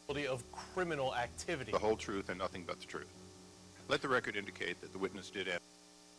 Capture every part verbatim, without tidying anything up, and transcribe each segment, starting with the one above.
of criminal activity. The whole truth and nothing but the truth. Let the record indicate that the witness did have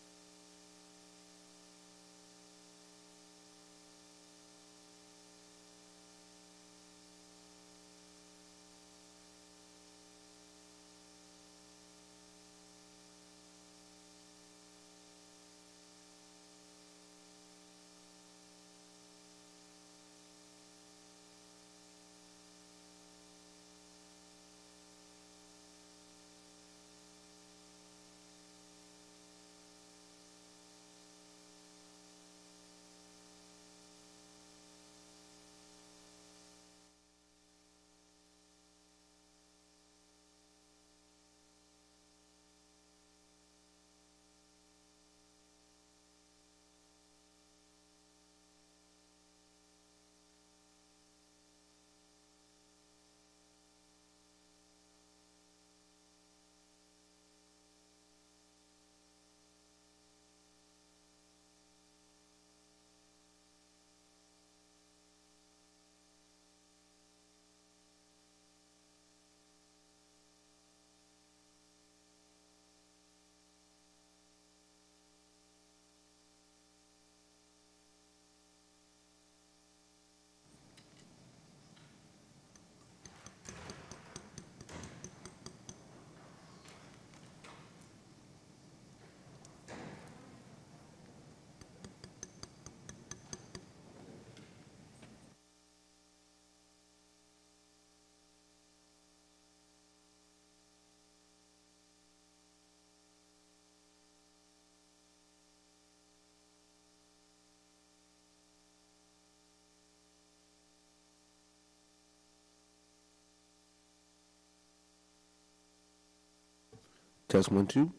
Test one, two.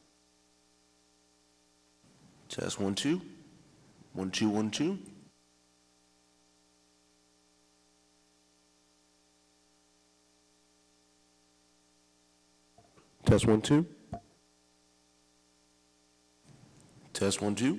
Test one, two. One, two, one, two. Test one, two. Test one, two.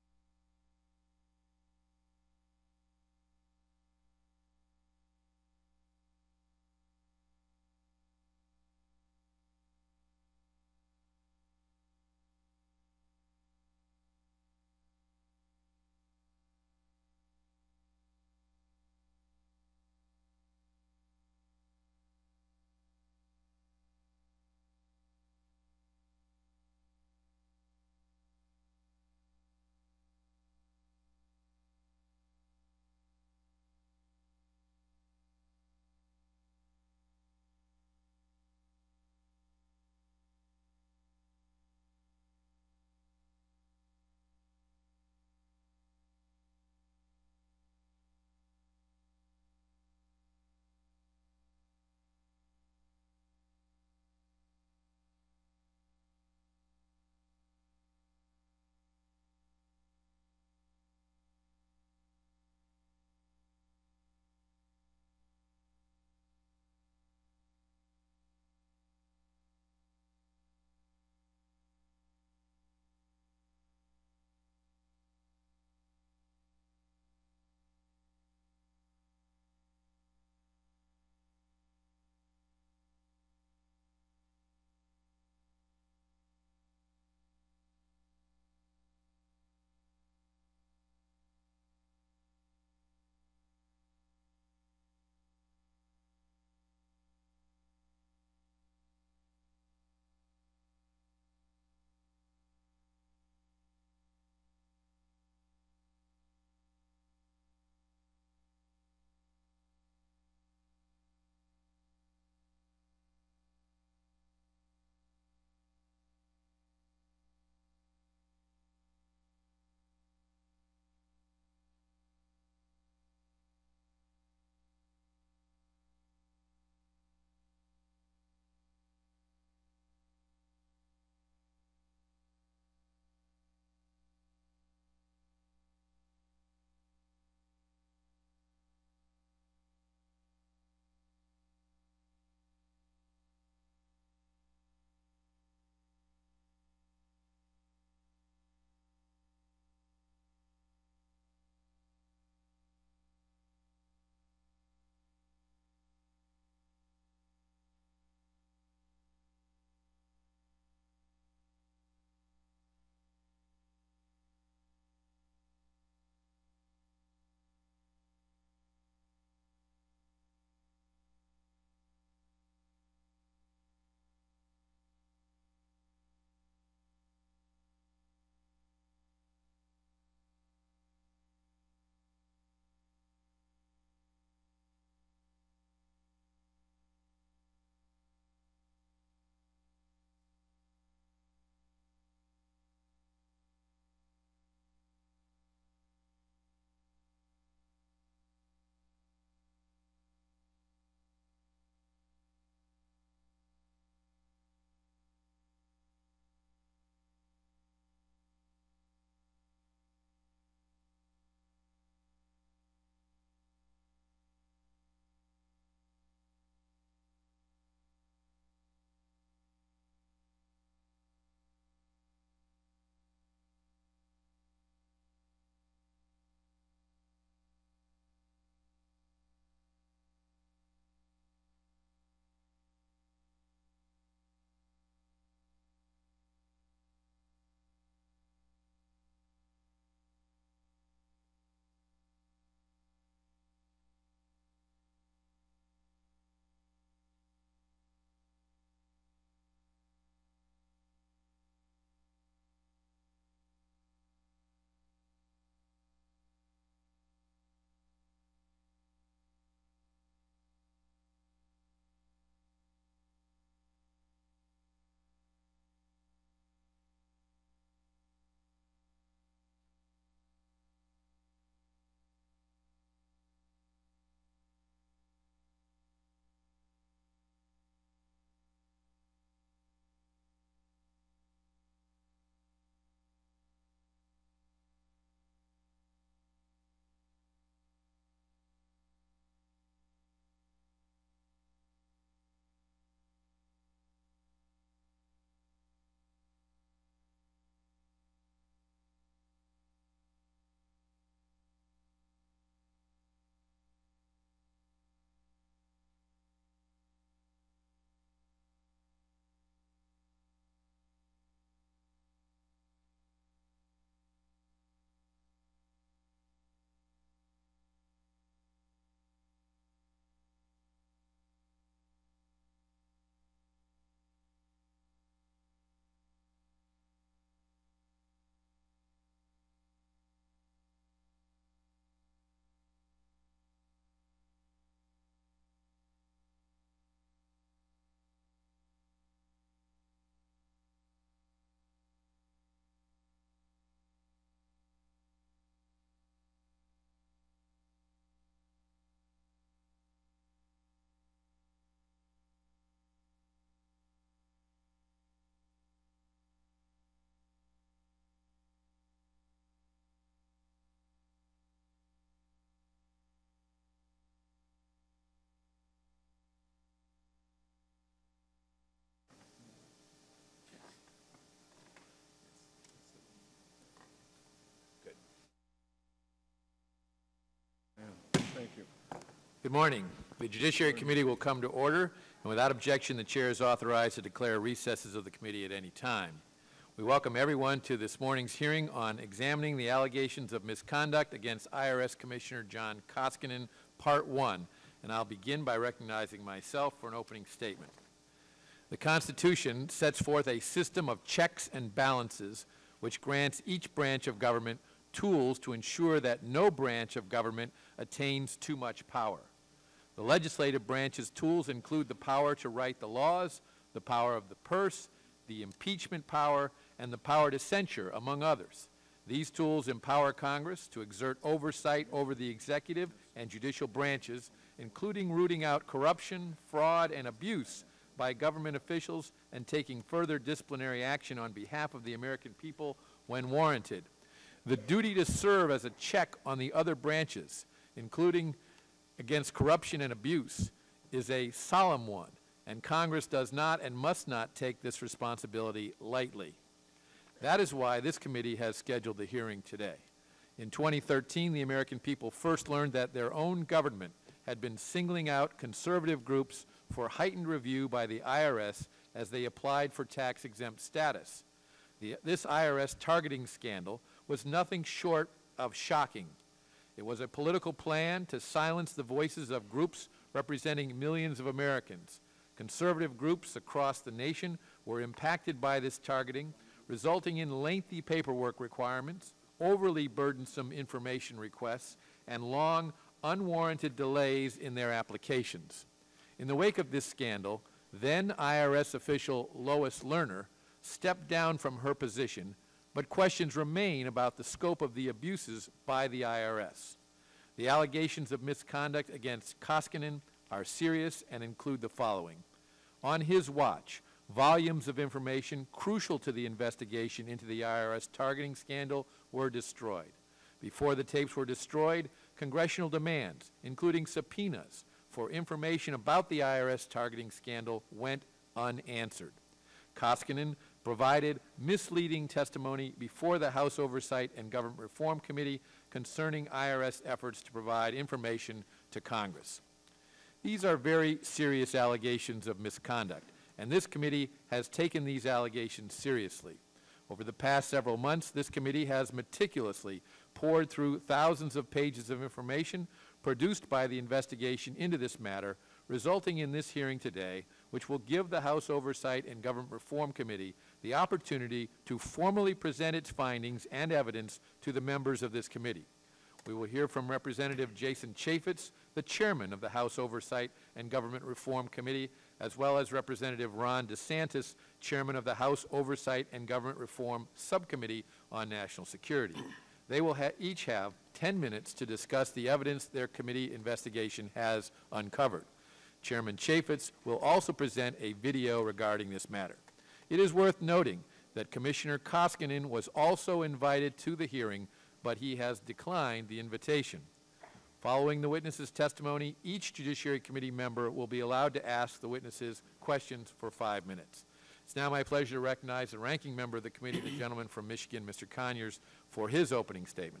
Good morning. The Judiciary Committee will come to order, and without objection, the Chair is authorized to declare recesses of the committee at any time. We welcome everyone to this morning's hearing on examining the allegations of misconduct against I R S Commissioner John Koskinen, Part one, and I'll begin by recognizing myself for an opening statement. The Constitution sets forth a system of checks and balances which grants each branch of government tools to ensure that no branch of government attains too much power. The legislative branch's tools include the power to write the laws, the power of the purse, the impeachment power, and the power to censure, among others. These tools empower Congress to exert oversight over the executive and judicial branches, including rooting out corruption, fraud, and abuse by government officials and taking further disciplinary action on behalf of the American people when warranted. The duty to serve as a check on the other branches, including against corruption and abuse, is a solemn one, and Congress does not and must not take this responsibility lightly. That is why this committee has scheduled the hearing today. In twenty thirteen, the American people first learned that their own government had been singling out conservative groups for heightened review by the I R S as they applied for tax-exempt status. The, this I R S targeting scandal was nothing short of shocking. It was a political plan to silence the voices of groups representing millions of Americans. Conservative groups across the nation were impacted by this targeting, resulting in lengthy paperwork requirements, overly burdensome information requests, and long, unwarranted delays in their applications. In the wake of this scandal, then I R S official Lois Lerner stepped down from her position, but questions remain about the scope of the abuses by the I R S. The allegations of misconduct against Koskinen are serious and include the following. On his watch, volumes of information crucial to the investigation into the I R S targeting scandal were destroyed. Before the tapes were destroyed, congressional demands, including subpoenas for information about the I R S targeting scandal, went unanswered. Koskinen provided misleading testimony before the House Oversight and Government Reform Committee concerning I R S efforts to provide information to Congress. These are very serious allegations of misconduct, and this committee has taken these allegations seriously. Over the past several months, this committee has meticulously pored through thousands of pages of information produced by the investigation into this matter, resulting in this hearing today, which will give the House Oversight and Government Reform Committee the opportunity to formally present its findings and evidence to the members of this committee. We will hear from Representative Jason Chaffetz, the chairman of the House Oversight and Government Reform Committee, as well as Representative Ron DeSantis, chairman of the House Oversight and Government Reform Subcommittee on National Security. They will ha each have ten minutes to discuss the evidence their committee investigation has uncovered. Chairman Chaffetz will also present a video regarding this matter. It is worth noting that Commissioner Koskinen was also invited to the hearing, but he has declined the invitation. Following the witness's testimony, each Judiciary Committee member will be allowed to ask the witnesses questions for five minutes. It's now my pleasure to recognize the ranking member of the committee, the gentleman from Michigan, Mister Conyers, for his opening statement.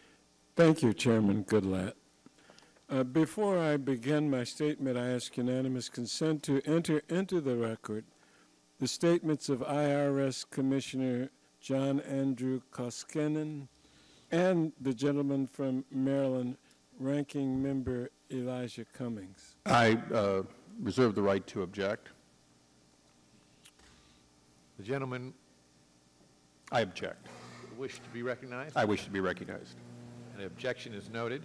Thank you, Chairman Goodlatte. Uh, before I begin my statement, I ask unanimous consent to enter into the record the statements of I R S Commissioner John Andrew Koskinen and the gentleman from Maryland, Ranking Member Elijah Cummings. I uh, reserve the right to object. The gentleman I object. wish to be recognized? I wish to be recognized. An objection is noted.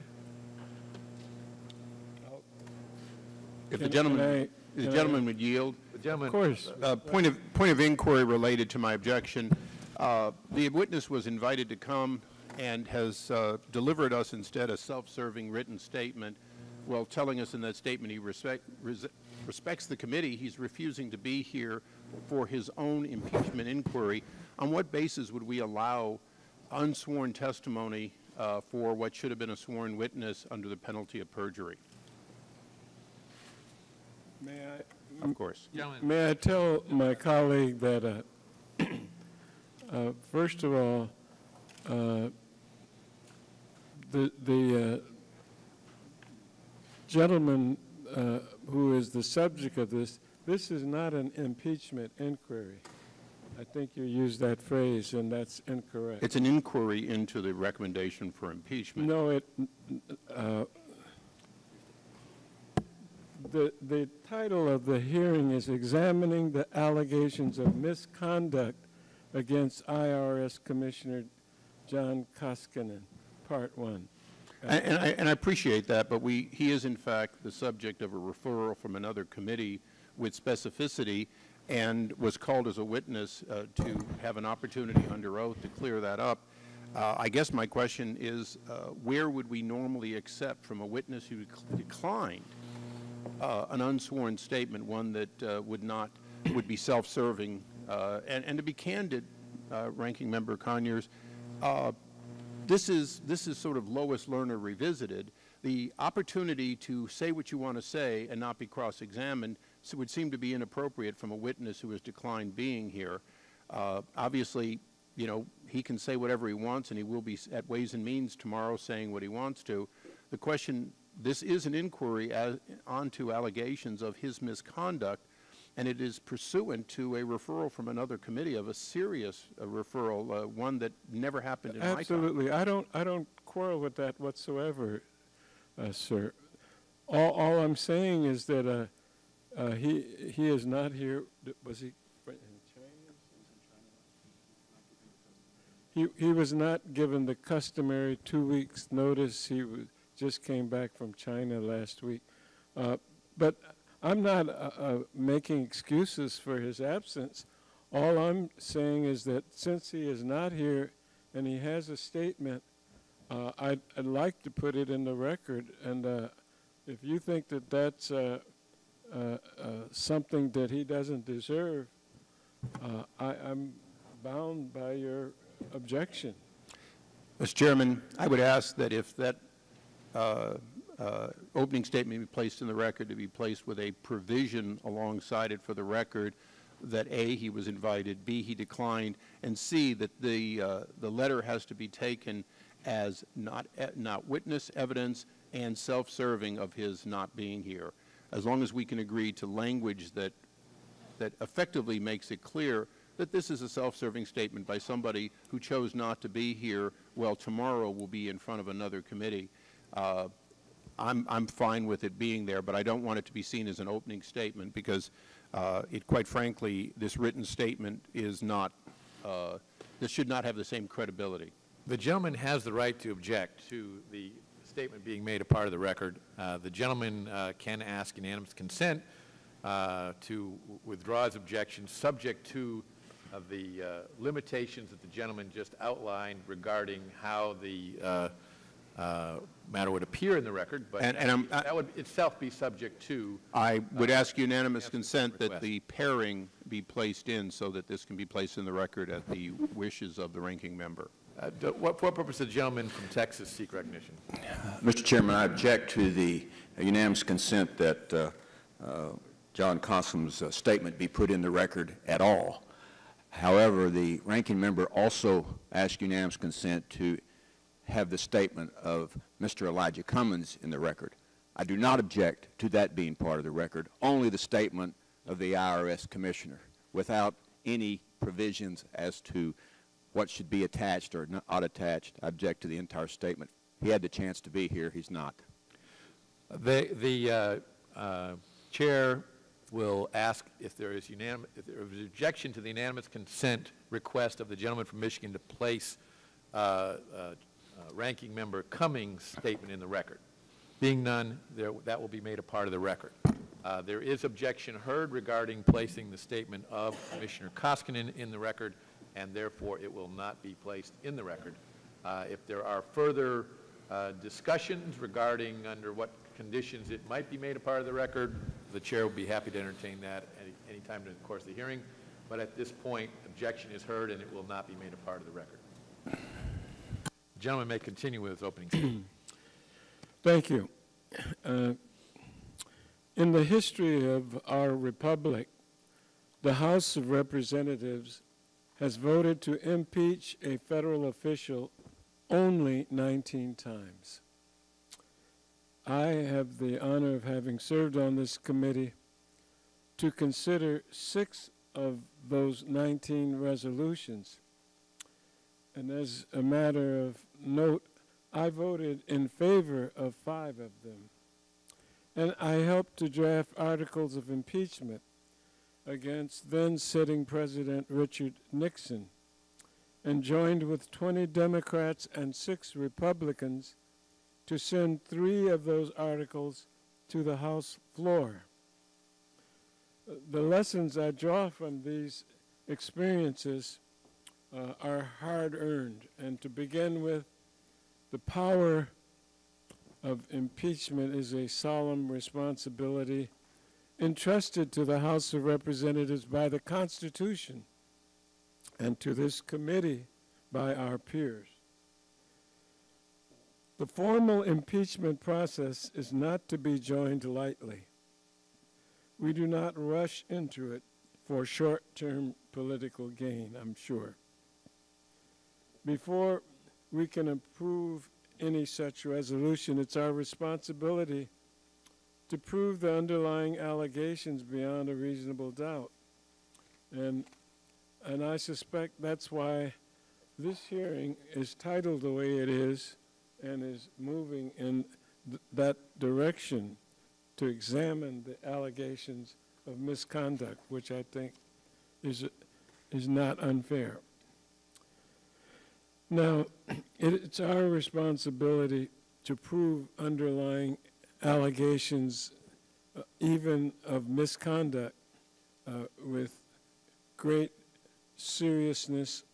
If the Can- gentleman, can I- if the can I- gentleman would yield. The gentleman, Of course. Uh, point of point of inquiry related to my objection. Uh, the witness was invited to come and has uh, delivered us instead a self-serving written statement, while telling us in that statement he respect, res, respects the committee. He's refusing to be here for his own impeachment inquiry. On what basis would we allow unsworn testimony uh, for what should have been a sworn witness under the penalty of perjury? May I, Of course. gentleman, may I tell my colleague that, uh, uh, first of all, uh, the, the, uh, gentleman uh, who is the subject of this, this is not an impeachment inquiry. I think you used that phrase, and that's incorrect. It's an inquiry into the recommendation for impeachment. No, it, uh, the, the title of the hearing is Examining the Allegations of Misconduct Against I R S Commissioner John Koskinen, Part One. And, and, I, and I appreciate that, but we, he is in fact the subject of a referral from another committee with specificity, and was called as a witness uh, to have an opportunity under oath to clear that up. Uh, I guess my question is, uh, where would we normally accept from a witness who dec declined uh, an unsworn statement, one that uh, would not, would be self-serving? Uh, and, and to be candid, uh, Ranking Member Conyers, uh, this is, this is sort of Lois Lerner revisited. The opportunity to say what you want to say and not be cross-examined so would seem to be inappropriate from a witness who has declined being here. Uh, obviously, you know, he can say whatever he wants, and he will be at Ways and Means tomorrow saying what he wants to. The question, this is an inquiry as, onto allegations of his misconduct, and it is pursuant to a referral from another committee of a serious uh, referral, uh, one that never happened in my time. Absolutely. I don't, I don't quarrel with that whatsoever, uh, sir. All, all I'm saying is that uh, uh, he, he is not here. Was he in China? He, he was not given the customary two weeks notice. He was, just came back from China last week. Uh, but I'm not uh, uh, making excuses for his absence. All I'm saying is that since he is not here and he has a statement, uh, I'd, I'd like to put it in the record. And uh, if you think that that's uh, uh, uh, something that he doesn't deserve, uh, I, I'm bound by your objection. Mister Chairman, I would ask that if that uh, uh, opening statement be placed in the record, to be placed with a provision alongside it for the record that A, he was invited, B, he declined, and C, that the, uh, the letter has to be taken as not, not witness evidence and self-serving of his not being here. As long as we can agree to language that, that effectively makes it clear that this is a self-serving statement by somebody who chose not to be here, well, tomorrow will be in front of another committee. Uh, I'm, I'm fine with it being there, but I don't want it to be seen as an opening statement because uh, it, quite frankly, this written statement is not, uh, this should not have the same credibility. The gentleman has the right to object to the statement being made a part of the record. Uh, the gentleman uh, can ask unanimous consent uh, to withdraw his objection, subject to uh, the uh, limitations that the gentleman just outlined regarding how the uh, uh, matter would appear in the record, but and, and I'm, that would itself be subject to. I would uh, ask unanimous consent that request. the pairing be placed in so that this can be placed in the record at the wishes of the ranking member. Uh, do, what, for what purpose does the gentleman from Texas seek recognition? Mister Chairman, I object to the unanimous consent that uh, uh, John Koskinen uh, statement be put in the record at all. However, the ranking member also asked unanimous consent to have the statement of Mister Elijah Cummins in the record. I do not object to that being part of the record, only the statement of the I R S Commissioner, without any provisions as to what should be attached or not attached. I object to the entire statement. He had the chance to be here. He's not. The, the uh, uh, chair will ask if there is unanimous, if there is objection to the unanimous consent request of the gentleman from Michigan to place uh, uh, uh, ranking member Cummings' statement in the record. Being none, there, that will be made a part of the record. Uh, there is objection heard regarding placing the statement of Commissioner Koskinen in the record, and therefore it will not be placed in the record. Uh, if there are further uh, discussions regarding under what conditions it might be made a part of the record, the chair will be happy to entertain that any, any time during the course of the hearing. But at this point, objection is heard and it will not be made a part of the record. The gentleman may continue with his opening statement. Thank you. Uh, in the history of our republic, the House of Representatives has voted to impeach a federal official only nineteen times. I have the honor of having served on this committee to consider six of those nineteen resolutions. And as a matter of note, I voted in favor of five of them. And I helped to draft articles of impeachment against then-sitting President Richard Nixon, and joined with twenty Democrats and six Republicans to send three of those articles to the House floor. The lessons I draw from these experiences uh, are hard-earned, and to begin with, the power of impeachment is a solemn responsibility entrusted to the House of Representatives by the Constitution and to this committee by our peers. The formal impeachment process is not to be joined lightly. We do not rush into it for short-term political gain, I'm sure. Before we can approve any such resolution, it's our responsibility to prove the underlying allegations beyond a reasonable doubt. And, and I suspect that's why this hearing is titled the way it is and is moving in th that direction to examine the allegations of misconduct, which I think is, is not unfair. Now, it, it's our responsibility to prove underlying allegations, uh, even of misconduct, uh, with great seriousness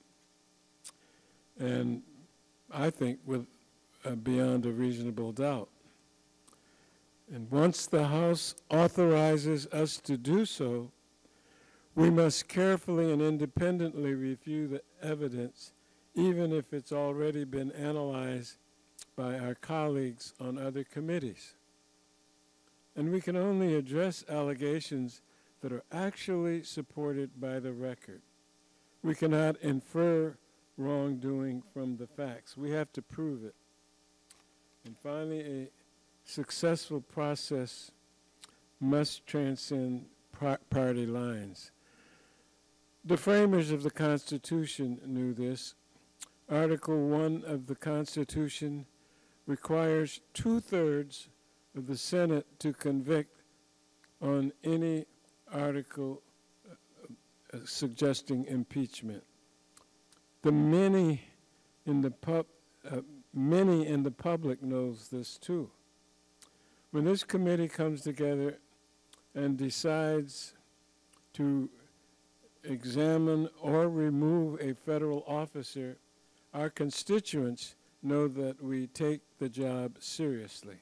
and I think with uh, beyond a reasonable doubt. And once the House authorizes us to do so, we must carefully and independently review the evidence, even if it's already been analyzed by our colleagues on other committees. And we can only address allegations that are actually supported by the record. We cannot infer wrongdoing from the facts. We have to prove it. And finally, a successful process must transcend party lines. The framers of the Constitution knew this. Article one of the Constitution requires two-thirds of the Senate to convict on any article uh, uh, suggesting impeachment. The many in the pub, uh, many in the public knows this too. When this committee comes together and decides to examine or remove a federal officer, our constituents know that we take the job seriously.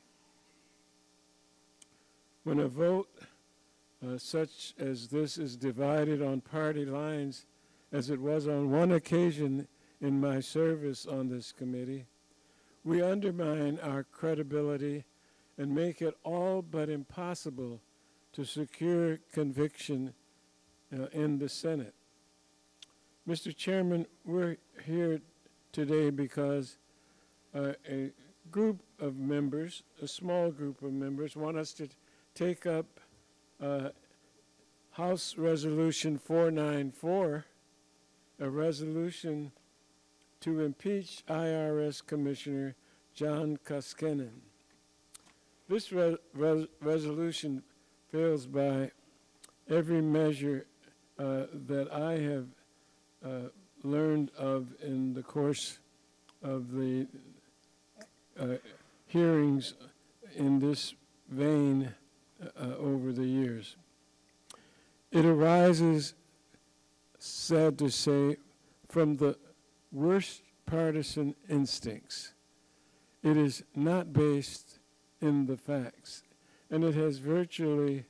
When a vote uh, such as this is divided on party lines, as it was on one occasion in my service on this committee, we undermine our credibility and make it all but impossible to secure conviction uh, in the Senate. Mister Chairman, we're here today because uh, a group of members, a small group of members, want us to take up uh, House Resolution four ninety-four, a resolution to impeach I R S Commissioner John Koskinen. This re re resolution fails by every measure uh, that I have uh, learned of in the course of the uh, hearings in this vein uh, over the years. It arises, sad to say, from the worst partisan instincts. It is not based in the facts, and it has virtually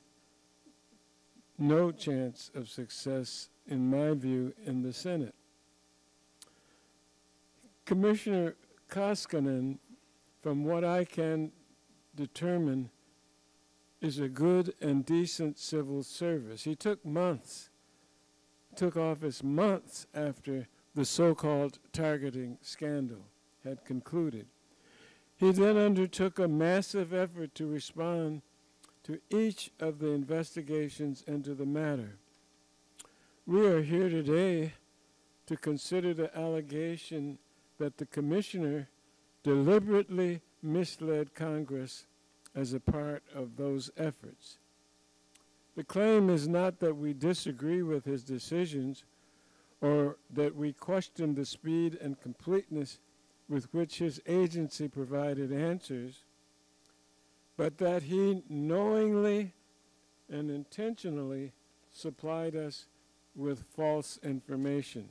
no chance of success, in my view, in the Senate. Commissioner Koskinen, from what I can determine, is a good and decent civil service. He took months, took office months after the so-called targeting scandal had concluded. He then undertook a massive effort to respond to each of the investigations into the matter. We are here today to consider the allegation that the commissioner deliberately misled Congress as a part of those efforts. The claim is not that we disagree with his decisions or that we question the speed and completeness with which his agency provided answers, but that he knowingly and intentionally supplied us with false information.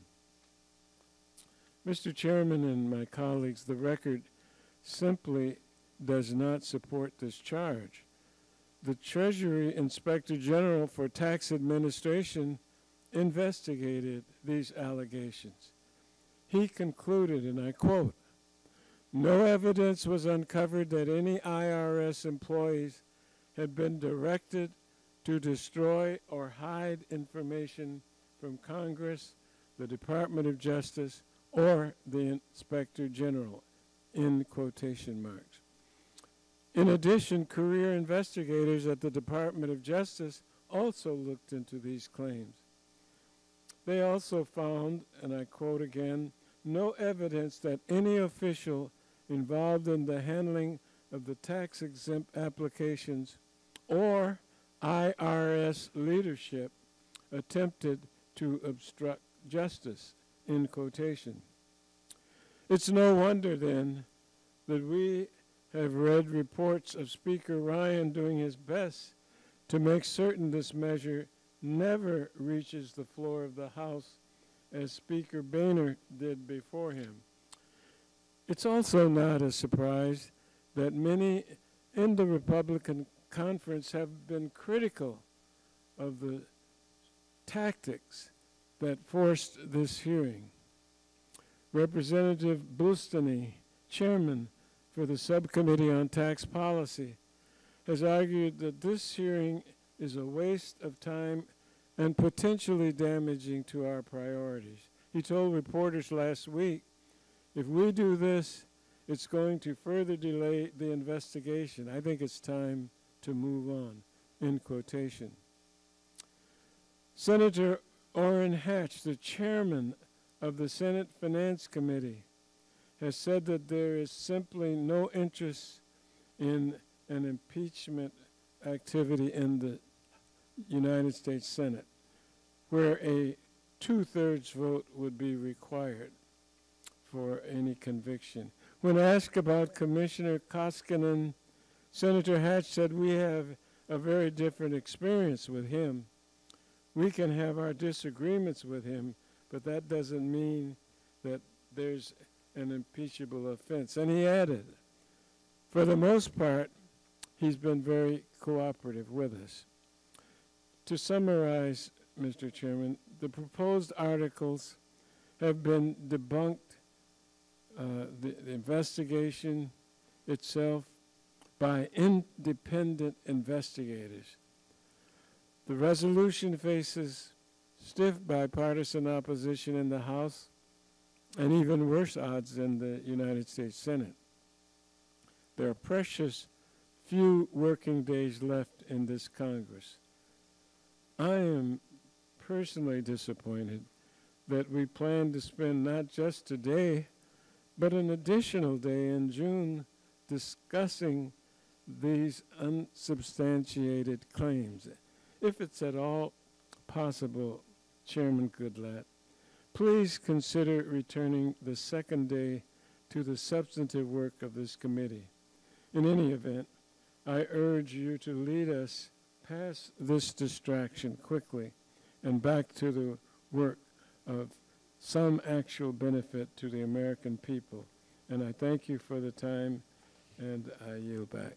Mister Chairman and my colleagues, the record simply does not support this charge. The Treasury Inspector General for Tax Administration investigated these allegations. He concluded, and I quote, "No evidence was uncovered that any I R S employees had been directed to destroy or hide information from Congress, the Department of Justice, or the Inspector General," in quotation marks. In addition, career investigators at the Department of Justice also looked into these claims. They also found, and I quote again, "no evidence that any official involved in the handling of the tax-exempt applications or I R S leadership attempted to obstruct justice," in quotation. It's no wonder, then, that we have read reports of Speaker Ryan doing his best to make certain this measure never reaches the floor of the House, as Speaker Boehner did before him. It's also not a surprise that many in the Republican conference have been critical of the tactics that forced this hearing. Representative Boustany, chairman for the Subcommittee on Tax Policy, has argued that this hearing is a waste of time and potentially damaging to our priorities. He told reporters last week, "If we do this, it's going to further delay the investigation. I think it's time to move on," in quotation. Senator Orrin Hatch, the chairman of the Senate Finance Committee, has said that there is simply no interest in an impeachment activity in the United States Senate, where a two-thirds vote would be required for any conviction. When asked about Commissioner Koskinen, Senator Hatch said, "We have a very different experience with him. We can have our disagreements with him, but that doesn't mean that there's an impeachable offense." And he added, "For the most part, he's been very cooperative with us." To summarize, Mister Chairman, the proposed articles have been debunked, uh, the, the investigation itself, by independent investigators. The resolution faces stiff bipartisan opposition in the House and even worse odds in the United States Senate. There are precious few working days left in this Congress. I am personally disappointed that we plan to spend not just today, but an additional day in June discussing these unsubstantiated claims. If it's at all possible, Chairman Goodlatte, please consider returning the second day to the substantive work of this committee. In any event, I urge you to lead us past this distraction quickly and back to the work of some actual benefit to the American people. And I thank you for the time, and I yield back.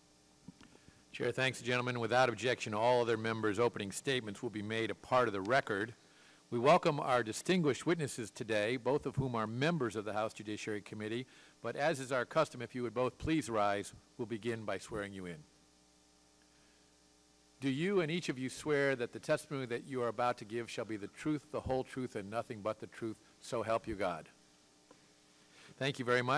Chair thanks the gentleman. Without objection, all other members' opening statements will be made a part of the record. We welcome our distinguished witnesses today, both of whom are members of the House Judiciary Committee. But as is our custom, if you would both please rise, we'll begin by swearing you in. Do you and each of you swear that the testimony that you are about to give shall be the truth, the whole truth, and nothing but the truth, so help you God? Thank you very much.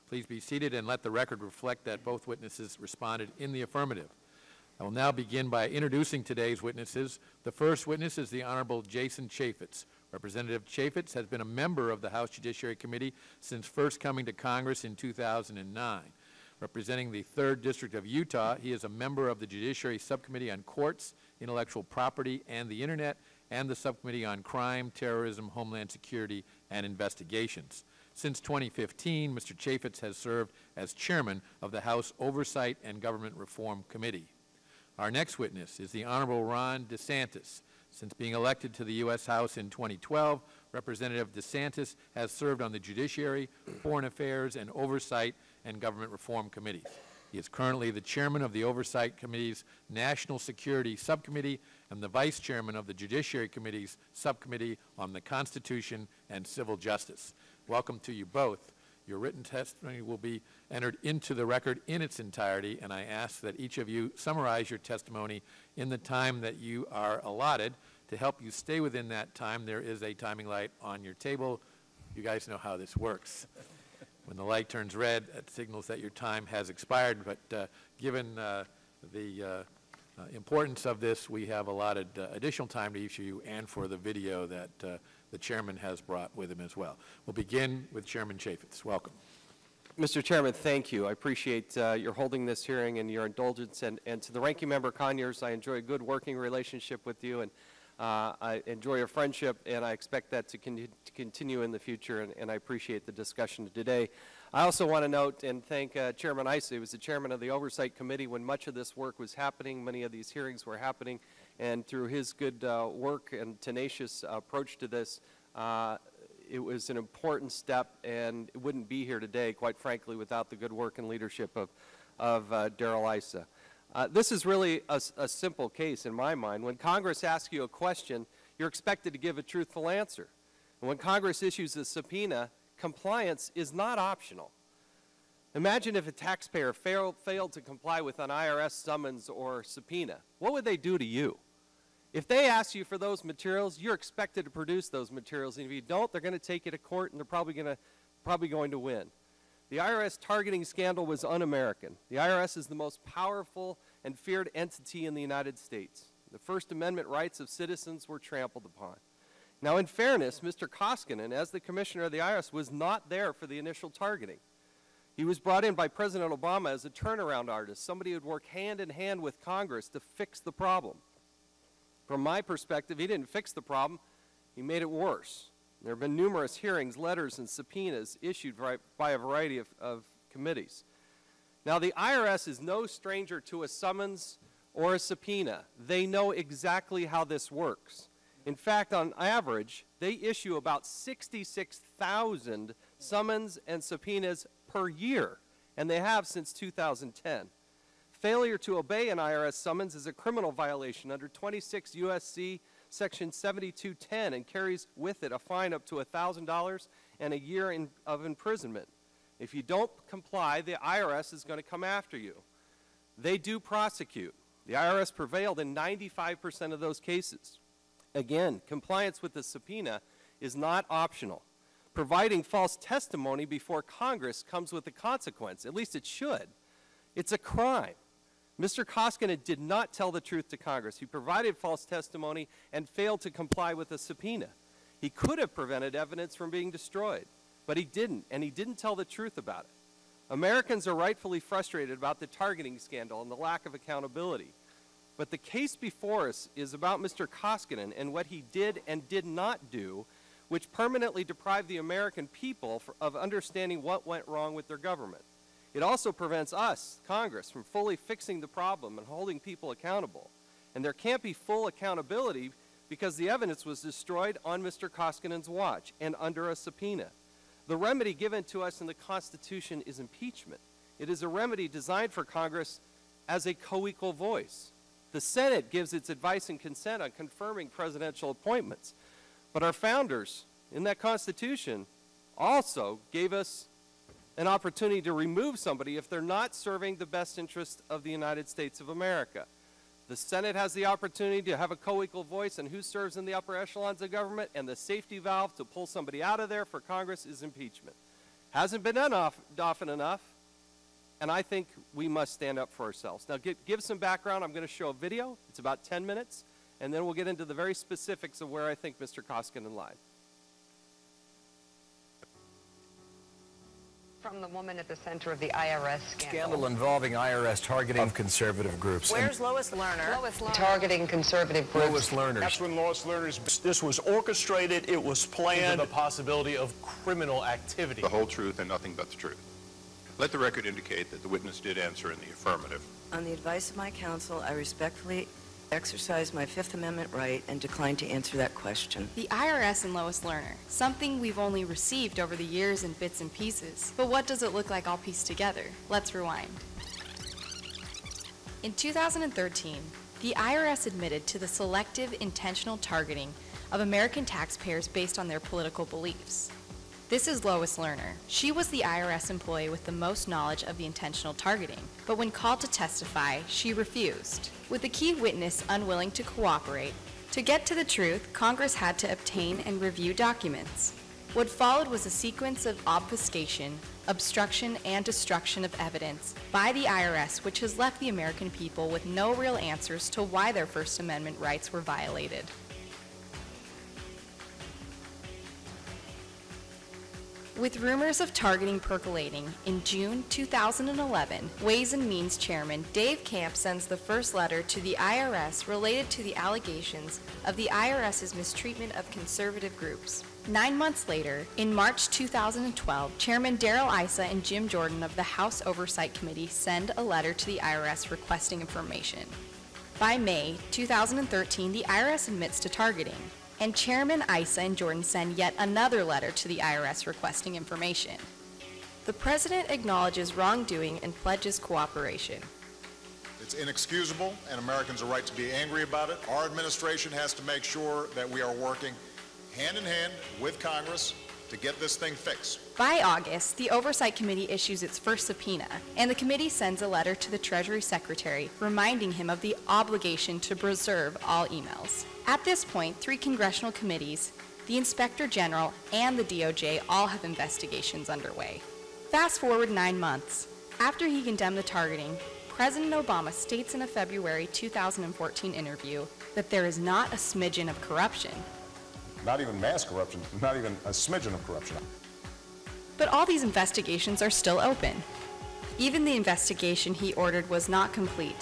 Please be seated and let the record reflect that both witnesses responded in the affirmative. I will now begin by introducing today's witnesses. The first witness is the Honorable Jason Chaffetz. Representative Chaffetz has been a member of the House Judiciary Committee since first coming to Congress in two thousand nine. Representing the third District of Utah, he is a member of the Judiciary Subcommittee on Courts, Intellectual Property, and the Internet, and the Subcommittee on Crime, Terrorism, Homeland Security, and Investigations. Since twenty fifteen, Mister Chaffetz has served as chairman of the House Oversight and Government Reform Committee. Our next witness is the Honorable Ron DeSantis. Since being elected to the U S House in twenty twelve, Representative DeSantis has served on the Judiciary, Foreign Affairs, and Oversight and Government Reform Committees. He is currently the chairman of the Oversight Committee's National Security Subcommittee and the vice chairman of the Judiciary Committee's Subcommittee on the Constitution and Civil Justice. Welcome to you both. Your written testimony will be entered into the record in its entirety, and I ask that each of you summarize your testimony in the time that you are allotted. To help you stay within that time, there is a timing light on your table. You guys know how this works. When the light turns red, it signals that your time has expired, but uh, given uh, the uh, uh, importance of this, we have allotted uh, additional time to each of you and for the video that uh, the chairman has brought with him as well. We'll begin with Chairman Chaffetz. Welcome. Mister Chairman, thank you. I appreciate uh, your holding this hearing and your indulgence. And, and to the Ranking Member Conyers, I enjoy a good working relationship with you, and uh, I enjoy your friendship, and I expect that to, con to continue in the future, and, and I appreciate the discussion today. I also want to note and thank uh, Chairman Issa, who was the chairman of the Oversight Committee when much of this work was happening. Many of these hearings were happening, and through his good uh, work and tenacious uh, approach to this, uh, it was an important step, and it wouldn't be here today, quite frankly, without the good work and leadership of, of uh, Darrell Issa. Uh, this is really a, a simple case in my mind. When Congress asks you a question, you're expected to give a truthful answer. And when Congress issues a subpoena, compliance is not optional. Imagine if a taxpayer fail, failed to comply with an I R S summons or subpoena. What would they do to you? If they ask you for those materials, you're expected to produce those materials, and if you don't, they're going to take you to court, and they're probably going to, probably going to win. The I R S targeting scandal was un-American. The I R S is the most powerful and feared entity in the United States. The First Amendment rights of citizens were trampled upon. Now, in fairness, Mister Koskinen, as the commissioner of the I R S, was not there for the initial targeting. He was brought in by President Obama as a turnaround artist, somebody who would work hand in hand with Congress to fix the problem. From my perspective, he didn't fix the problem, he made it worse. There have been numerous hearings, letters, and subpoenas issued by a variety of, of committees. Now, the I R S is no stranger to a summons or a subpoena. They know exactly how this works. In fact, on average, they issue about sixty-six thousand summons and subpoenas per year, and they have since two thousand ten. Failure to obey an I R S summons is a criminal violation under twenty-six U S C section seventy-two ten and carries with it a fine up to one thousand dollars and a year in, of imprisonment. If you don't comply, the I R S is going to come after you. They do prosecute. The I R S prevailed in ninety-five percent of those cases. Again, compliance with the subpoena is not optional. Providing false testimony before Congress comes with a consequence. At least it should. It's a crime. Mister Koskinen did not tell the truth to Congress. He provided false testimony and failed to comply with a subpoena. He could have prevented evidence from being destroyed, but he didn't, and he didn't tell the truth about it. Americans are rightfully frustrated about the targeting scandal and the lack of accountability. But the case before us is about Mister Koskinen and what he did and did not do, which permanently deprived the American people for, of understanding what went wrong with their government. It also prevents us, Congress, from fully fixing the problem and holding people accountable. And there can't be full accountability because the evidence was destroyed on Mister Koskinen's watch and under a subpoena. The remedy given to us in the Constitution is impeachment. It is a remedy designed for Congress as a co-equal voice. The Senate gives its advice and consent on confirming presidential appointments. But our founders in that Constitution also gave us an opportunity to remove somebody if they're not serving the best interest of the United States of America. The Senate has the opportunity to have a co-equal voice on who serves in the upper echelons of government, and the safety valve to pull somebody out of there for Congress is impeachment. Hasn't been done off, often enough, and I think we must stand up for ourselves. Now, give, give some background. I'm going to show a video. It's about ten minutes, and then we'll get into the very specifics of where I think Mister Koskinen lied. From the woman at the center of the I R S scandal. Scandal involving I R S targeting of conservative groups. Where's Lois Lerner? Lois Lerner. Targeting conservative groups. Lois Lerner. That's when Lois Lerner's, this was orchestrated, it was planned. The possibility of criminal activity. The whole truth and nothing but the truth. Let the record indicate that the witness did answer in the affirmative. On the advice of my counsel, I respectfully exercise my Fifth Amendment right and decline to answer that question. The I R S and Lois Lerner, something we've only received over the years in bits and pieces. But what does it look like all pieced together? Let's rewind. In two thousand thirteen, the I R S admitted to the selective intentional targeting of American taxpayers based on their political beliefs. This is Lois Lerner. She was the I R S employee with the most knowledge of the intentional targeting, but when called to testify, she refused. With the key witness unwilling to cooperate, to get to the truth, Congress had to obtain and review documents. What followed was a sequence of obfuscation, obstruction, and destruction of evidence by the I R S, which has left the American people with no real answers to why their First Amendment rights were violated. With rumors of targeting percolating, in June two thousand eleven, Ways and Means Chairman Dave Camp sends the first letter to the I R S related to the allegations of the I R S's mistreatment of conservative groups. Nine months later, in March two thousand twelve, Chairman Darrell Issa and Jim Jordan of the House Oversight Committee send a letter to the I R S requesting information. By May two thousand thirteen, the I R S admits to targeting, and Chairman Issa and Jordan send yet another letter to the I R S requesting information. The President acknowledges wrongdoing and pledges cooperation. It's inexcusable, and Americans are right to be angry about it. Our administration has to make sure that we are working hand in hand with Congress to get this thing fixed. By August, the Oversight Committee issues its first subpoena, and the committee sends a letter to the Treasury Secretary reminding him of the obligation to preserve all emails. At this point, three congressional committees, the Inspector General, and the D O J all have investigations underway. Fast forward nine months. After he condemned the targeting, President Obama states in a February two thousand fourteen interview that there is not a smidgen of corruption. Not even mass corruption, not even a smidgen of corruption. But all these investigations are still open. Even the investigation he ordered was not complete.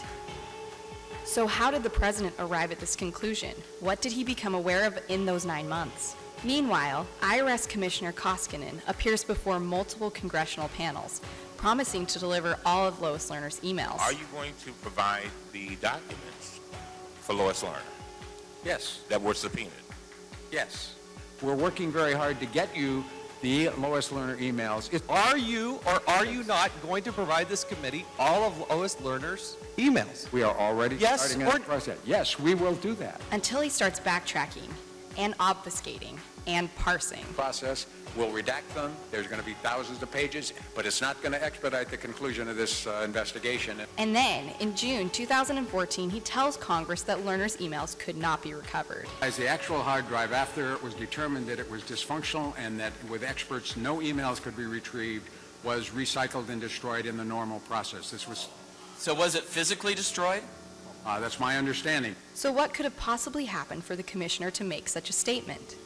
So how did the president arrive at this conclusion? What did he become aware of in those nine months? Meanwhile, I R S Commissioner Koskinen appears before multiple congressional panels, promising to deliver all of Lois Lerner's emails. Are you going to provide the documents for Lois Lerner? Yes. That were subpoenaed? Yes. We're working very hard to get you the Lois Lerner emails. It, Are you or are you not going to provide this committee all of Lois Lerner's emails? we are already Yes, starting or- that process. Yes, we will do that. Until he starts backtracking and obfuscating and parsing. Process. We'll redact them. There's going to be thousands of pages, but it's not going to expedite the conclusion of this uh, investigation. And then, in June two thousand fourteen, he tells Congress that Lerner's emails could not be recovered. As the actual hard drive, after it was determined that it was dysfunctional and that with experts no emails could be retrieved, was recycled and destroyed in the normal process. This was, So was it physically destroyed? uh, that's my understanding. So what could have possibly happened for the commissioner to make such a statement?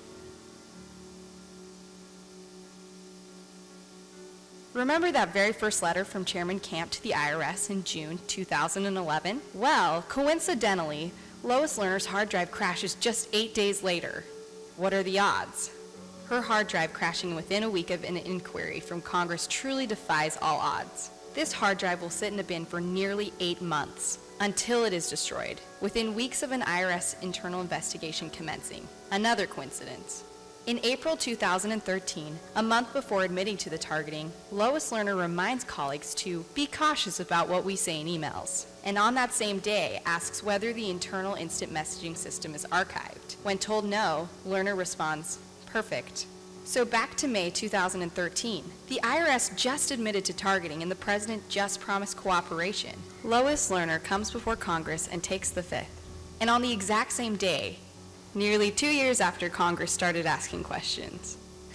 Remember that very first letter from Chairman Camp to the I R S in June two thousand eleven? Well, coincidentally, Lois Lerner's hard drive crashes just eight days later. What are the odds? Her hard drive crashing within a week of an inquiry from Congress truly defies all odds. This hard drive will sit in a bin for nearly eight months, until it is destroyed, within weeks of an I R S internal investigation commencing. Another coincidence. In April two thousand thirteen, a month before admitting to the targeting, Lois Lerner reminds colleagues to be cautious about what we say in emails. And on that same day, asks whether the internal instant messaging system is archived. When told no, Lerner responds, perfect. So back to May two thousand thirteen. The I R S just admitted to targeting and the president just promised cooperation. Lois Lerner comes before Congress and takes the fifth. And on the exact same day, nearly two years after Congress started asking questions,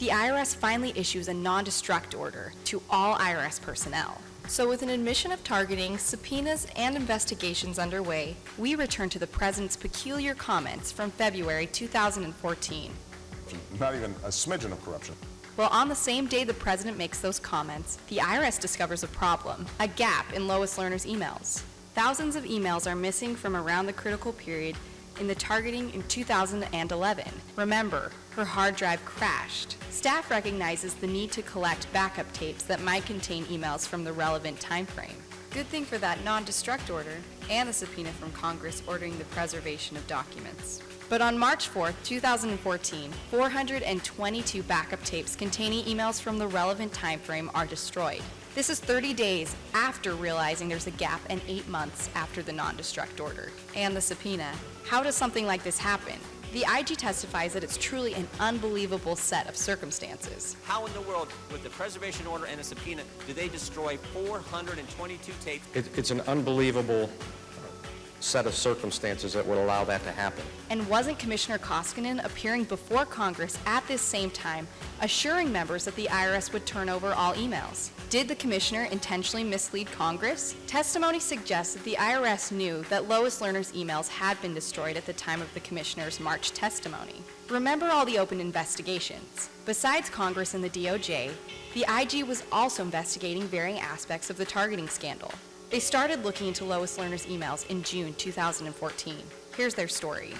the I R S finally issues a non-destruct order to all I R S personnel. So with an admission of targeting, subpoenas, and investigations underway, we return to the President's peculiar comments from February two thousand fourteen. Not even a smidgen of corruption. Well, on the same day the President makes those comments, the I R S discovers a problem, a gap in Lois Lerner's emails. Thousands of emails are missing from around the critical period in the targeting in two thousand eleven. Remember, her hard drive crashed. Staff recognizes the need to collect backup tapes that might contain emails from the relevant time frame. Good thing for that non-destruct order and the subpoena from Congress ordering the preservation of documents. But on March fourth, two thousand fourteen, four hundred twenty-two backup tapes containing emails from the relevant time frame are destroyed. This is thirty days after realizing there's a gap and eight months after the non-destruct order and the subpoena. How does something like this happen? The I G testifies that it's truly an unbelievable set of circumstances. How in the world, with the preservation order and a subpoena, do they destroy four hundred twenty-two tapes? It, it's an unbelievable set of circumstances that would allow that to happen. And wasn't Commissioner Koskinen appearing before Congress at this same time, assuring members that the I R S would turn over all emails? Did the Commissioner intentionally mislead Congress? Testimony suggests that the I R S knew that Lois Lerner's emails had been destroyed at the time of the Commissioner's March testimony. Remember all the open investigations. Besides Congress and the D O J, the I G was also investigating varying aspects of the targeting scandal. They started looking into Lois Lerner's emails in June two thousand fourteen. Here's their story.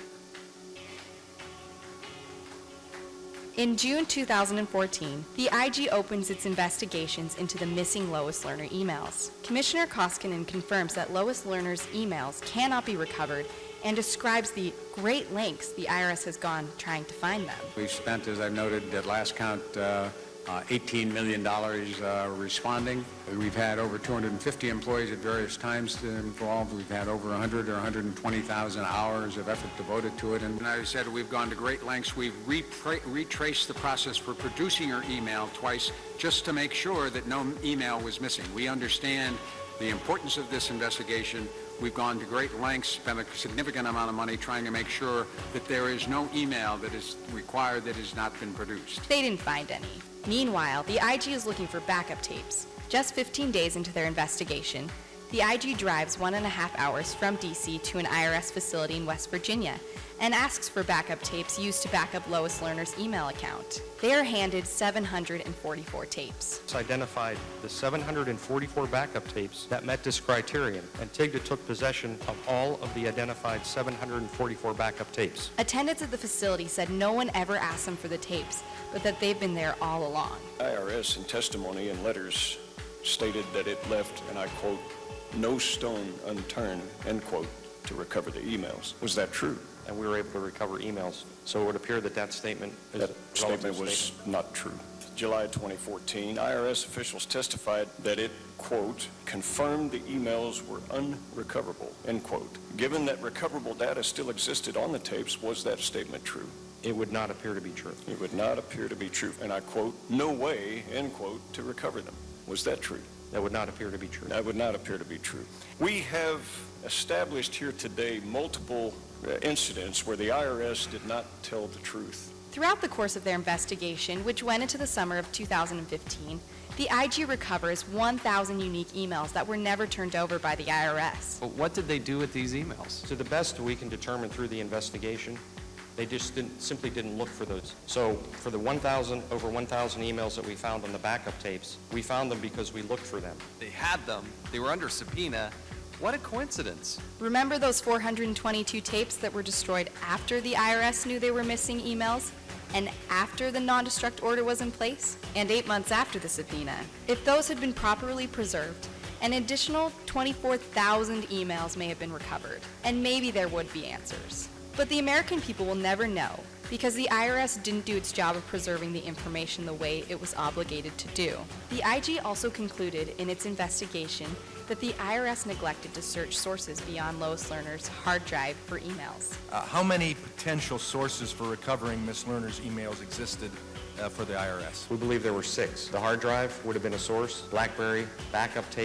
In June two thousand fourteen, the I G opens its investigations into the missing Lois Lerner emails. Commissioner Koskinen confirms that Lois Lerner's emails cannot be recovered and describes the great lengths the I R S has gone trying to find them. We've spent, as I've noted, at last count, uh, Uh, eighteen million dollars uh, responding. We've had over two hundred fifty employees at various times involved. We've had over one hundred or one hundred twenty thousand hours of effort devoted to it. And as I said, we've gone to great lengths. We've repra- retraced the process for producing her email twice just to make sure that no email was missing. We understand the importance of this investigation. We've gone to great lengths, spent a significant amount of money trying to make sure that there is no email that is required that has not been produced. They didn't find any. Meanwhile, the I G is looking for backup tapes. Just fifteen days into their investigation, the I G drives one and a half hours from D C to an I R S facility in West Virginia and asks for backup tapes used to back up Lois Lerner's email account. They are handed seven hundred forty-four tapes. It's identified the seven hundred forty-four backup tapes that met this criterion, and TIGTA took possession of all of the identified seven hundred forty-four backup tapes. Attendants at the facility said no one ever asked them for the tapes, but that they've been there all along. I R S in testimony and letters stated that it left, and I quote, "no stone unturned," end quote, to recover the emails. Was that true? And we were able to recover emails. So it would appear that that statement is That a statement relative was statement. not true. July twenty fourteen, I R S officials testified that it, quote, "confirmed the emails were unrecoverable," end quote. Given that recoverable data still existed on the tapes, was that statement true? It would not appear to be true. It would not appear to be true. And I quote, "no way," end quote, to recover them. Was that true? That would not appear to be true. That would not appear to be true. We have established here today multiple uh, incidents where the I R S did not tell the truth. Throughout the course of their investigation, which went into the summer of two thousand fifteen, the I G recovers one thousand unique emails that were never turned over by the I R S. But what did they do with these emails? To the best we can determine through the investigation, they just didn't, simply didn't look for those. So for the one thousand, over one thousand emails that we found on the backup tapes, we found them because we looked for them. They had them. They were under subpoena. What a coincidence. Remember those four hundred twenty-two tapes that were destroyed after the I R S knew they were missing emails? And after the non-destruct order was in place? And eight months after the subpoena? If those had been properly preserved, an additional twenty-four thousand emails may have been recovered, and maybe there would be answers. But the American people will never know, because the I R S didn't do its job of preserving the information the way it was obligated to do. The I G also concluded in its investigation that the I R S neglected to search sources beyond Lois Lerner's hard drive for emails. Uh, how many potential sources for recovering Miz Lerner's emails existed uh, for the I R S? We believe there were six. The hard drive would have been a source, BlackBerry, backup tapes,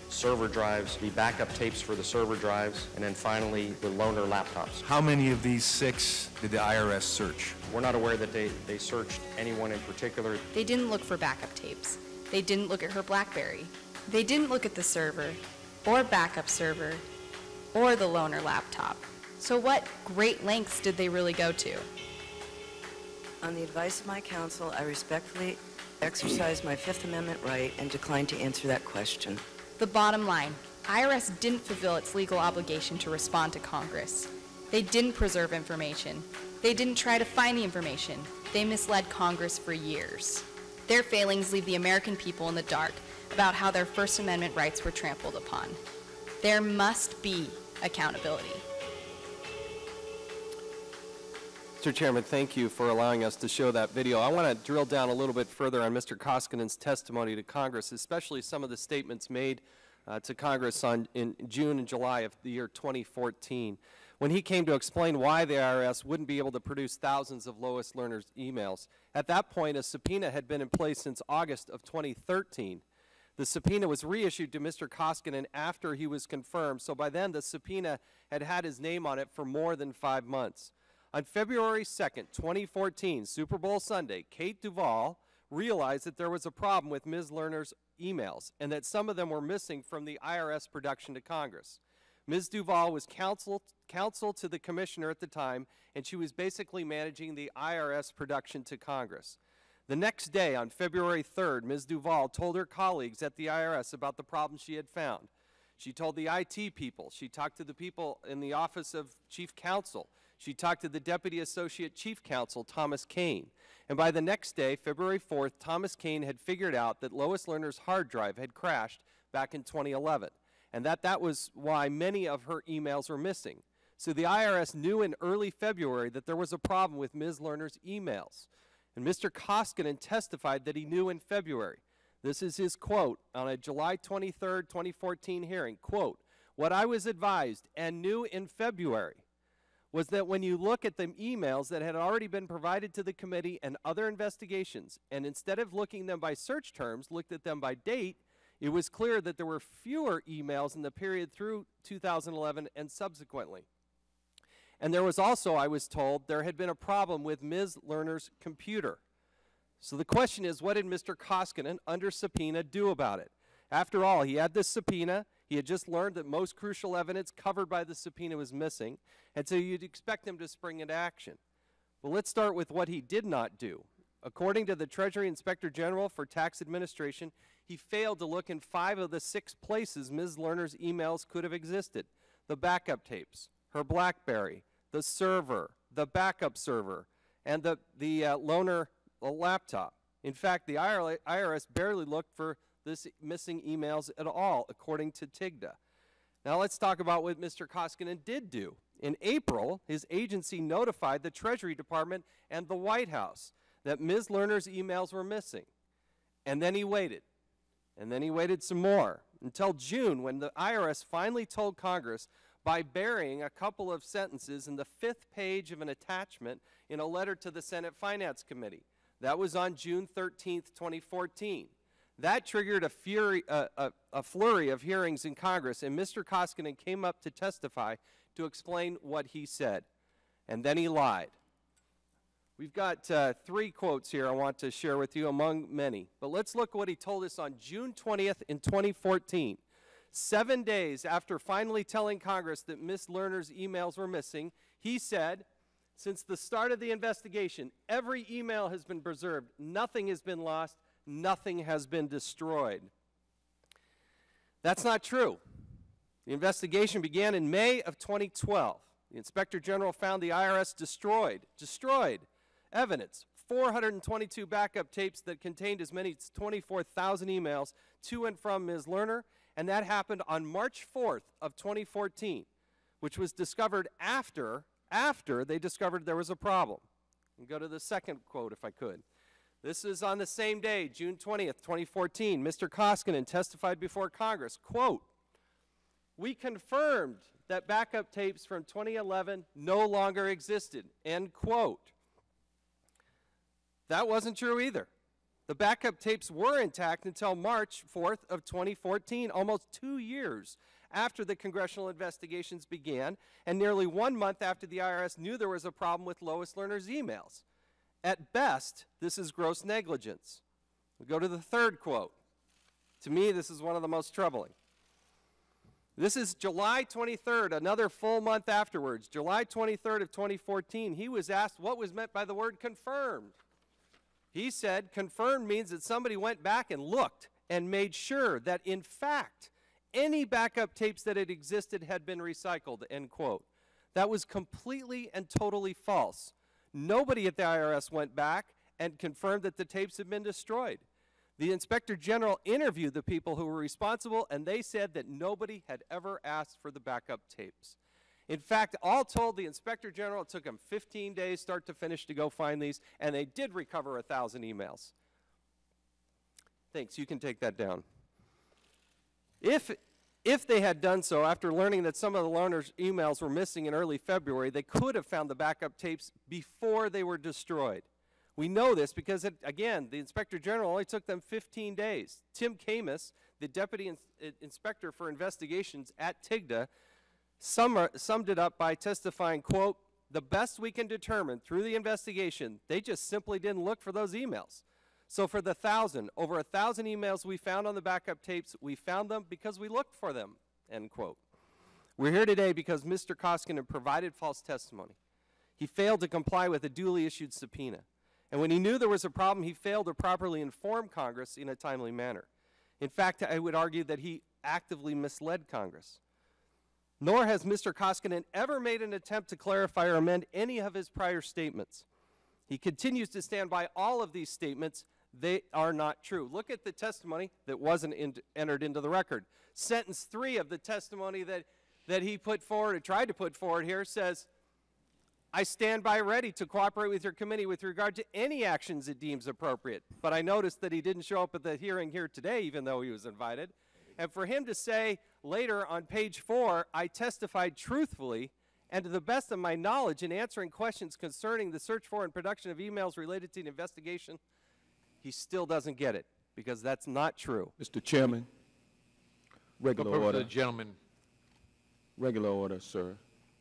server drives, the backup tapes for the server drives, and then finally the loaner laptops. How many of these six did the I R S search? We're not aware that they, they searched anyone in particular. They didn't look for backup tapes. They didn't look at her BlackBerry. They didn't look at the server, or backup server, or the loaner laptop. So what great lengths did they really go to? On the advice of my counsel, I respectfully exercise my Fifth Amendment right and decline to answer that question. The bottom line, I R S didn't fulfill its legal obligation to respond to Congress. They didn't preserve information. They didn't try to find the information. They misled Congress for years. Their failings leave the American people in the dark about how their First Amendment rights were trampled upon. There must be accountability. Mister Chairman, thank you for allowing us to show that video. I want to drill down a little bit further on Mister Koskinen's testimony to Congress, especially some of the statements made uh, to Congress on, in June and July of the year twenty fourteen, when he came to explain why the I R S wouldn't be able to produce thousands of Lois Lerner's emails. At that point, a subpoena had been in place since August of twenty thirteen. The subpoena was reissued to Mister Koskinen after he was confirmed, so by then the subpoena had had his name on it for more than five months. On February second, twenty fourteen, Super Bowl Sunday, Kate Duvall realized that there was a problem with Miz Lerner's emails and that some of them were missing from the I R S production to Congress. Miz Duvall was counsel, counsel to the commissioner at the time, and she was basically managing the I R S production to Congress. The next day, on February third, Miz Duvall told her colleagues at the I R S about the problem she had found. She told the I T people. She talked to the people in the Office of Chief Counsel. She talked to the Deputy Associate Chief Counsel, Thomas Kane. And by the next day, February fourth, Thomas Kane had figured out that Lois Lerner's hard drive had crashed back in twenty eleven, and that that was why many of her emails were missing. So the I R S knew in early February that there was a problem with Miz Lerner's emails. And Mister Koskinen testified that he knew in February. This is his quote on a July twenty-third, twenty fourteen hearing. Quote, "What I was advised and knew in February was that when you look at the emails that had already been provided to the committee and other investigations, and instead of looking them by search terms, looked at them by date, it was clear that there were fewer emails in the period through two thousand eleven and subsequently. And there was also, I was told, there had been a problem with Miz Lerner's computer." So the question is, what did Mister Koskinen, under subpoena, do about it? After all, he had this subpoena. He had just learned that most crucial evidence covered by the subpoena was missing, and so you'd expect him to spring into action. Well, let's start with what he did not do. According to the Treasury Inspector General for Tax Administration, he failed to look in five of the six places Miz Lerner's emails could have existed: the backup tapes, her BlackBerry, the server, the backup server, and the, the uh, loaner uh, laptop. In fact, the I R S barely looked for this missing emails at all, according to TIGTA. Now let's talk about what Mister Koskinen did do. In April, his agency notified the Treasury Department and the White House that Miz Lerner's emails were missing. And then he waited. And then he waited some more until June, when the I R S finally told Congress by burying a couple of sentences in the fifth page of an attachment in a letter to the Senate Finance Committee. That was on June thirteenth, twenty fourteen. That triggered a, fury, uh, a, a flurry of hearings in Congress, and Mister Koskinen came up to testify to explain what he said. And then he lied. We've got uh, three quotes here I want to share with you among many. But let's look at what he told us on June twentieth in twenty fourteen. Seven days after finally telling Congress that Miz Lerner's emails were missing, he said, "Since the start of the investigation, every email has been preserved. Nothing has been lost. Nothing has been destroyed." That's not true. The investigation began in May of twenty twelve. The Inspector General found the I R S destroyed, destroyed evidence, four hundred twenty-two backup tapes that contained as many as twenty-four thousand emails to and from Miz Lerner, and that happened on March fourth of twenty fourteen, which was discovered after, after they discovered there was a problem. And go to the second quote, if I could. This is on the same day, June twentieth, twenty fourteen. Mister Koskinen testified before Congress, quote, "We confirmed that backup tapes from twenty eleven no longer existed," end quote. That wasn't true either. The backup tapes were intact until March fourth of twenty fourteen, almost two years after the congressional investigations began, and nearly one month after the I R S knew there was a problem with Lois Lerner's emails. At best, this is gross negligence. We go to the third quote. To me, this is one of the most troubling. This is July twenty-third, another full month afterwards, July twenty-third of twenty fourteen. He was asked what was meant by the word confirmed. He said, confirmed means that somebody went back and looked and made sure that, in fact, any backup tapes that had existed had been recycled, end quote. That was completely and totally false. Nobody at the I R S went back and confirmed that the tapes had been destroyed. The Inspector General interviewed the people who were responsible, and they said that nobody had ever asked for the backup tapes. In fact, all told, the Inspector General, it took them fifteen days start to finish to go find these, and they did recover a thousand emails. Thanks, you can take that down. If, if they had done so after learning that some of the Lerner's emails were missing in early February, they could have found the backup tapes before they were destroyed. We know this because, it, again, the Inspector General only took them fifteen days. Tim Camus, the Deputy Ins Inspector for Investigations at TIGTA, sum summed it up by testifying, quote, the best we can determine through the investigation, they just simply didn't look for those emails. So for the thousand, over a thousand emails we found on the backup tapes, we found them because we looked for them, end quote. We're here today because Mister Koskinen provided false testimony. He failed to comply with a duly issued subpoena. And when he knew there was a problem, he failed to properly inform Congress in a timely manner. In fact, I would argue that he actively misled Congress. Nor has Mister Koskinen ever made an attempt to clarify or amend any of his prior statements. He continues to stand by all of these statements. They are not true. Look at the testimony that wasn't in, entered into the record. Sentence three of the testimony that, that he put forward, or tried to put forward here, says, I stand by ready to cooperate with your committee with regard to any actions it deems appropriate. But I noticed that he didn't show up at the hearing here today, even though he was invited. And for him to say later on page four, I testified truthfully and to the best of my knowledge in answering questions concerning the search for and production of emails related to the investigation, he still doesn't get it, because that's not true. Mister Chairman, regular Go order. The gentleman. Regular order, sir.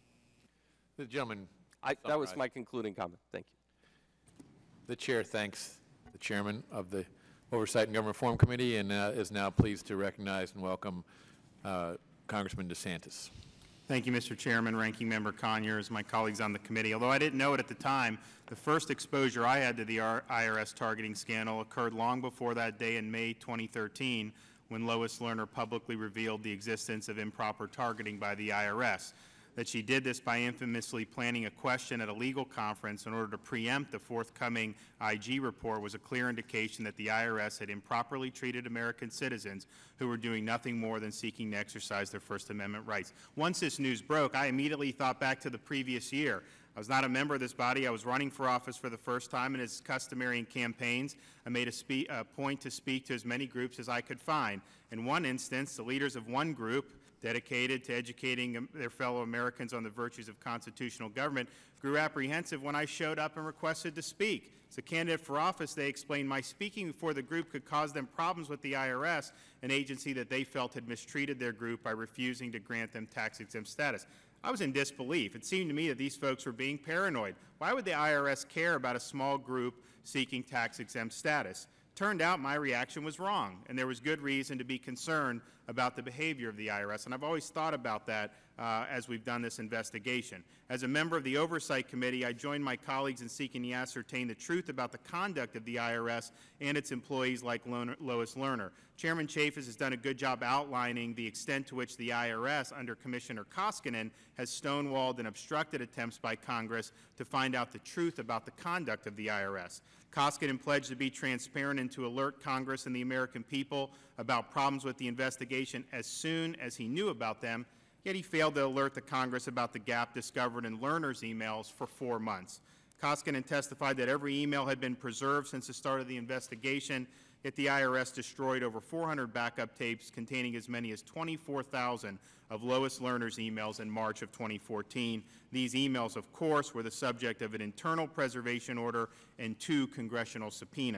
The gentleman. I, that was my concluding comment. Thank you. The chair thanks the chairman of the Oversight and Government Reform Committee, and uh, is now pleased to recognize and welcome uh, Congressman DeSantis. Thank you, Mister Chairman, Ranking Member Conyers, my colleagues on the committee. Although I didn't know it at the time, the first exposure I had to the I R S targeting scandal occurred long before that day in May twenty thirteen, when Lois Lerner publicly revealed the existence of improper targeting by the I R S. That she did this by infamously planning a question at a legal conference in order to preempt the forthcoming I G report was a clear indication that the I R S had improperly treated American citizens who were doing nothing more than seeking to exercise their First Amendment rights. Once this news broke, I immediately thought back to the previous year. I was not a member of this body. I was running for office for the first time, and as customary in campaigns, I made a, spe a point to speak to as many groups as I could find. In one instance, the leaders of one group, dedicated to educating their fellow Americans on the virtues of constitutional government, grew apprehensive when I showed up and requested to speak. As a candidate for office, they explained my speaking before the group could cause them problems with the I R S, an agency that they felt had mistreated their group by refusing to grant them tax-exempt status. I was in disbelief. It seemed to me that these folks were being paranoid. Why would the I R S care about a small group seeking tax-exempt status? Turned out my reaction was wrong, and there was good reason to be concerned about the behavior of the I R S, and I've always thought about that uh, as we've done this investigation. As a member of the Oversight Committee, I joined my colleagues in seeking to ascertain the truth about the conduct of the I R S and its employees like Lo Lois Lerner. Chairman Chaffetz has done a good job outlining the extent to which the I R S, under Commissioner Koskinen, has stonewalled and obstructed attempts by Congress to find out the truth about the conduct of the I R S. Koskinen pledged to be transparent and to alert Congress and the American people about problems with the investigation as soon as he knew about them, yet he failed to alert the Congress about the gap discovered in Lerner's emails for four months. Koskinen testified that every email had been preserved since the start of the investigation, yet the I R S destroyed over four hundred backup tapes containing as many as twenty-four thousand of Lois Lerner's emails in March of twenty fourteen. These emails, of course, were the subject of an internal preservation order and two congressional subpoenas.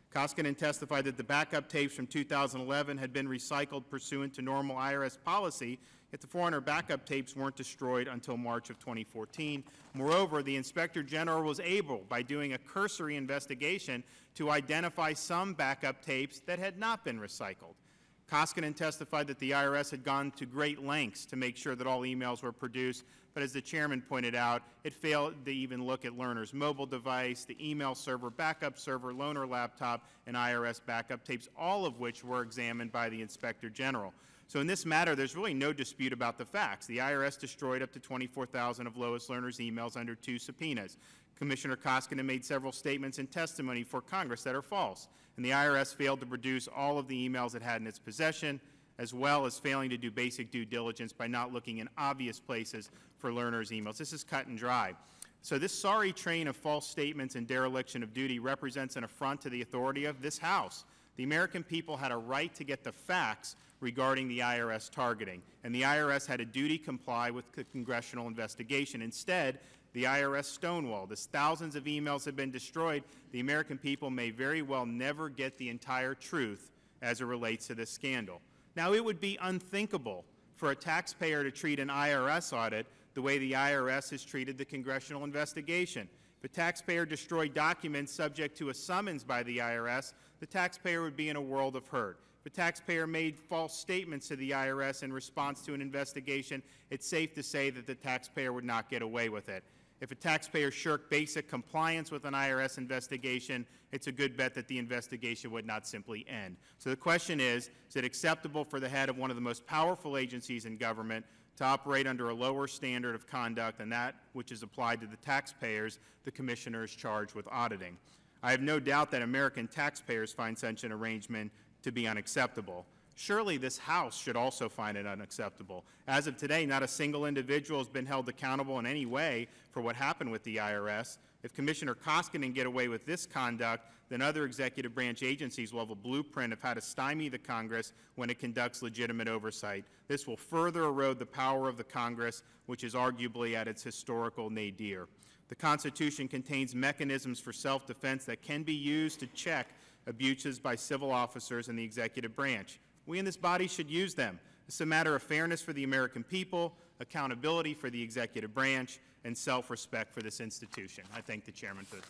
Koskinen testified that the backup tapes from two thousand eleven had been recycled pursuant to normal I R S policy, yet the four hundred backup tapes weren't destroyed until March of twenty fourteen. Moreover, the Inspector General was able, by doing a cursory investigation, to identify some backup tapes that had not been recycled. Koskinen testified that the I R S had gone to great lengths to make sure that all emails were produced, but as the chairman pointed out, it failed to even look at learner's mobile device, the email server, backup server, loaner laptop, and I R S backup tapes, all of which were examined by the Inspector General. So in this matter, there's really no dispute about the facts. The I R S destroyed up to twenty-four thousand of Lois Lerner's emails under two subpoenas. Commissioner Koskinen made several statements and testimony for Congress that are false, and the I R S failed to produce all of the emails it had in its possession, as well as failing to do basic due diligence by not looking in obvious places for Lerner's emails. This is cut and dry. So this sorry train of false statements and dereliction of duty represents an affront to the authority of this House. The American people had a right to get the facts regarding the I R S targeting, and the I R S had a duty to comply with the congressional investigation. Instead, the I R S stonewalled. As thousands of emails have been destroyed, the American people may very well never get the entire truth as it relates to this scandal. Now, it would be unthinkable for a taxpayer to treat an I R S audit the way the I R S has treated the congressional investigation. If a taxpayer destroyed documents subject to a summons by the I R S, the taxpayer would be in a world of hurt. If a taxpayer made false statements to the I R S in response to an investigation, it's safe to say that the taxpayer would not get away with it. If a taxpayer shirked basic compliance with an I R S investigation, it's a good bet that the investigation would not simply end. So the question is, is it acceptable for the head of one of the most powerful agencies in government to operate under a lower standard of conduct than that which is applied to the taxpayers the commissioner is charged with auditing? I have no doubt that American taxpayers find such an arrangement to be unacceptable. Surely this House should also find it unacceptable. As of today, not a single individual has been held accountable in any way for what happened with the I R S. If Commissioner Koskinen can get away with this conduct, then other executive branch agencies will have a blueprint of how to stymie the Congress when it conducts legitimate oversight. This will further erode the power of the Congress, which is arguably at its historical nadir. The Constitution contains mechanisms for self-defense that can be used to check abuses by civil officers in the executive branch. We in this body should use them. It's a matter of fairness for the American people, accountability for the executive branch, and self-respect for this institution. I thank the chairman for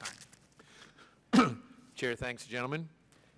the time. Chair thanks the gentleman.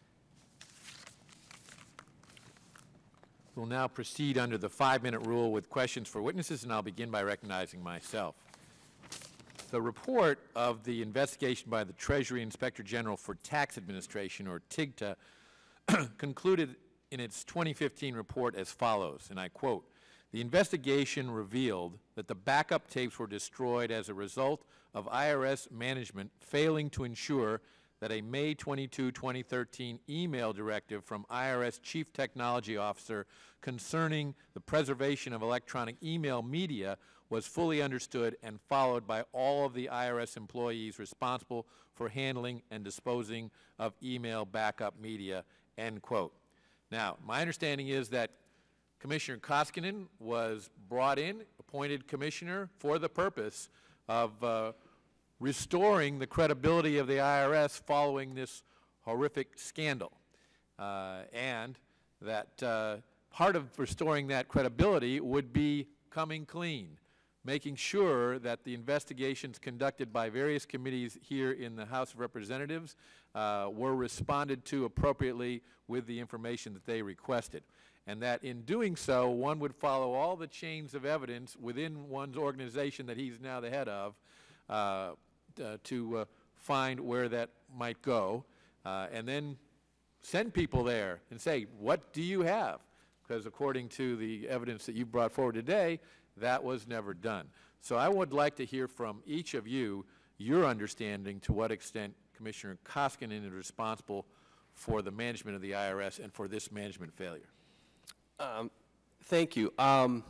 We'll now proceed under the five-minute rule with questions for witnesses, and I'll begin by recognizing myself. The report of the investigation by the Treasury Inspector General for Tax Administration, or TIGTA, concluded in its twenty fifteen report as follows, and I quote, "The investigation revealed that the backup tapes were destroyed as a result of I R S management failing to ensure that a May twenty-second, twenty thirteen email directive from I R S Chief Technology Officer concerning the preservation of electronic email media was fully understood and followed by all of the I R S employees responsible for handling and disposing of email backup media," end quote. Now, my understanding is that Commissioner Koskinen was brought in, appointed commissioner for the purpose of uh, restoring the credibility of the I R S following this horrific scandal. Uh, and that uh, part of restoring that credibility would be coming clean, making sure that the investigations conducted by various committees here in the House of Representatives uh, were responded to appropriately with the information that they requested. And that in doing so, one would follow all the chains of evidence within one's organization that he's now the head of uh, uh, to uh, find where that might go, uh, and then send people there and say, what do you have? Because according to the evidence that you brought forward today, that was never done. So I would like to hear from each of you your understanding to what extent Commissioner Koskinen is responsible for the management of the I R S and for this management failure. Um, thank you. Um,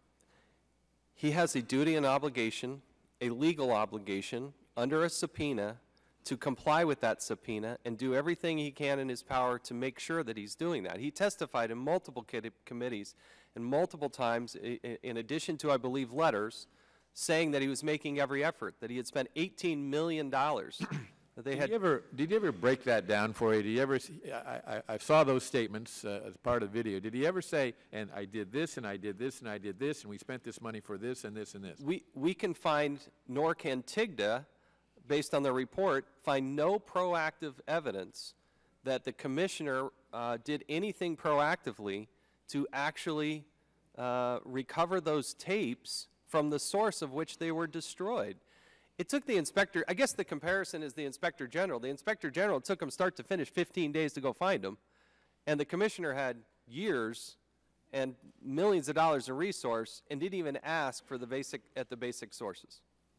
he has a duty and obligation, a legal obligation, under a subpoena to comply with that subpoena and do everything he can in his power to make sure that he's doing that. He testified in multiple committees and multiple times, in addition to, I believe, letters, saying that he was making every effort, that he had spent eighteen million dollars that they Did had. you ever, did you ever break that down for you? Did you ever, s- I, I- I saw those statements uh, as part of the video. Did he ever say, and I did this, and I did this, and I did this, and we spent this money for this, and this, and this? We, we can find, nor can TIGTA, based on the report, find no proactive evidence that the commissioner uh, did anything proactively to actually uh, recover those tapes from the source of which they were destroyed. It took the inspector, I guess the comparison is the inspector general. The inspector general, it took him start to finish fifteen days to go find them, and the commissioner had years and millions of dollars in resource and didn't even ask for the basic, at the basic sources.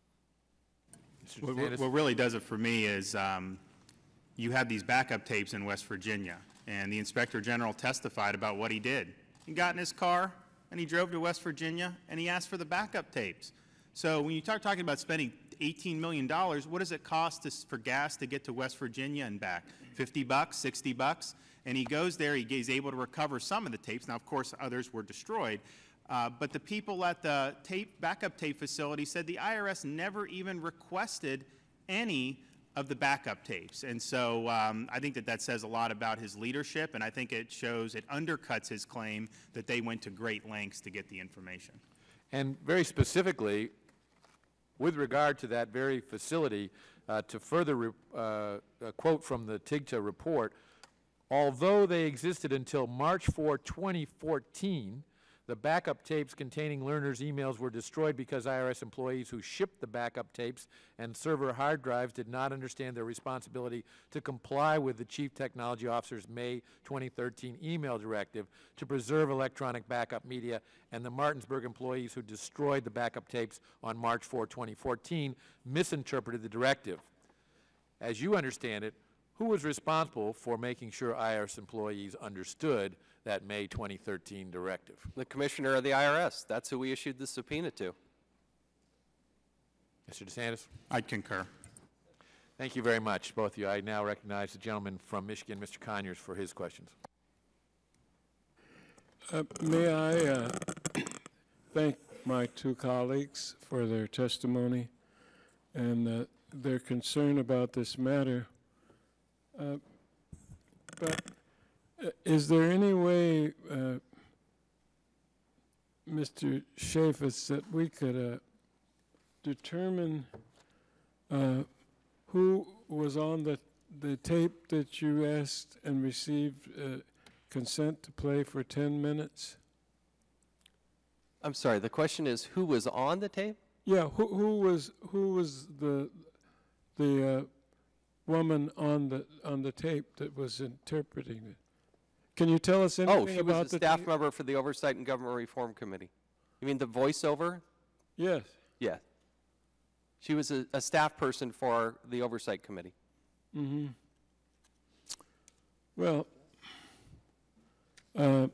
What, what- what really does it for me is um, you have these backup tapes in West Virginia, and the Inspector General testified about what he did. He got in his car, and he drove to West Virginia, and he asked for the backup tapes. So when you start talking about spending eighteen million dollars, what does it cost to, for gas to get to West Virginia and back? fifty bucks, sixty bucks? And he goes there, he, he's able to recover some of the tapes. Now, of course, others were destroyed. Uh, but the people at the tape, backup tape facility said the I R S never even requested any of the backup tapes. And so um, I think that that says a lot about his leadership, and I think it shows, it undercuts his claim that they went to great lengths to get the information. And very specifically, with regard to that very facility, uh, to further re- uh, a quote from the TIGTA report, although they existed until March fourth, twenty fourteen, the backup tapes containing learners' emails were destroyed because I R S employees who shipped the backup tapes and server hard drives did not understand their responsibility to comply with the Chief Technology Officer's May twenty thirteen email directive to preserve electronic backup media, and the Martinsburg employees who destroyed the backup tapes on March fourth, twenty fourteen misinterpreted the directive. As you understand it, who was responsible for making sure I R S employees understood that May twenty thirteen directive? The commissioner of the I R S. That's who we issued the subpoena to. Mister DeSantis? I concur. Thank you very much, both of you. I now recognize the gentleman from Michigan, Mister Conyers, for his questions. Uh, may I uh, thank my two colleagues for their testimony and uh, their concern about this matter. Uh, but uh, is there any way, uh, Mister Chaffetz, that we could uh, determine uh, who was on the, the tape that you asked and received uh, consent to play for ten minutes? I'm sorry, the question is who was on the tape? Yeah, who, who was who was the the uh, woman on the on the tape that was interpreting it? Can you tell us anything Oh, she about was a the staff tape? member for the Oversight and Government Reform Committee. You mean the voiceover? Yes. Yeah. She was a, a staff person for the Oversight Committee. Mm-hmm. Well, uh,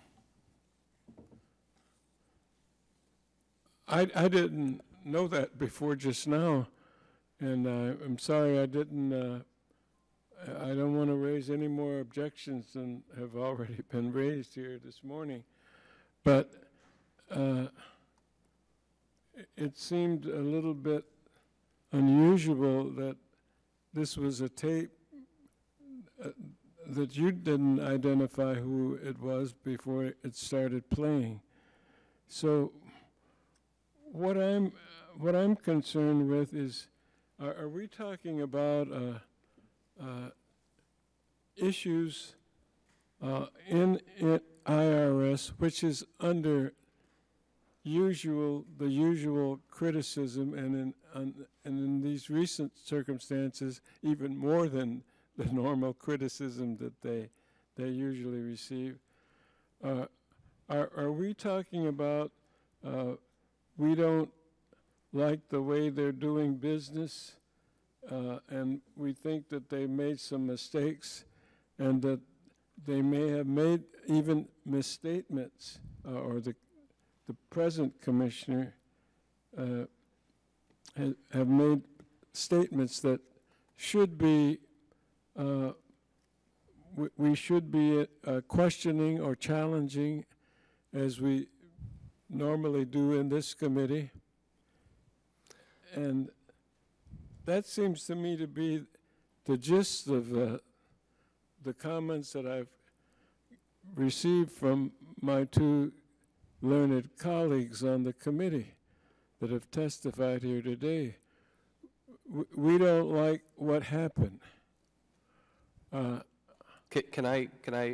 I I didn't know that before just now, and uh, I'm sorry I didn't. Uh, I I don't want to raise any more objections than have already been raised here this morning, but uh, it- it seemed a little bit unusual that this was a tape uh, that you didn't identify who it was before it started playing. So what I'm what I'm concerned with is, are, are we talking about uh, uh, issues uh, in, in I R S which is under usual the usual criticism, and in un, and in these recent circumstances even more than the normal criticism that they they usually receive? Uh, are are we talking about uh, we don't like the way they're doing business, uh, and we think that they made some mistakes, and that they may have made even misstatements, uh, or the the present commissioner uh, ha have made statements that should be uh, we, we should be uh, questioning or challenging, as we normally do in this committee. And that seems to me to be the gist of uh, the comments that I've received from my two learned colleagues on the committee that have testified here today. W we don't like what happened. Uh, can, can I can I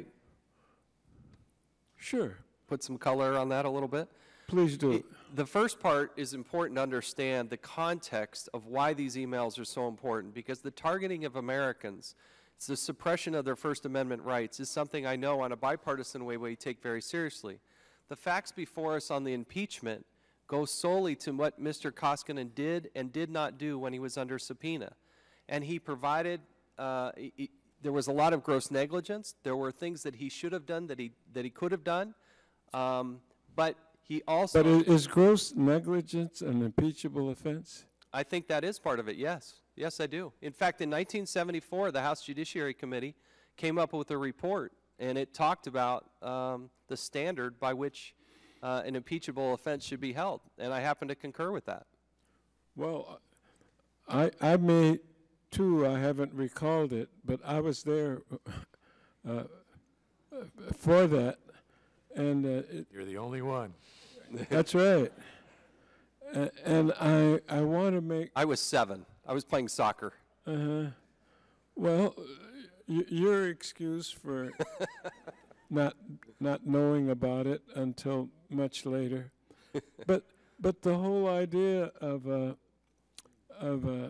sure put some color on that a little bit? Please do. It, the first part is important to understand the context of why these emails are so important, because the targeting of Americans, it's the suppression of their First Amendment rights, is something I know on a bipartisan way we take very seriously. The facts before us on the impeachment go solely to what Mister Koskinen did and did not do when he was under subpoena. And he provided, uh, he, there was a lot of gross negligence. There were things that he should have done that he, that he could have done. Um, but he also... But is gross negligence an impeachable offense? I think that is part of it, yes. Yes, I do. In fact, in nineteen seventy-four, the House Judiciary Committee came up with a report, and it talked about um, the standard by which uh, an impeachable offense should be held, and I happen to concur with that. Well, I, I may, too, I haven't recalled it, but I was there uh, for that. And uh, it, you're the only one. That's right. Uh, and I I want to make. I was seven. I was playing soccer. Uh huh. Well, y your excuse for not not knowing about it until much later, but but the whole idea of uh, of uh,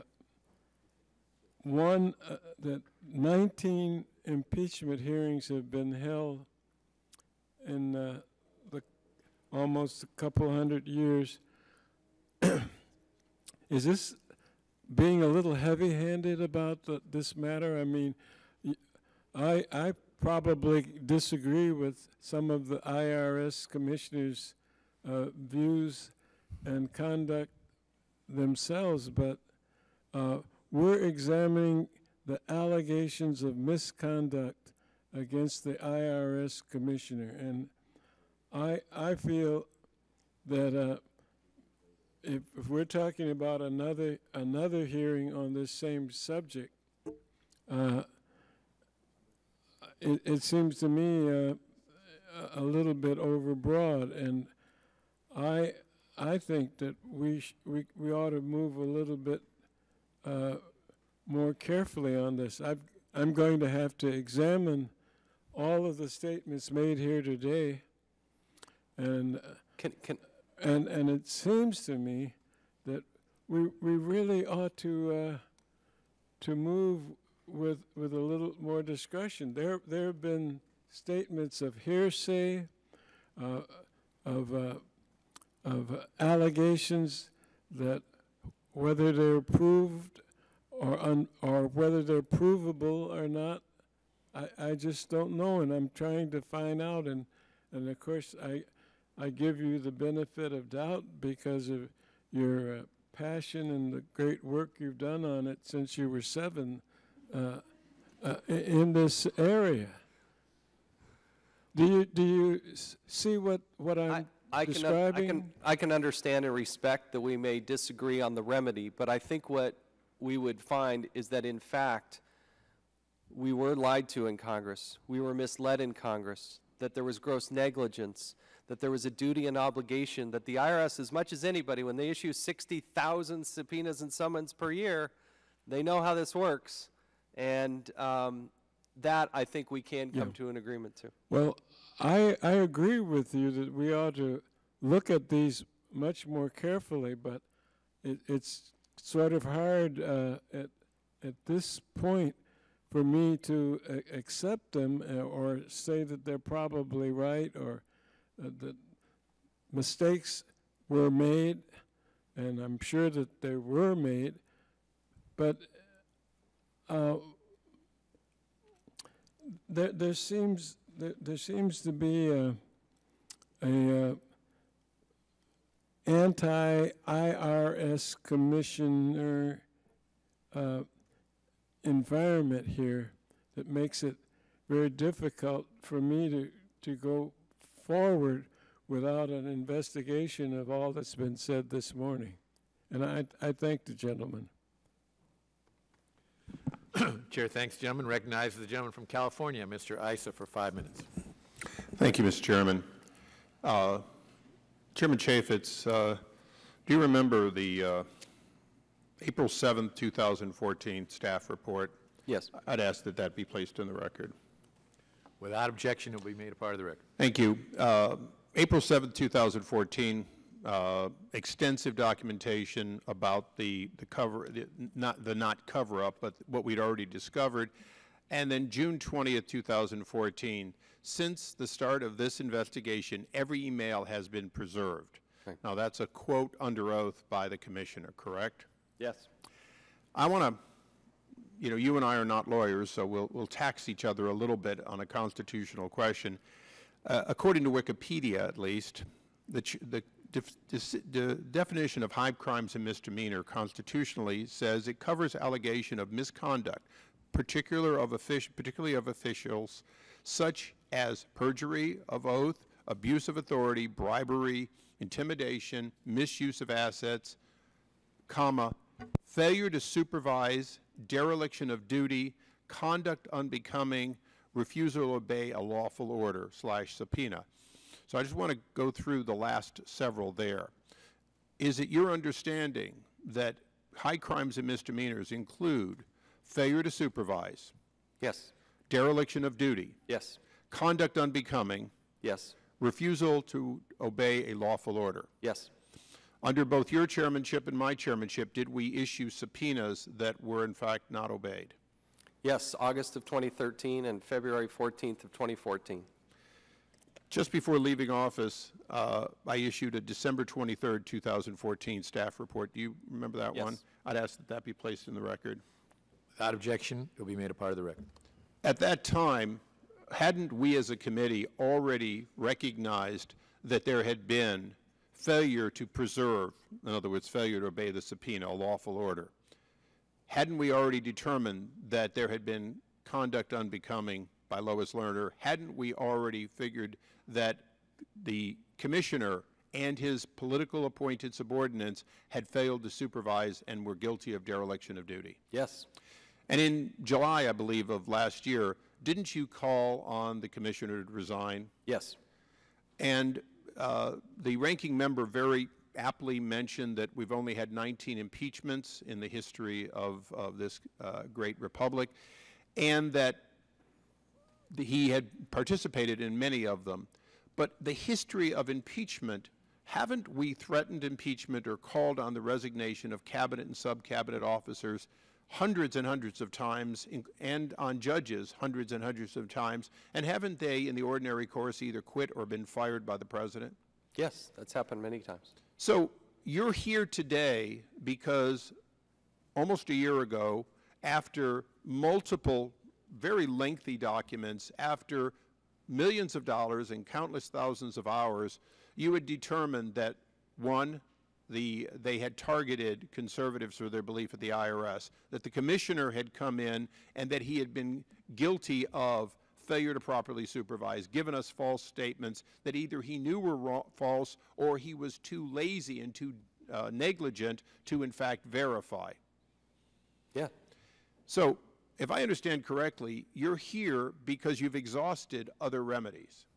one uh, that nineteen impeachment hearings have been held in uh, the almost a couple hundred years. Is this being a little heavy-handed about the, this matter? I mean, I I probably disagree with some of the I R S commissioners' uh, views and conduct themselves, but uh, we're examining the allegations of misconduct against the I R S commissioner, and I I feel that uh, if, if we're talking about another another hearing on this same subject, uh, it, it seems to me uh, a little bit overbroad, and I I think that we sh we we ought to move a little bit uh, more carefully on this. I've, I'm going to have to examine all of the statements made here today, and can, can and and it seems to me that we we really ought to uh, to move with with a little more discretion. There there have been statements of hearsay, uh, of uh, of allegations that whether they're proved or un, or whether they're provable or not, I, I just don't know, and I'm trying to find out. And and of course, I I give you the benefit of doubt because of your uh, passion and the great work you've done on it since you were seven uh, uh, in this area. Do you do you s see what what I'm I, I describing? Can, I can I can understand and respect that we may disagree on the remedy, but I think what we would find is that in fact we were lied to in Congress, we were misled in Congress, that there was gross negligence, that there was a duty and obligation, that the I R S, as much as anybody, when they issue sixty thousand subpoenas and summons per year, they know how this works, and um, that I think we can come Yeah. to an agreement to. Well, I I agree with you that we ought to look at these much more carefully, but it, it's sort of hard uh, at at this point for me to uh, accept them uh, or say that they're probably right or uh, that mistakes were made, and I'm sure that they were made, but uh, there there seems there, there seems to be a, a uh, anti-I R S commissioner uh, environment here that makes it very difficult for me to, to go forward without an investigation of all that's been said this morning. And I, I thank the gentleman. Chair thanks the gentleman. Recognizes the gentleman from California, Mister Issa, for five minutes. Thank you, Mister Chairman. Uh, Chairman Chaffetz, uh, do you remember the uh, April seventh, two thousand fourteen staff report? Yes. I'd ask that that be placed in the record. Without objection, it will be made a part of the record. Thank you. Uh, April seventh, two thousand fourteen, uh, extensive documentation about the, the cover, the, not the not cover-up, but what we'd already discovered. And then June twentieth, two thousand fourteen, since the start of this investigation, every email has been preserved. Okay. Now, that's a quote under oath by the Commissioner, correct? Yes. I want to, you know, you and I are not lawyers, so we'll, we'll tax each other a little bit on a constitutional question. Uh, according to Wikipedia, at least, the, ch the, def the definition of high crimes and misdemeanor constitutionally says it covers allegation of misconduct, particular of particularly of officials, such as perjury of oath, abuse of authority, bribery, intimidation, misuse of assets, comma, failure to supervise, dereliction of duty, conduct unbecoming, refusal to obey a lawful order slash subpoena. So I just want to go through the last several there. Is it your understanding that high crimes and misdemeanors include failure to supervise? Yes. Dereliction of duty? Yes. Conduct unbecoming? Yes. Refusal to obey a lawful order? Yes. Under both your chairmanship and my chairmanship, did we issue subpoenas that were in fact not obeyed? Yes, August of twenty thirteen and February fourteenth of twenty fourteen. Just before leaving office, uh, I issued a December twenty-third, two thousand fourteen staff report. Do you remember that Yes. one? I'd ask that that be placed in the record. Without objection, it will be made a part of the record. At that time, hadn't we as a committee already recognized that there had been failure to preserve, in other words, failure to obey the subpoena, a lawful order? Hadn't we already determined that there had been conduct unbecoming by Lois Lerner? Hadn't we already figured that the commissioner and his political appointed subordinates had failed to supervise and were guilty of dereliction of duty? Yes. And in July, I believe, of last year, didn't you call on the commissioner to resign? Yes. And uh, the ranking member very aptly mentioned that we've only had nineteen impeachments in the history of, of this uh, great republic, and that the, he had participated in many of them. But the history of impeachment, haven't we threatened impeachment or called on the resignation of cabinet and sub-cabinet officers hundreds and hundreds of times, in, and on judges hundreds and hundreds of times, and haven't they, in the ordinary course, either quit or been fired by the President? Yes, that's happened many times. So you're here today because almost a year ago, after multiple very lengthy documents, after millions of dollars and countless thousands of hours, you had determined that, one, the, they had targeted conservatives for their belief at the I R S, that the commissioner had come in and that he had been guilty of failure to properly supervise, given us false statements that either he knew were wrong, false, or he was too lazy and too uh, negligent to, in fact, verify. Yeah. So, if I understand correctly, you're here because you've exhausted other remedies.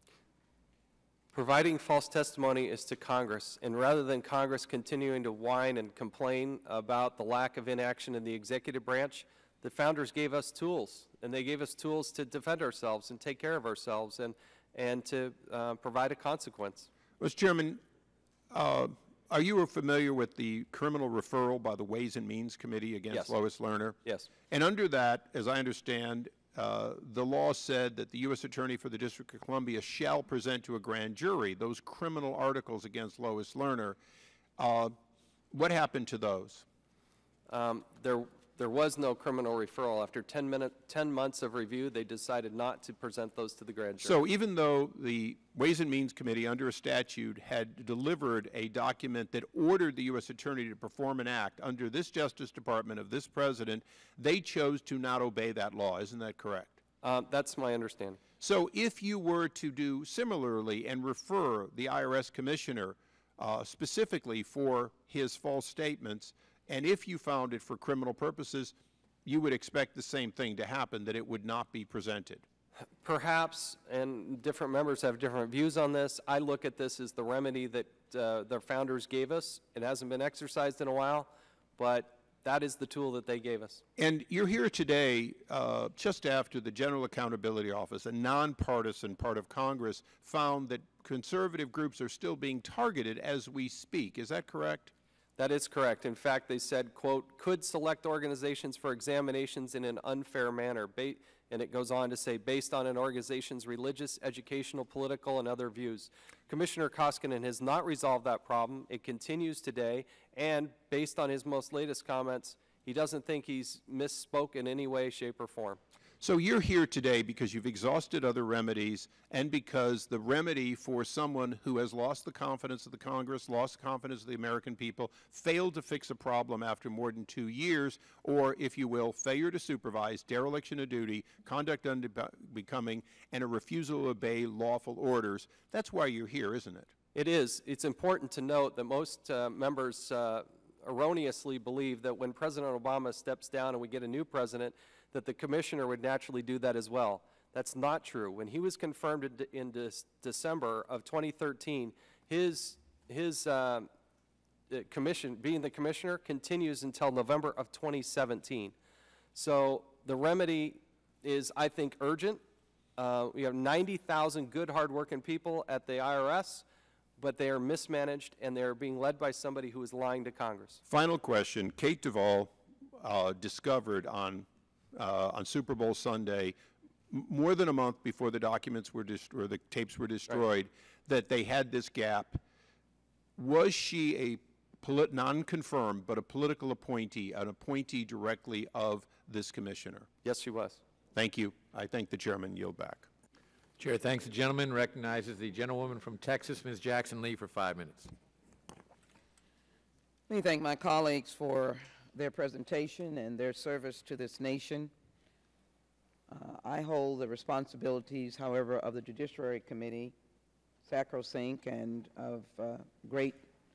Providing false testimony is to Congress, and rather than Congress continuing to whine and complain about the lack of inaction in the executive branch, the founders gave us tools, and they gave us tools to defend ourselves and take care of ourselves and, and to uh, provide a consequence. Mister Chairman, uh, are you familiar with the criminal referral by the Ways and Means Committee against Yes. Lois Lerner? Yes. And under that, as I understand, uh, the law said that the U S Attorney for the District of Columbia shall present to a grand jury those criminal articles against Lois Lerner. Uh, what happened to those? Um, there, there was no criminal referral. After ten, minute, ten months of review, they decided not to present those to the grand jury. So even though the Ways and Means Committee, under a statute, had delivered a document that ordered the U S Attorney to perform an act under this Justice Department of this President, they chose to not obey that law. Isn't that correct? Um, that's my understanding. So if you were to do similarly and refer the I R S Commissioner uh, specifically for his false statements, and if you found it for criminal purposes, you would expect the same thing to happen, that it would not be presented. Perhaps, and different members have different views on this. I look at this as the remedy that uh, the founders gave us. It hasn't been exercised in a while, but that is the tool that they gave us. And you're here today uh, just after the General Accountability Office, a nonpartisan part of Congress, found that conservative groups are still being targeted as we speak. Is that correct? That is correct. In fact, they said, quote, could select organizations for examinations in an unfair manner. Ba and it goes on to say, based on an organization's religious, educational, political, and other views. Commissioner Koskinen has not resolved that problem. It continues today, and based on his most latest comments, he doesn't think he's misspoke in any way, shape, or form. So you're here today because you've exhausted other remedies and because the remedy for someone who has lost the confidence of the Congress, lost the confidence of the American people, failed to fix a problem after more than two years, or, if you will, failure to supervise, dereliction of duty, conduct unbecoming, and a refusal to obey lawful orders. That's why you're here, isn't it? It is. It's important to note that most uh, members uh, erroneously believe that when President Obama steps down and we get a new president, that the commissioner would naturally do that as well. That's not true. When he was confirmed in, de in de December of twenty thirteen, his, his uh, commission, being the commissioner, continues until November of twenty seventeen. So the remedy is, I think, urgent. Uh, we have ninety thousand good, hard-working people at the I R S, but they are mismanaged and they are being led by somebody who is lying to Congress. Final question. Kate Duvall uh, discovered on Uh, on Super Bowl Sunday, m more than a month before the documents were destroyed, or the tapes were destroyed, right, that they had this gap. Was she a non-confirmed, but a political appointee, an appointee directly of this commissioner? Yes, she was. Thank you. I thank the chairman. Yield back. Chair thanks the gentleman, recognizes the gentlewoman from Texas, Miz Jackson Lee, for five minutes. Let me thank my colleagues for their presentation and their service to this nation. Uh, I hold the responsibilities, however, of the Judiciary Committee, sacrosanct and of uh, great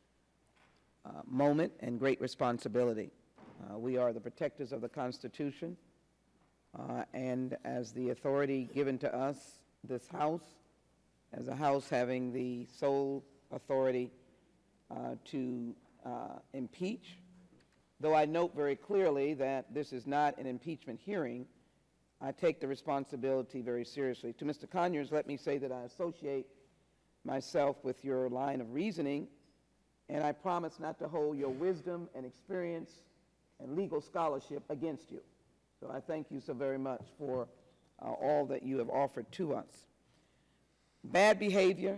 uh, moment and great responsibility. Uh, we are the protectors of the Constitution, uh, and as the authority given to us, this House, as a House having the sole authority uh, to uh, impeach, though I note very clearly that this is not an impeachment hearing, I take the responsibility very seriously. To Mister Conyers, let me say that I associate myself with your line of reasoning, and I promise not to hold your wisdom and experience and legal scholarship against you. So I thank you so very much for uh, all that you have offered to us. Bad behavior,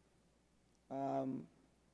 um,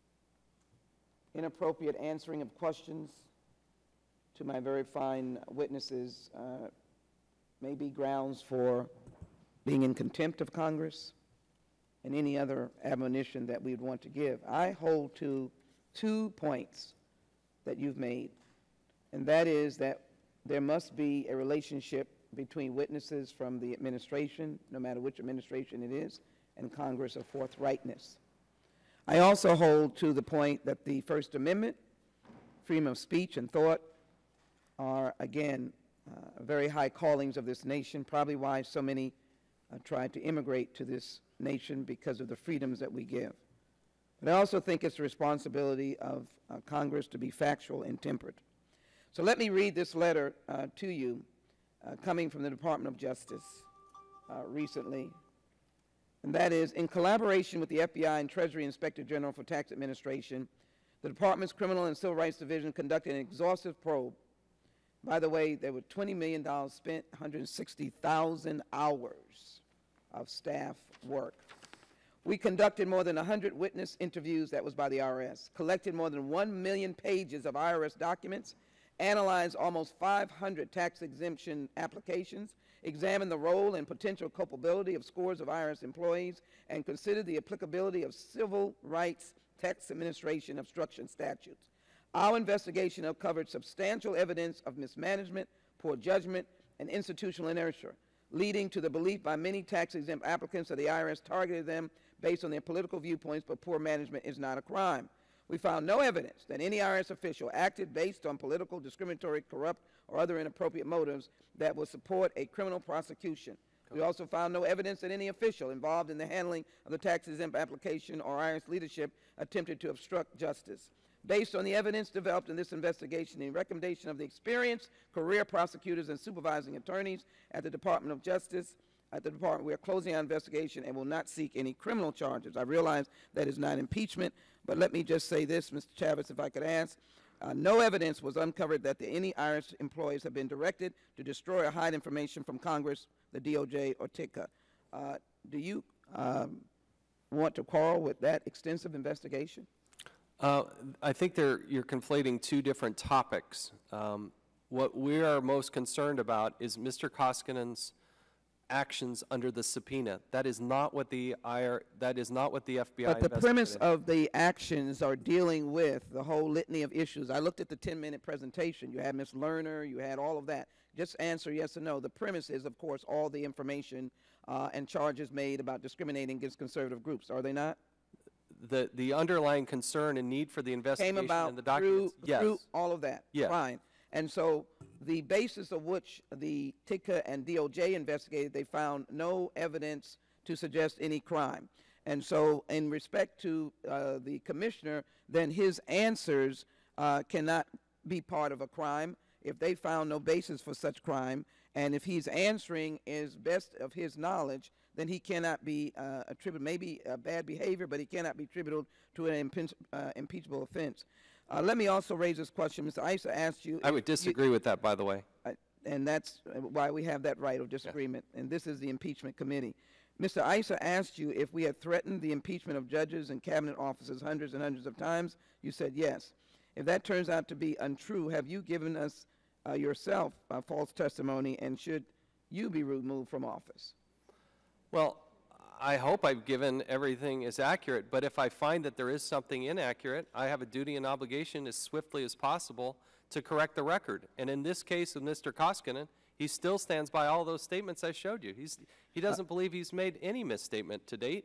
inappropriate answering of questions to my very fine witnesses uh, may be grounds for being in contempt of Congress and any other admonition that we would want to give. I hold to two points that you've made, and that is that there must be a relationship between witnesses from the administration, no matter which administration it is, and Congress of forthrightness. I also hold to the point that the First Amendment, freedom of speech and thought, are, again, uh, very high callings of this nation, probably why so many uh, tried to immigrate to this nation because of the freedoms that we give. But I also think it's the responsibility of uh, Congress to be factual and tempered. So let me read this letter uh, to you uh, coming from the Department of Justice uh, recently. And that is, in collaboration with the F B I and Treasury Inspector General for Tax Administration, the Department's Criminal and Civil Rights Division conducted an exhaustive probe. By the way, there were twenty million dollars spent, one hundred sixty thousand hours of staff work. We conducted more than one hundred witness interviews, that was by the I R S, collected more than one million pages of I R S documents, analyzed almost five hundred tax exemption applications, examined the role and potential culpability of scores of I R S employees, and considered the applicability of civil rights tax administration obstruction statutes. Our investigation uncovered substantial evidence of mismanagement, poor judgment, and institutional inertia, leading to the belief by many tax-exempt applicants that the I R S targeted them based on their political viewpoints, but poor management is not a crime. We found no evidence that any I R S official acted based on political, discriminatory, corrupt, or other inappropriate motives that would support a criminal prosecution. We also found no evidence that any official involved in the handling of the tax-exempt application or I R S leadership attempted to obstruct justice. Based on the evidence developed in this investigation, the recommendation of the experienced career prosecutors and supervising attorneys at the Department of Justice, at the Department, we are closing our investigation and will not seek any criminal charges. I realize that is not impeachment, but let me just say this, Mister Chavez, if I could ask. Uh, no evidence was uncovered that the, any I R S employees have been directed to destroy or hide information from Congress, the D O J, or T I C A. Uh, do you um, want to quarrel with that extensive investigation? Uh, I think they're, you're conflating two different topics. Um, what we are most concerned about is Mister Koskinen's actions under the subpoena. That is not what the I R, that is not what the F B I. But the premise of the actions are dealing with the whole litany of issues. I looked at the ten-minute presentation. You had Miz Lerner. You had all of that. Just answer yes or no. The premise is, of course, all the information uh, and charges made about discriminating against conservative groups. Are they not? The the underlying concern and need for the investigation Came about and the documents. through, yes. through all of that. Yes. Fine. And so the basis of which the T I C A and D O J investigated, they found no evidence to suggest any crime. And so in respect to uh, the commissioner, then his answers uh, cannot be part of a crime if they found no basis for such crime. And if he's answering is best of his knowledge, then he cannot be uh, attributed, maybe a bad behavior, but he cannot be attributed to an impeach, uh, impeachable offense. Uh, let me also raise this question. Mister Issa asked you. I would disagree you, with that, by the way. Uh, and that's why we have that right of disagreement. Yeah. And this is the impeachment committee. Mister Issa asked you if we had threatened the impeachment of judges and cabinet officers hundreds and hundreds of times. You said yes. If that turns out to be untrue, have you given us uh, yourself uh, false testimony, and should you be removed from office? Well, I hope I've given everything is accurate, but if I find that there is something inaccurate, I have a duty and obligation as swiftly as possible to correct the record. And in this case of Mister Koskinen, he still stands by all those statements I showed you. He's, he doesn't uh, believe he's made any misstatement to date,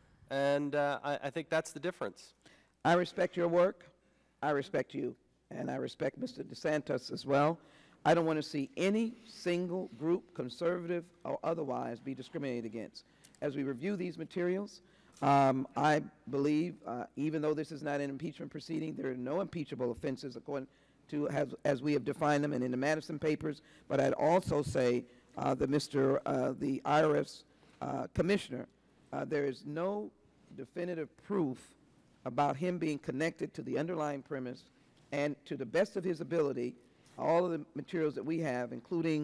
and uh, I, I think that's the difference. I respect your work. I respect you, and I respect Mister DeSantis as well. I don't want to see any single group, conservative or otherwise, be discriminated against. As we review these materials, um, I believe, uh, even though this is not an impeachment proceeding, there are no impeachable offenses according to as, as we have defined them and in the Madison papers. But I'd also say uh, that Mister Uh, the I R S uh, commissioner, uh, there is no definitive proof about him being connected to the underlying premise, and to the best of his ability, all of the materials that we have, including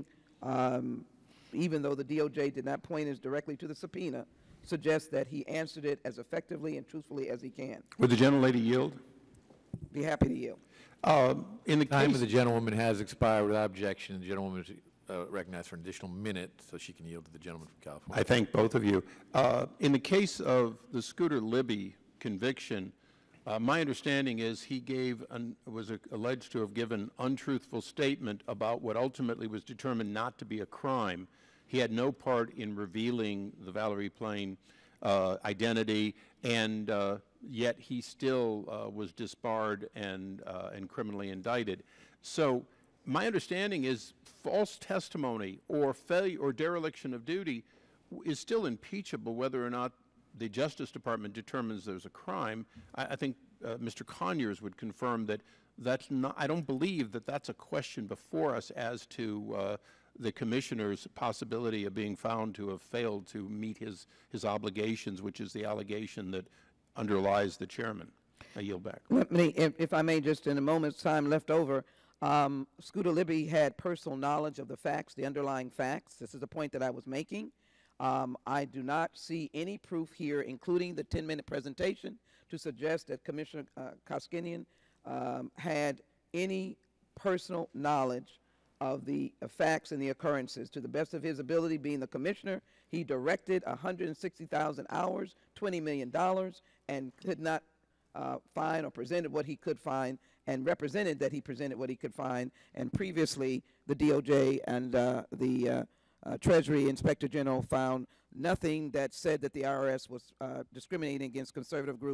um, even though the D O J did not point us directly to the subpoena, suggests that he answered it as effectively and truthfully as he can. Would the gentlelady yield? Be happy to yield. Uh, in the time case of the gentlewoman has expired without objection. The gentlewoman is uh, recognized for an additional minute, so she can yield to the gentleman from California. I thank both of you. Uh, in the case of the Scooter Libby conviction, uh, my understanding is he gave an, was a, alleged to have given untruthful statement about what ultimately was determined not to be a crime. He had no part in revealing the Valerie Plame uh, identity, and uh, yet he still uh, was disbarred and, uh, and criminally indicted. So my understanding is false testimony or failure or dereliction of duty is still impeachable whether or not the Justice Department determines there's a crime. I, I think uh, Mister Conyers would confirm that that's not, I don't believe that that's a question before us as to uh, the Commissioner's possibility of being found to have failed to meet his, his obligations, which is the allegation that underlies the Chairman. I yield back. Let me, if, if I may, just in a moment's time left over, um, Scooter Libby had personal knowledge of the facts, the underlying facts. This is the point that I was making. Um, I do not see any proof here, including the ten-minute presentation, to suggest that Commissioner uh, Koskinen um, had any personal knowledge of the uh, facts and the occurrences. To the best of his ability, being the Commissioner, he directed one hundred sixty thousand hours, twenty million dollars, and could not uh, find or presented what he could find, and represented that he presented what he could find. And previously, the D O J and uh, the uh, Uh, Treasury Inspector General found nothing that said that the I R S was uh, discriminating against conservative groups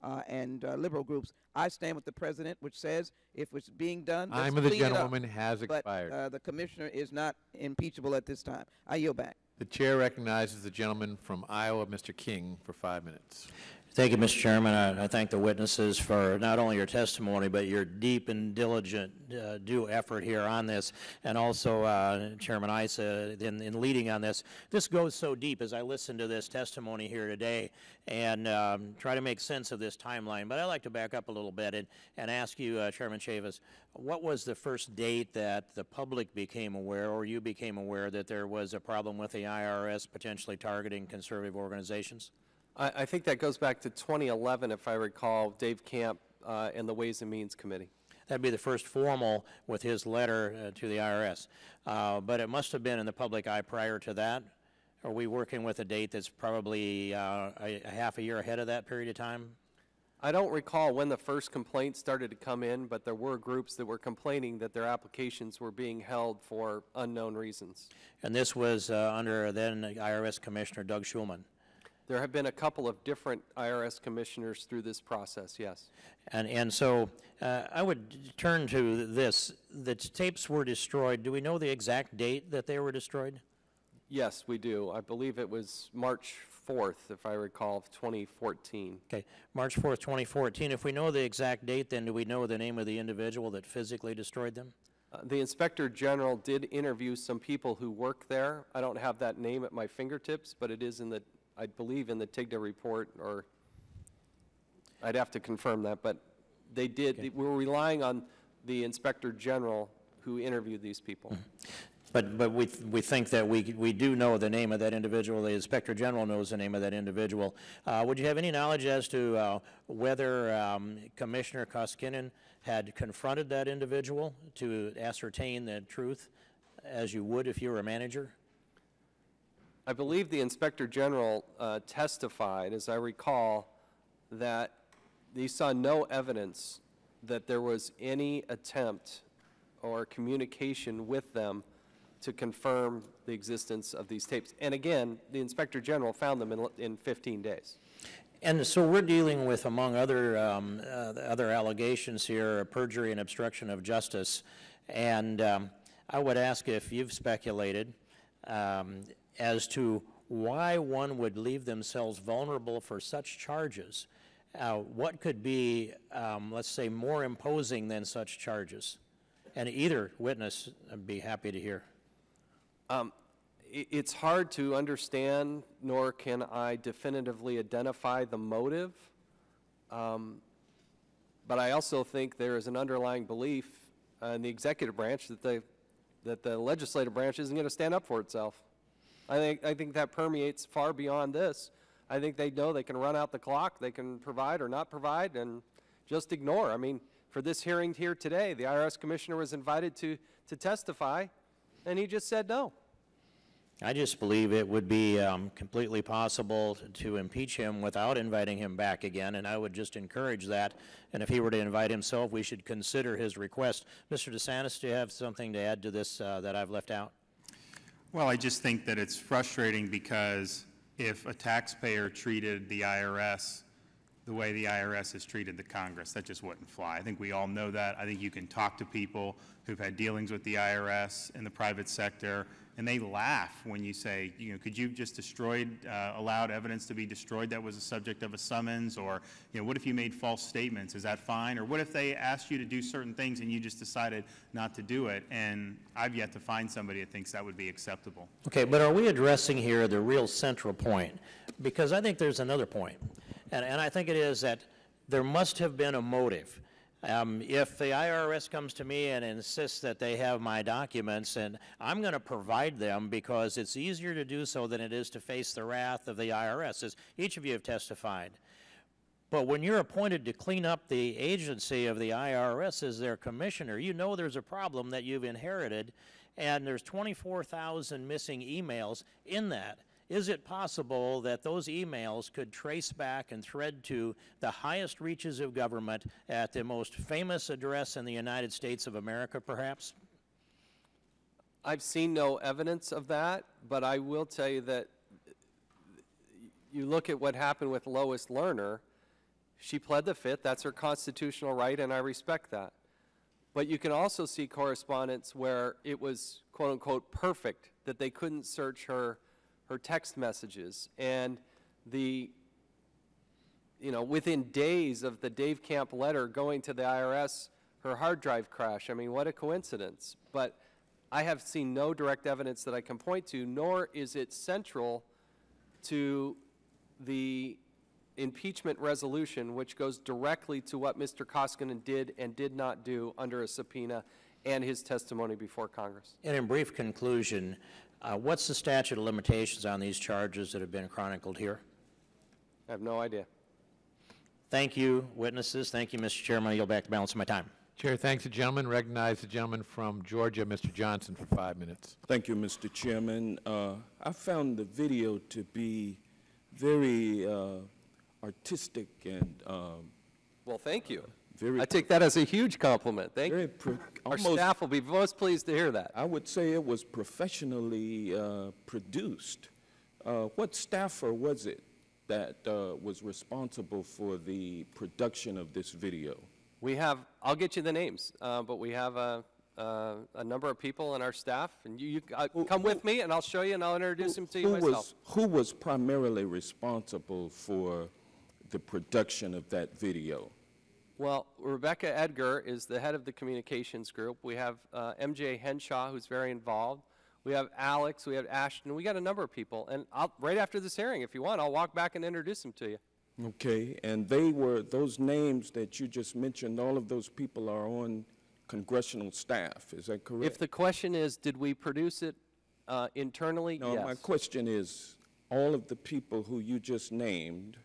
uh, and uh, liberal groups. I stand with the president, which says if it's being done, let's Time of the clean it up. gentleman has expired. But uh, the commissioner is not impeachable at this time. I yield back. The chair recognizes the gentleman from Iowa, Mister King, for five minutes. Thank you, Mister Chairman. I, I thank the witnesses for not only your testimony, but your deep and diligent uh, due effort here on this, and also uh, Chairman Issa in, in leading on this. This goes so deep as I listen to this testimony here today and um, try to make sense of this timeline. But I'd like to back up a little bit and, and ask you, uh, Chairman Chavis, what was the first date that the public became aware, or you became aware, that there was a problem with the I R S potentially targeting conservative organizations? I, I think that goes back to twenty eleven, if I recall, Dave Camp uh, and the Ways and Means Committee. That'd be the first formal with his letter uh, to the I R S. Uh, but it must have been in the public eye prior to that. Are we working with a date that's probably uh, a, a half a year ahead of that period of time? I don't recall when the first complaints started to come in, but there were groups that were complaining that their applications were being held for unknown reasons. And this was uh, under then I R S Commissioner Doug Shulman. There have been a couple of different I R S commissioners through this process, yes. And, and so uh, I would turn to this. The tapes were destroyed. Do we know the exact date that they were destroyed? Yes, we do. I believe it was March fourth, if I recall, of twenty fourteen. Okay, March fourth, twenty fourteen. If we know the exact date, then do we know the name of the individual that physically destroyed them? Uh, the Inspector General did interview some people who work there. I don't have that name at my fingertips, but it is in the, I believe, in the TIGTA report, or I'd have to confirm that, but they did. Okay. We're relying on the Inspector General who interviewed these people. Mm-hmm. But, but we, we think that we, we do know the name of that individual. The Inspector General knows the name of that individual. Uh, would you have any knowledge as to uh, whether um, Commissioner Koskinen had confronted that individual to ascertain the truth, as you would if you were a manager? I believe the Inspector General uh, testified, as I recall, that he saw no evidence that there was any attempt or communication with them to confirm the existence of these tapes. And again, the Inspector General found them in, in fifteen days. And so we're dealing with, among other, um, uh, other allegations here, perjury and obstruction of justice. And um, I would ask if you've speculated um, as to why one would leave themselves vulnerable for such charges. Uh, what could be, um, let's say, more imposing than such charges? And either witness, I'd be happy to hear. Um, it, it's hard to understand, nor can I definitively identify the motive. Um, but I also think there is an underlying belief uh, in the executive branch that the, that the legislative branch isn't going to stand up for itself. I think, I think that permeates far beyond this. I think they know they can run out the clock, they can provide or not provide, and just ignore. I mean, for this hearing here today, the I R S Commissioner was invited to, to testify, and he just said no. I just believe it would be um, completely possible to impeach him without inviting him back again, and I would just encourage that. And if he were to invite himself, we should consider his request. Mister DeSantis, do you have something to add to this uh, that I've left out? Well, I just think that it's frustrating because if a taxpayer treated the I R S the way the I R S has treated the Congress, that just wouldn't fly. I think we all know that. I think you can talk to people who've had dealings with the I R S in the private sector, and they laugh when you say, you know, could you have just destroyed, uh, allowed evidence to be destroyed that was the subject of a summons? Or, you know, what if you made false statements? Is that fine? Or what if they asked you to do certain things and you just decided not to do it? And I've yet to find somebody that thinks that would be acceptable. Okay, but are we addressing here the real central point? Because I think there's another point. And, and I think it is that there must have been a motive. Um, if the I R S comes to me and insists that they have my documents, and I'm going to provide them because it's easier to do so than it is to face the wrath of the I R S, as each of you have testified. But when you're appointed to clean up the agency of the I R S as their commissioner, you know there's a problem that you've inherited, and there's twenty-four thousand missing emails in that. Is it possible that those emails could trace back and thread to the highest reaches of government at the most famous address in the United States of America, perhaps? I've seen no evidence of that, but I will tell you that you look at what happened with Lois Lerner. She pled the fifth. That's her constitutional right, and I respect that. But you can also see correspondence where it was, quote unquote, perfect, that they couldn't search her, her text messages. And the, you know, within days of the Dave Camp letter going to the I R S, her hard drive crashed. I mean, what a coincidence. But I have seen no direct evidence that I can point to, nor is it central to the impeachment resolution, which goes directly to what Mister Koskinen did and did not do under a subpoena and his testimony before Congress. And in brief conclusion, uh, what's the statute of limitations on these charges that have been chronicled here? I have no idea. Thank you, witnesses. Thank you, Mister Chairman. I yield back the balance of my time. Chair thanks the gentleman. Recognize the gentleman from Georgia, Mister Johnson, for five minutes. Thank you, Mister Chairman. Uh, I found the video to be very uh, artistic and um, well, thank you. Very I take that as a huge compliment. Thank very you. Pro Our almost, staff will be most pleased to hear that. I would say it was professionally uh, produced. Uh, what staffer was it that uh, was responsible for the production of this video? We have, I'll get you the names, uh, but we have a, uh, a number of people in our staff, and you, you uh, who, come who, with me and I'll show you and I'll introduce who, him to you who myself. Was, who was primarily responsible for the production of that video? Well, Rebecca Edgar is the head of the communications group. We have uh, M J Henshaw, who's very involved. We have Alex, we have Ashton, we got a number of people. And I'll, right after this hearing, if you want, I'll walk back and introduce them to you. Okay, and they were, those names that you just mentioned, all of those people are on congressional staff, is that correct? If the question is, did we produce it uh, internally? No, yes. my question is, all of the people who you just named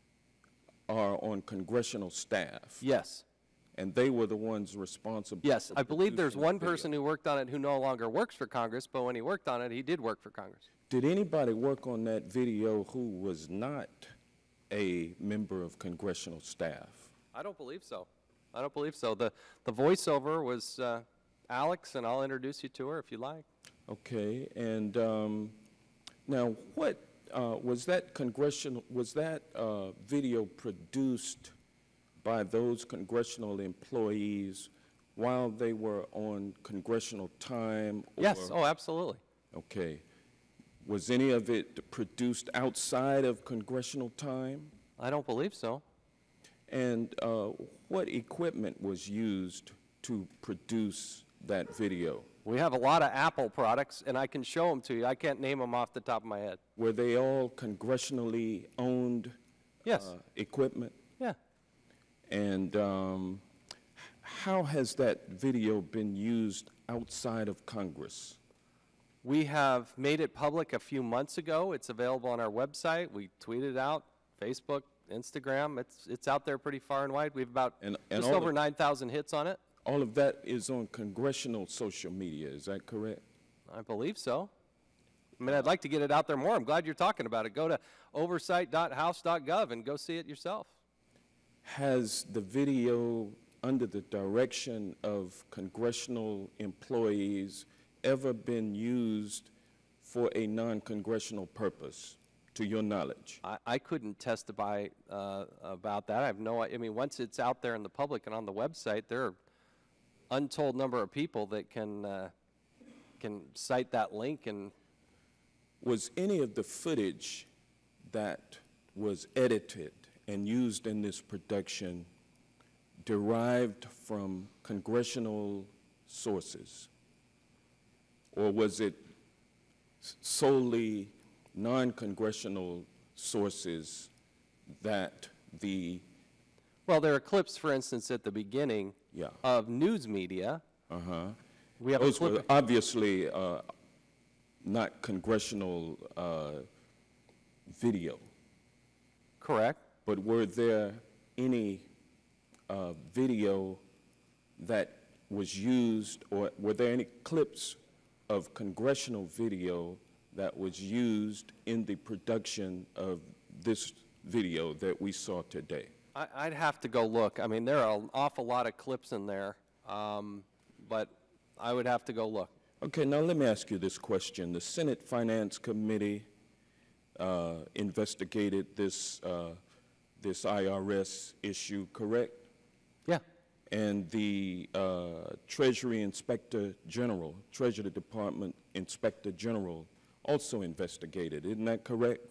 are on congressional staff? Yes. And they were the ones responsible? Yes, I believe there's producing one the video. person who worked on it who no longer works for Congress, but when he worked on it, he did work for Congress. Did anybody work on that video who was not a member of congressional staff? I don't believe so. I don't believe so. The, the voiceover was uh, Alex, and I'll introduce you to her if you like. Okay, and um, now what, uh, was that congressional, was that uh, video produced by those congressional employees while they were on congressional time? Or, yes, oh, absolutely. Okay. Was any of it produced outside of congressional time? I don't believe so. And uh, what equipment was used to produce that video? We have a lot of Apple products, and I can show them to you. I can't name them off the top of my head. Were they all congressionally owned yes. uh, equipment? Yeah. And um, how has that video been used outside of Congress? We have made it public a few months ago. It's available on our website. We tweeted it out, Facebook, Instagram. It's, it's out there pretty far and wide. We have about and, and just over of, nine thousand hits on it. All of that is on congressional social media, is that correct? I believe so. I mean, I'd like to get it out there more. I'm glad you're talking about it. Go to oversight dot house dot gov and go see it yourself. Has the video, under the direction of congressional employees, ever been used for a non-congressional purpose, to your knowledge? I, I couldn't testify uh, about that. I have no, I mean, once it's out there in the public and on the website, there are untold number of people that can, uh, can cite that link. And was any of the footage that was edited and used in this production derived from congressional sources? Or was it solely non-congressional sources that the... Well, there are clips, for instance, at the beginning yeah. of news media. Uh-huh. We have Those a clip were obviously uh, not congressional uh, video. Correct. But were there any uh, video that was used, or were there any clips of congressional video that was used in the production of this video that we saw today? I, I'd have to go look. I mean, there are an awful lot of clips in there, um, but I would have to go look. Okay, now let me ask you this question. The Senate Finance Committee uh, investigated this uh, this I R S issue, correct? Yeah. And the uh, Treasury Inspector General, Treasury Department Inspector General also investigated. Isn't that correct?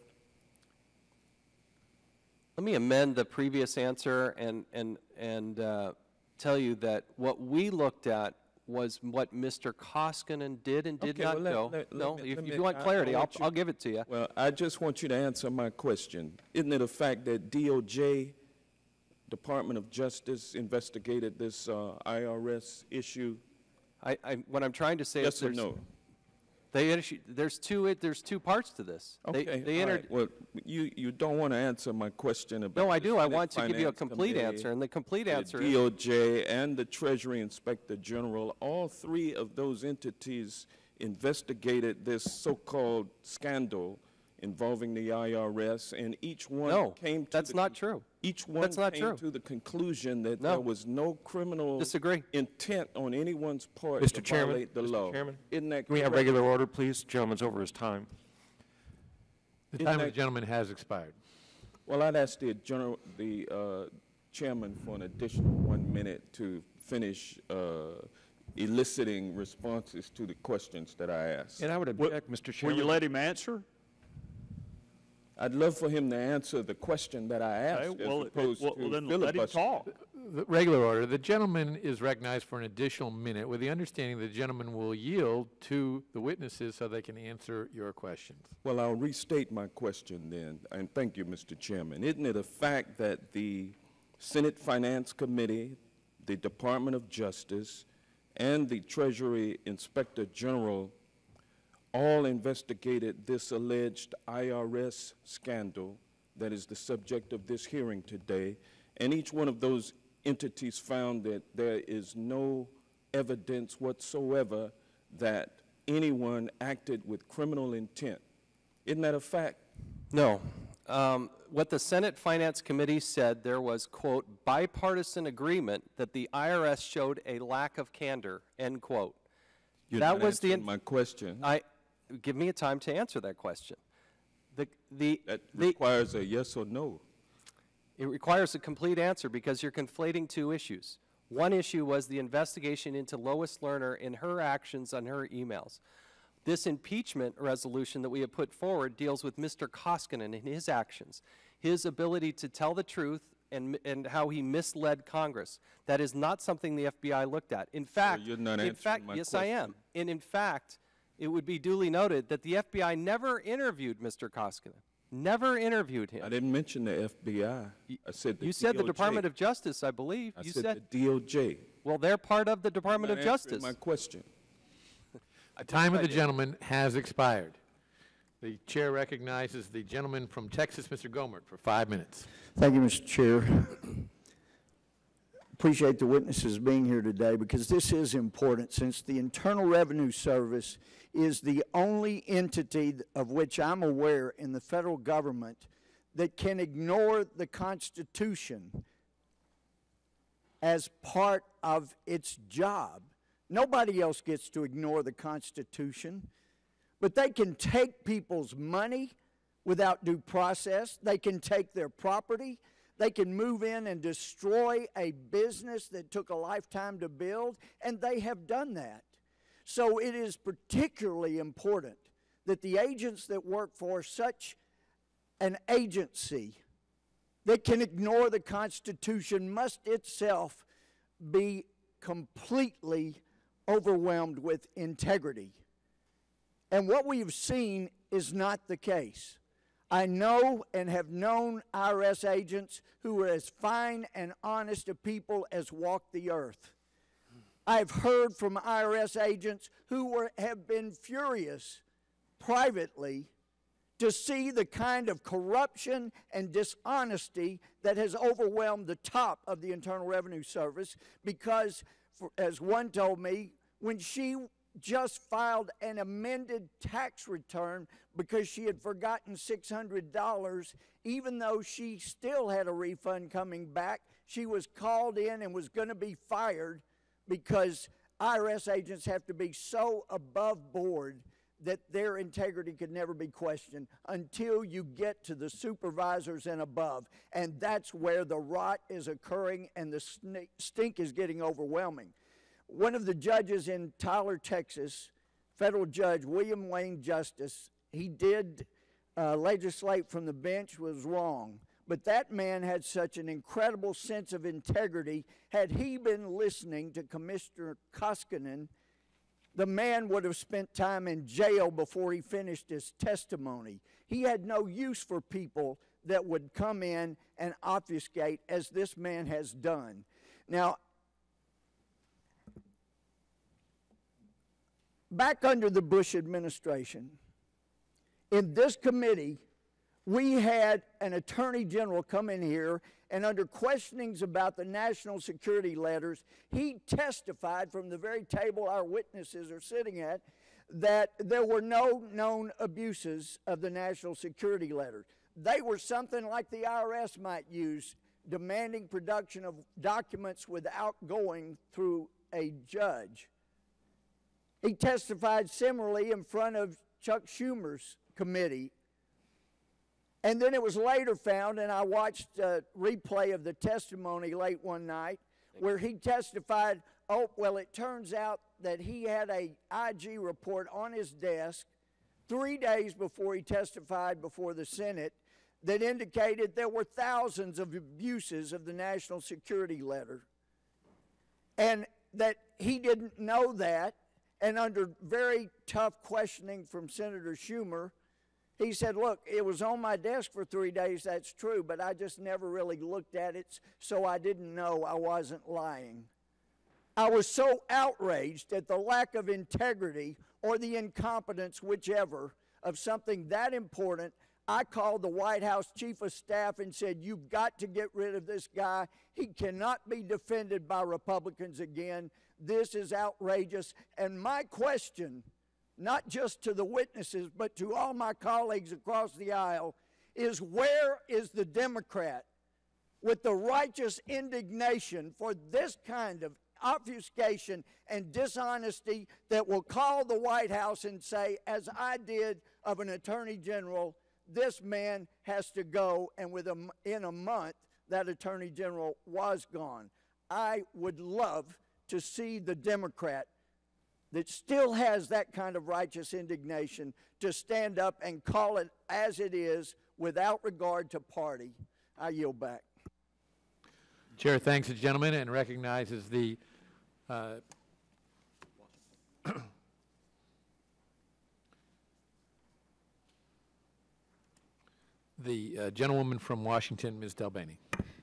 Let me amend the previous answer and, and, and uh, tell you that what we looked at was what Mister Koskinen did and did Okay, not well, let- know. let- No, let me- if let if me- you want I- I clarity, I'll, want you- I'll give it to you. Well, I just want you to answer my question. Isn't it a fact that D O J, Department of Justice, investigated this uh, I R S issue? I, I, what I'm trying to say Yes is or there's, no? they issued, there's two, it- there's two parts to this. They- Okay, They all entered, right. Well, you, you don't want to answer my question about no, I the do. I Senate want to give you a Finance complete Committee, answer, and the complete the answer D is, O J and the Treasury Inspector General, all three of those entities investigated this so-called scandal involving the I R S, and each one No, came to that's the not con- true. Each one That's not came true. to the conclusion that No. there was no criminal Disagree. intent on anyone's part Mister to Chairman, violate the Mister law. Chairman, Isn't that Can we have correct? regular order, please? Gentleman's over his time. The Isn't time of the that- gentleman has expired. Well, I'd ask the general, the uh, chairman for an additional one minute to finish uh, eliciting responses to the questions that I asked. And I would object, Mister Will Chairman. you let him answer? I'd love for him to answer the question that I asked, Okay, as well, it- opposed well, to then let him filibuster. talk. The regular order, the gentleman is recognized for an additional minute with the understanding the gentleman will yield to the witnesses so they can answer your questions. Well, I'll restate my question then, and thank you, Mister Chairman. Isn't it a fact that the Senate Finance Committee, the Department of Justice, and the Treasury Inspector General all investigated this alleged I R S scandal that is the subject of this hearing today, and each one of those entities found that there is no evidence whatsoever that anyone acted with criminal intent. Isn't that a fact? no. Um, What the Senate Finance Committee said, there was, quote, bipartisan agreement that the I R S showed a lack of candor, end quote. You're That not was the answering my question. I, give me a time to answer that question. The, the, That the, requires a yes or no. it requires a complete answer because you're conflating two issues. One issue was the investigation into Lois Lerner and her actions on her emails. This impeachment resolution that we have put forward deals with Mister Koskinen and his actions, his ability to tell the truth and, and how he misled Congress. That is not something the F B I looked at. In fact, you're not in answering fact, my yes, I question. am. And in fact, it would be duly noted that the F B I never interviewed Mister Koskinen. Never interviewed him. I didn't mention the F B I. I said the You said the D O J. Department of Justice, I believe. I You said said, the D O J. well, they're part of the Department Not of answering Justice. my question. The time of the gentleman has expired. The chair recognizes the gentleman from Texas, Mister Gomert, for five minutes. Thank you, Mister Chair. Appreciate the witnesses being here today because this is important since the Internal Revenue Service is the only entity of which I'm aware in the federal government that can ignore the Constitution as part of its job. Nobody else gets to ignore the Constitution, but they can take people's money without due process. They can take their property. They can move in and destroy a business that took a lifetime to build, and they have done that. So it is particularly important that the agents that work for such an agency that can ignore the Constitution must itself be completely overwhelmed with integrity. And what we have seen is not the case. I know and have known I R S agents who are as fine and honest a people as walk the earth. I've heard from I R S agents who were, have been furious privately to see the kind of corruption and dishonesty that has overwhelmed the top of the Internal Revenue Service because, for, as one told me, when she just filed an amended tax return because she had forgotten six hundred dollars, even though she still had a refund coming back, she was called in and was going to be fired because I R S agents have to be so above board that their integrity could never be questioned until you get to the supervisors and above. And that's where the rot is occurring and the stink is getting overwhelming. One of the judges in Tyler, Texas, federal judge William Wayne Justice, he did uh, legislate from the bench, was wrong. But that man had such an incredible sense of integrity. Had he been listening to Commissioner Koskinen, the man would have spent time in jail before he finished his testimony. He had no use for people that would come in and obfuscate as this man has done. Now, back under the Bush administration, in this committee, we had an attorney general come in here, and under questionings about the national security letters, he testified from the very table our witnesses are sitting at that there were no known abuses of the national security letters. They were something like the I R S might use, demanding production of documents without going through a judge. He testified similarly in front of Chuck Schumer's committee. And then it was later found, and I watched a replay of the testimony late one night, where he testified, oh, well, it turns out that he had a I G report on his desk three days before he testified before the Senate that indicated there were thousands of abuses of the national security letter, and that he didn't know that. And under very tough questioning from Senator Schumer, he said, look, it was on my desk for three days, that's true, but I just never really looked at it, so I didn't know I wasn't lying. I was so outraged at the lack of integrity or the incompetence, whichever, of something that important, I called the White House Chief of Staff and said, you've got to get rid of this guy. He cannot be defended by Republicans again. This is outrageous. And my question, not just to the witnesses, but to all my colleagues across the aisle, is where is the Democrat with the righteous indignation for this kind of obfuscation and dishonesty that will call the White House and say, as I did of an attorney general, this man has to go, and within in a month, that attorney general was gone. I would love to see the Democrat that still has that kind of righteous indignation to stand up and call it as it is without regard to party. I yield back. Chair thanks the gentleman and recognizes the uh, the uh, gentlewoman from Washington, Miz Delbany.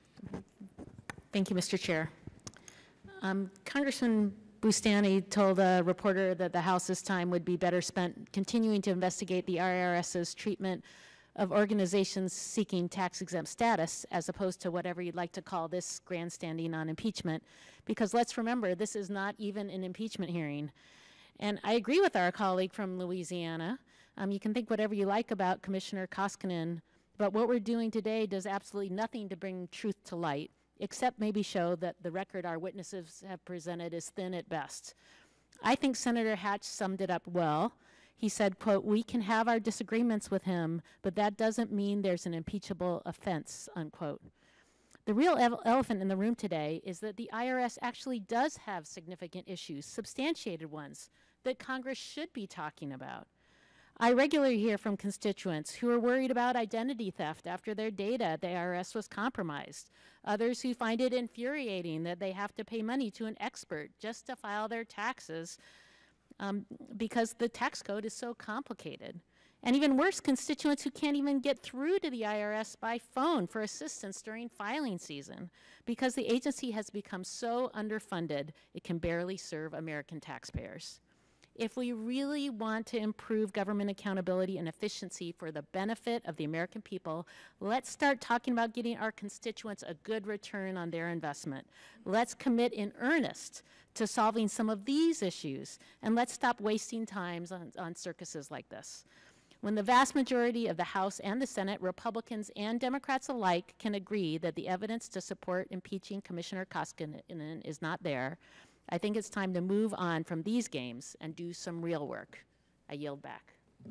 Thank you, Mister Chair. Um, Congressman Boustany told a reporter that the House this time would be better spent continuing to investigate the IRS's treatment of organizations seeking tax-exempt status, as opposed to whatever you'd like to call this grandstanding on impeachment, because let's remember, this is not even an impeachment hearing. And I agree with our colleague from Louisiana. Um, you can think whatever you like about Commissioner Koskinen, but what we're doing today does absolutely nothing to bring truth to light, except maybe show that the record our witnesses have presented is thin at best. I think Senator Hatch summed it up well. He said, quote, we can have our disagreements with him, but that doesn't mean there's an impeachable offense, unquote. The real ele- elephant in the room today is that the I R S actually does have significant issues, substantiated ones, that Congress should be talking about. I regularly hear from constituents who are worried about identity theft after their data at the I R S was compromised. Others who find it infuriating that they have to pay money to an expert just to file their taxes um, because the tax code is so complicated. And even worse, constituents who can't even get through to the I R S by phone for assistance during filing season because the agency has become so underfunded it can barely serve American taxpayers. If we really want to improve government accountability and efficiency for the benefit of the American people, let's start talking about getting our constituents a good return on their investment. Let's commit in earnest to solving some of these issues, and let's stop wasting time on, on circuses like this. When the vast majority of the House and the Senate, Republicans and Democrats alike, can agree that the evidence to support impeaching Commissioner Koskinen is not there, I think it's time to move on from these games and do some real work. I yield back.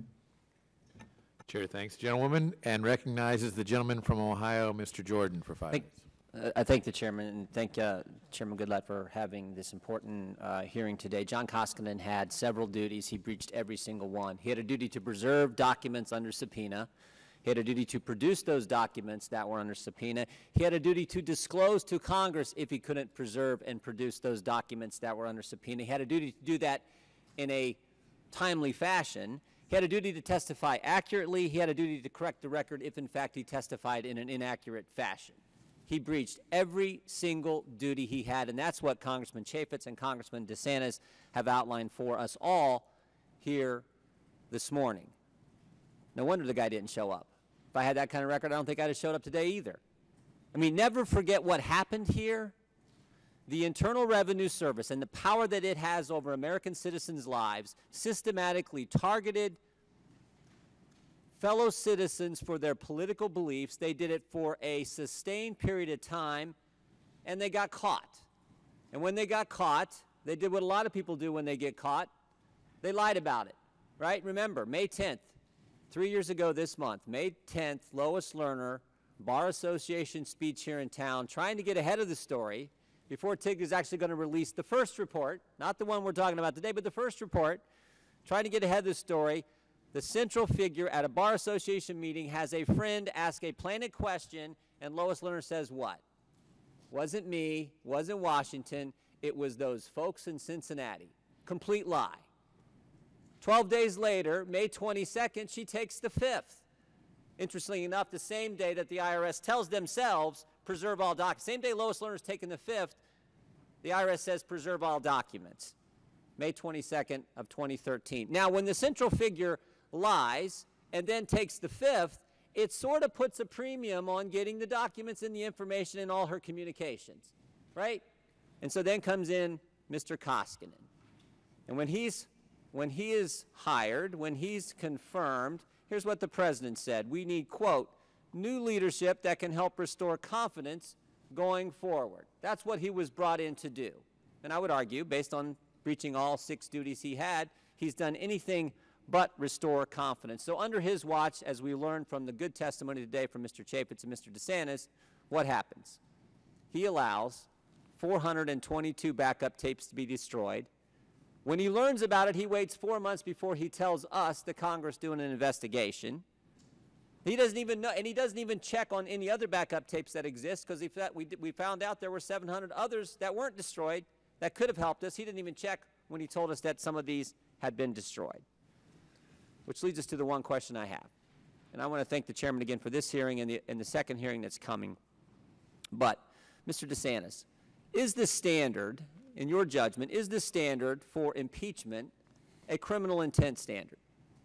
Chair thanks, gentlewoman, and recognizes the gentleman from Ohio, Mister Jordan, for five Thank, minutes. uh, I thank the chairman, and thank uh, Chairman Goodlatte for having this important uh, hearing today. John Koskinen had several duties. He breached every single one. He had a duty to preserve documents under subpoena. He had a duty to produce those documents that were under subpoena. He had a duty to disclose to Congress if he couldn't preserve and produce those documents that were under subpoena. He had a duty to do that in a timely fashion. He had a duty to testify accurately. He had a duty to correct the record if, in fact, he testified in an inaccurate fashion. He breached every single duty he had, and that's what Congressman Chaffetz and Congressman DeSantis have outlined for us all here this morning. No wonder the guy didn't show up. If I had that kind of record, I don't think I'd have showed up today either. I mean, never forget what happened here. The Internal Revenue Service and the power that it has over American citizens' lives systematically targeted fellow citizens for their political beliefs. They did it for a sustained period of time, and they got caught. And when they got caught, they did what a lot of people do when they get caught. They lied about it, right? Remember, May tenth, three years ago this month, May tenth, Lois Lerner, Bar Association speech here in town, trying to get ahead of the story before T I G is actually going to release the first report, not the one we're talking about today, but the first report, trying to get ahead of the story. The central figure at a Bar Association meeting has a friend ask a planted question, and Lois Lerner says what? Wasn't me, wasn't Washington, it was those folks in Cincinnati. Complete lie. Twelve days later, May twenty-second, she takes the fifth. Interestingly enough, the same day that the I R S tells themselves, preserve all documents. Same day Lois Lerner's taken the fifth, the I R S says preserve all documents. May twenty-second of twenty thirteen. Now, when the central figure lies and then takes the fifth, it sort of puts a premium on getting the documents and the information in all her communications, right? And so then comes in Mister Koskinen. And when he's when he is hired, when he's confirmed, here's what the president said. We need, quote, new leadership that can help restore confidence going forward. That's what he was brought in to do. And I would argue, based on breaching all six duties he had, he's done anything but restore confidence. So under his watch, as we learned from the good testimony today from Mister Chaffetz and Mister DeSantis, what happens? He allows four hundred twenty-two backup tapes to be destroyed. When he learns about it, he waits four months before he tells us, the Congress, doing an investigation. He doesn't even know, and he doesn't even check on any other backup tapes that exist, because we, we found out there were seven hundred others that weren't destroyed that could have helped us. He didn't even check when he told us that some of these had been destroyed. Which leads us to the one question I have. And I want to thank the chairman again for this hearing and the, and the second hearing that's coming. But, Mister DeSantis, is the standard, in your judgment, is the standard for impeachment a criminal intent standard?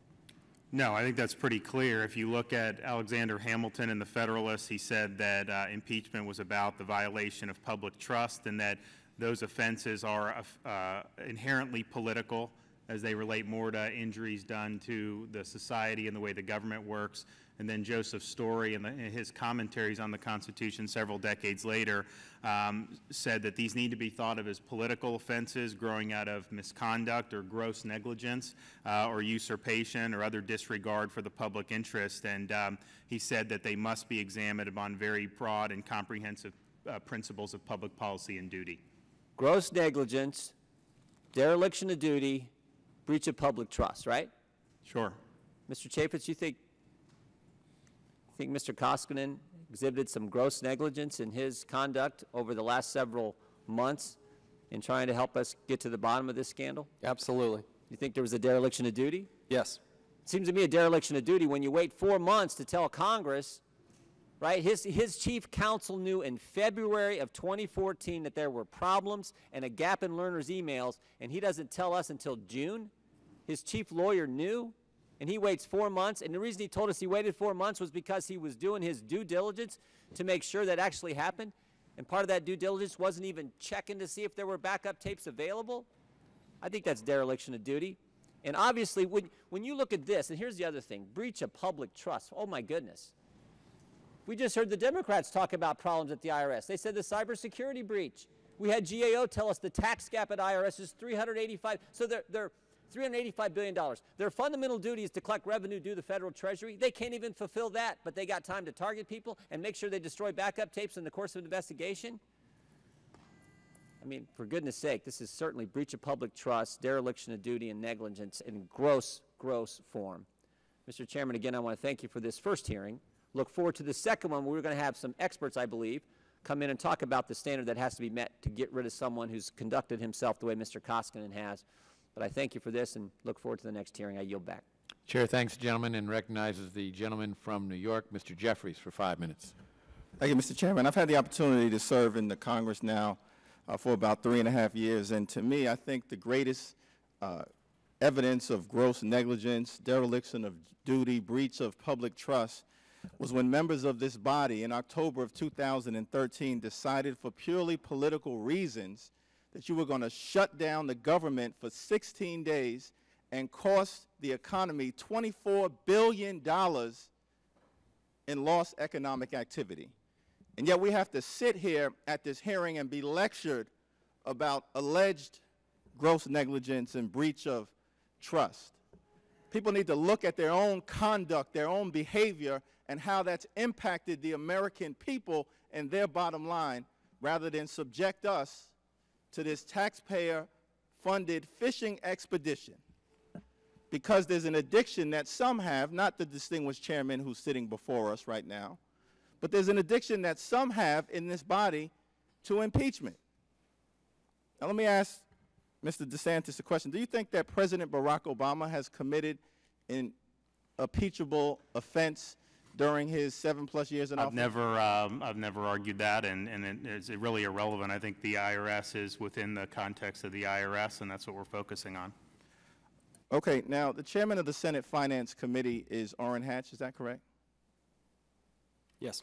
No, I think that's pretty clear. If you look at Alexander Hamilton in the Federalist, he said that uh, impeachment was about the violation of public trust and that those offenses are uh, inherently political, as they relate more to injuries done to the society and the way the government works. And then Joseph Story, in, the, in his commentaries on the Constitution several decades later, um, said that these need to be thought of as political offenses growing out of misconduct or gross negligence uh, or usurpation or other disregard for the public interest. And um, he said that they must be examined upon very broad and comprehensive uh, principles of public policy and duty. Gross negligence, dereliction of duty, breach of public trust, right? Sure. Mister Chaffetz, you think, think Mister Koskinen exhibited some gross negligence in his conduct over the last several months in trying to help us get to the bottom of this scandal? Absolutely. You think there was a dereliction of duty? Yes. It seems to me a dereliction of duty when you wait four months to tell Congress, right? His, his chief counsel knew in February of twenty fourteen that there were problems and a gap in Lerner's emails, and he doesn't tell us until June. His chief lawyer knew, and he waits four months. And the reason he told us he waited four months was because he was doing his due diligence to make sure that actually happened. And part of that due diligence wasn't even checking to see if there were backup tapes available. I think that's dereliction of duty. And obviously, when, when you look at this, and here's the other thing, breach of public trust. Oh, my goodness. We just heard the Democrats talk about problems at the I R S. They said the cybersecurity breach. We had G A O tell us the tax gap at I R S is three hundred eighty-five. So they're, they're three hundred eighty-five billion dollars. Their fundamental duty is to collect revenue due the federal treasury. They can't even fulfill that, but they got time to target people and make sure they destroy backup tapes in the course of an investigation? I mean, for goodness sake, this is certainly breach of public trust, dereliction of duty, and negligence in gross, gross form. Mister Chairman, again, I want to thank you for this first hearing. Look forward to the second one, where we're going to have some experts, I believe, come in and talk about the standard that has to be met to get rid of someone who's conducted himself the way Mister Koskinen has. But I thank you for this and look forward to the next hearing. I yield back. Chair thanks the gentleman and recognizes the gentleman from New York, Mister Jeffries, for five minutes. Thank you, Mister Chairman. I've had the opportunity to serve in the Congress now uh, for about three and a half years, and to me, I think the greatest uh, evidence of gross negligence, dereliction of duty, breach of public trust was when members of this body in October of two thousand thirteen decided for purely political reasons that you were going to shut down the government for sixteen days and cost the economy twenty-four billion dollars in lost economic activity. And yet we have to sit here at this hearing and be lectured about alleged gross negligence and breach of trust. People need to look at their own conduct, their own behavior, and how that's impacted the American people and their bottom line, rather than subject us to this taxpayer-funded fishing expedition. Because there's an addiction that some have, not the distinguished chairman who's sitting before us right now, but there's an addiction that some have in this body to impeachment. Now let me ask Mister DeSantis a question. Do you think that President Barack Obama has committed an impeachable offense during his seven-plus years in I've office? never, um, I've never argued that, and, and it, it's really irrelevant. I think the I R S is within the context of the I R S, and that's what we're focusing on. Okay, now the chairman of the Senate Finance Committee is Orrin Hatch, is that correct? Yes.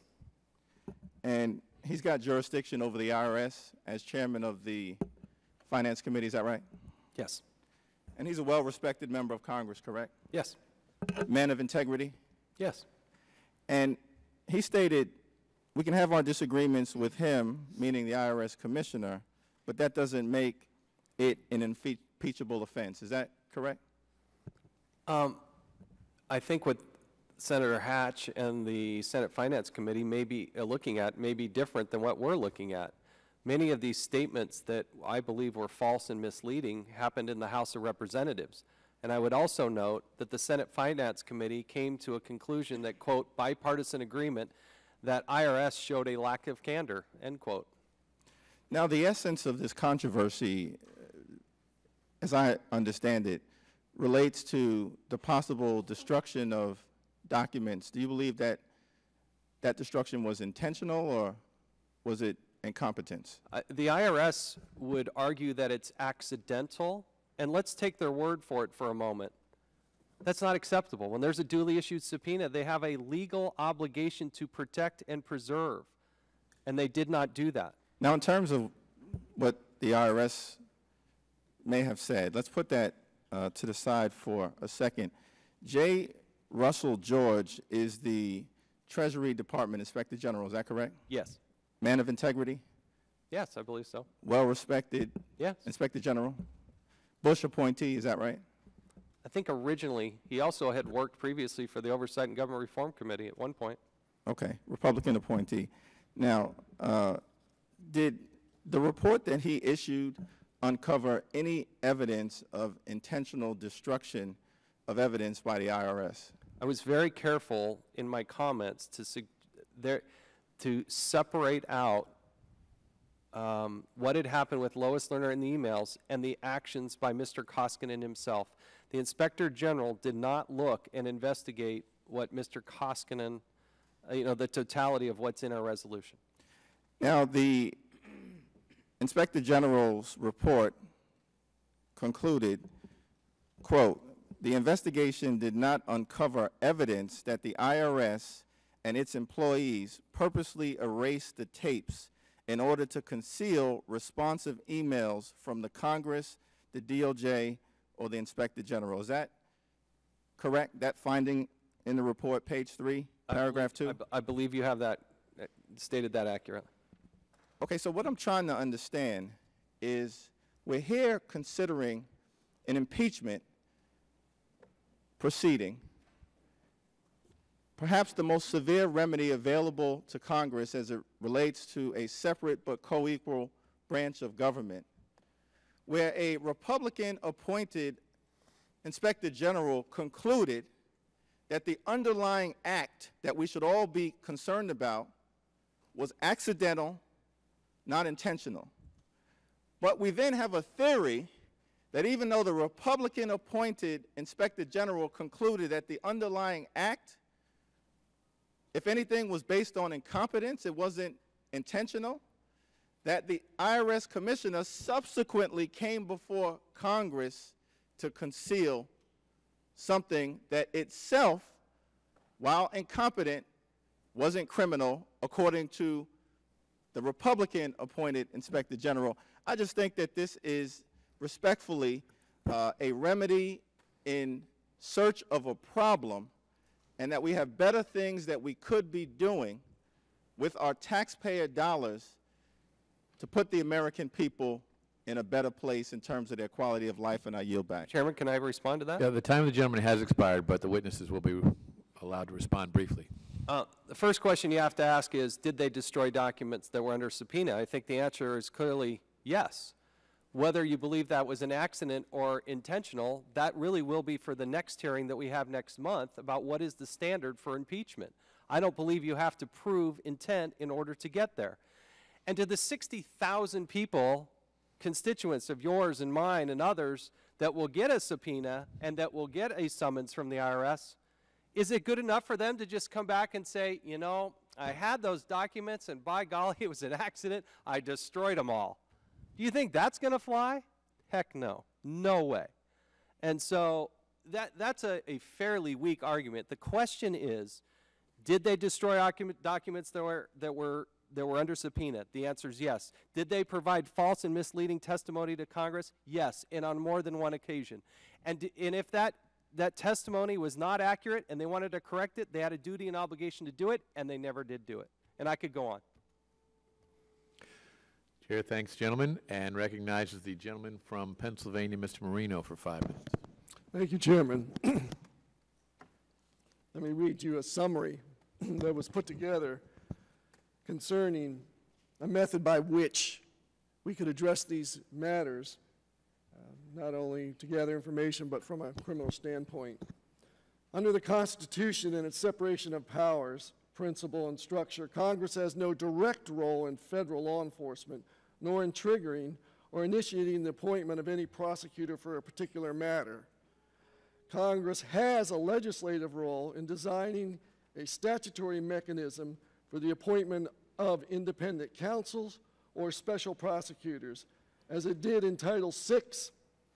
And he's got jurisdiction over the I R S as chairman of the Finance Committee, is that right? Yes. And he's a well-respected member of Congress, correct? Yes. Man of integrity? Yes. And he stated, we can have our disagreements with him, meaning the I R S commissioner, but that doesn't make it an impeachable offense. Is that correct? Um, I think what Senator Hatch and the Senate Finance Committee may be uh, looking at may be different than what we're looking at. Many of these statements that I believe were false and misleading happened in the House of Representatives. And I would also note that the Senate Finance Committee came to a conclusion that, quote, bipartisan agreement that I R S showed a lack of candor, end quote. Now, the essence of this controversy, as I understand it, relates to the possible destruction of documents. Do you believe that that destruction was intentional, or was it incompetence? Uh, the I R S would argue that it's accidental, and let's take their word for it for a moment. That's not acceptable. When there's a duly issued subpoena, they have a legal obligation to protect and preserve, and they did not do that. Now, in terms of what the I R S may have said, let's put that uh, to the side for a second. J. Russell George is the Treasury Department Inspector General, is that correct? Yes. Man of integrity? Yes, I believe so. Well-respected Yes. Inspector General? Bush appointee, is that right? I think originally he also had worked previously for the Oversight and Government Reform Committee at one point. Okay, Republican appointee. Now, uh, did the report that he issued uncover any evidence of intentional destruction of evidence by the I R S? I was very careful in my comments to sug- there, to separate out um, what had happened with Lois Lerner in the emails and the actions by Mister Koskinen himself. The Inspector General did not look and investigate what Mister Koskinen, uh, you know, the totality of what's in our resolution. Now, the Inspector General's report concluded, quote, the investigation did not uncover evidence that the I R S and its employees purposely erased the tapes in order to conceal responsive emails from the Congress, the D O J, or the Inspector General. Is that correct, that finding in the report, page three, paragraph two? I, b I believe you have that, uh, stated that accurately. Okay, so what I'm trying to understand is we're here considering an impeachment proceeding, perhaps the most severe remedy available to Congress as it relates to a separate but co-equal branch of government, where a Republican-appointed Inspector General concluded that the underlying act that we should all be concerned about was accidental, not intentional. But we then have a theory that even though the Republican-appointed Inspector General concluded that the underlying act, if anything, was based on incompetence, it wasn't intentional, that the I R S Commissioner subsequently came before Congress to conceal something that itself, while incompetent, wasn't criminal, according to the Republican-appointed Inspector General. I just think that this is respectfully uh, a remedy in search of a problem, and that we have better things that we could be doing with our taxpayer dollars to put the American people in a better place in terms of their quality of life, and I yield back. Chairman, can I respond to that? Yeah, the time of the gentleman has expired, but the witnesses will be allowed to respond briefly. Uh, the first question you have to ask is, did they destroy documents that were under subpoena? I think the answer is clearly yes. Whether you believe that was an accident or intentional, that really will be for the next hearing that we have next month about what is the standard for impeachment. I don't believe you have to prove intent in order to get there. And to the sixty thousand people, constituents of yours and mine and others, that will get a subpoena and that will get a summons from the I R S, is it good enough for them to just come back and say, you know, I had those documents and by golly, it was an accident, I destroyed them all? Do you think that's going to fly? Heck no. No way. And so that, that's a, a fairly weak argument. The question is, did they destroy documents that were, that, were, that were under subpoena? The answer is yes. Did they provide false and misleading testimony to Congress? Yes, and on more than one occasion. And, and if that, that testimony was not accurate and they wanted to correct it, they had a duty and obligation to do it, and they never did do it. And I could go on. Chair thanks gentlemen and recognizes the gentleman from Pennsylvania, Mister Marino, for five minutes. Thank you, Chairman. Let me read you a summary that was put together concerning a method by which we could address these matters, uh, not only to gather information, but from a criminal standpoint. Under the Constitution and its separation of powers, principle, and structure, Congress has no direct role in federal law enforcement, nor in triggering or initiating the appointment of any prosecutor for a particular matter. Congress has a legislative role in designing a statutory mechanism for the appointment of independent counsels or special prosecutors, as it did in Title six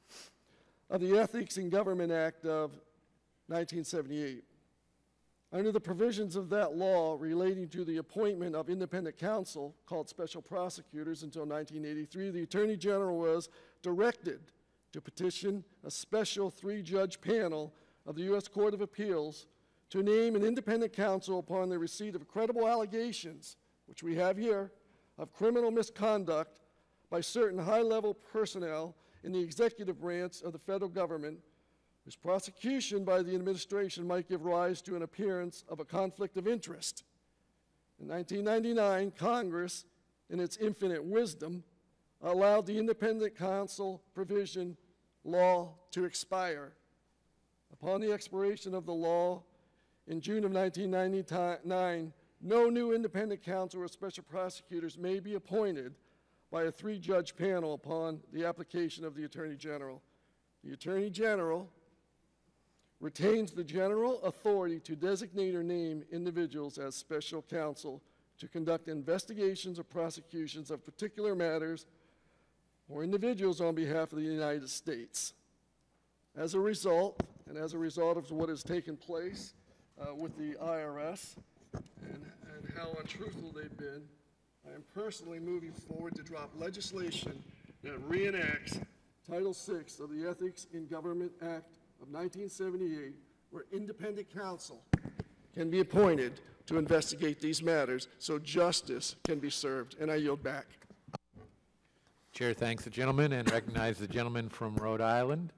of the Ethics in Government Act of nineteen seventy-eight. Under the provisions of that law relating to the appointment of independent counsel, called special prosecutors, until nineteen eighty-three, the Attorney General was directed to petition a special three-judge panel of the U S Court of Appeals to name an independent counsel upon the receipt of credible allegations, which we have here, of criminal misconduct by certain high-level personnel in the executive branch of the federal government, whose prosecution by the administration might give rise to an appearance of a conflict of interest. In nineteen ninety-nine, Congress, in its infinite wisdom, allowed the independent counsel provision law to expire. Upon the expiration of the law in June of nineteen ninety-nine, no new independent counsel or special prosecutors may be appointed by a three-judge panel upon the application of the Attorney General. The Attorney General retains the general authority to designate or name individuals as special counsel to conduct investigations or prosecutions of particular matters or individuals on behalf of the United States. As a result, and as a result of what has taken place uh, with the I R S and, and how untruthful they've been, I am personally moving forward to drop legislation that reenacts Title six of the Ethics in Government Act of nineteen seventy-eight, where independent counsel can be appointed to investigate these matters so justice can be served. And I yield back. Chair thanks the gentleman and recognizes the gentleman from Rhode Island,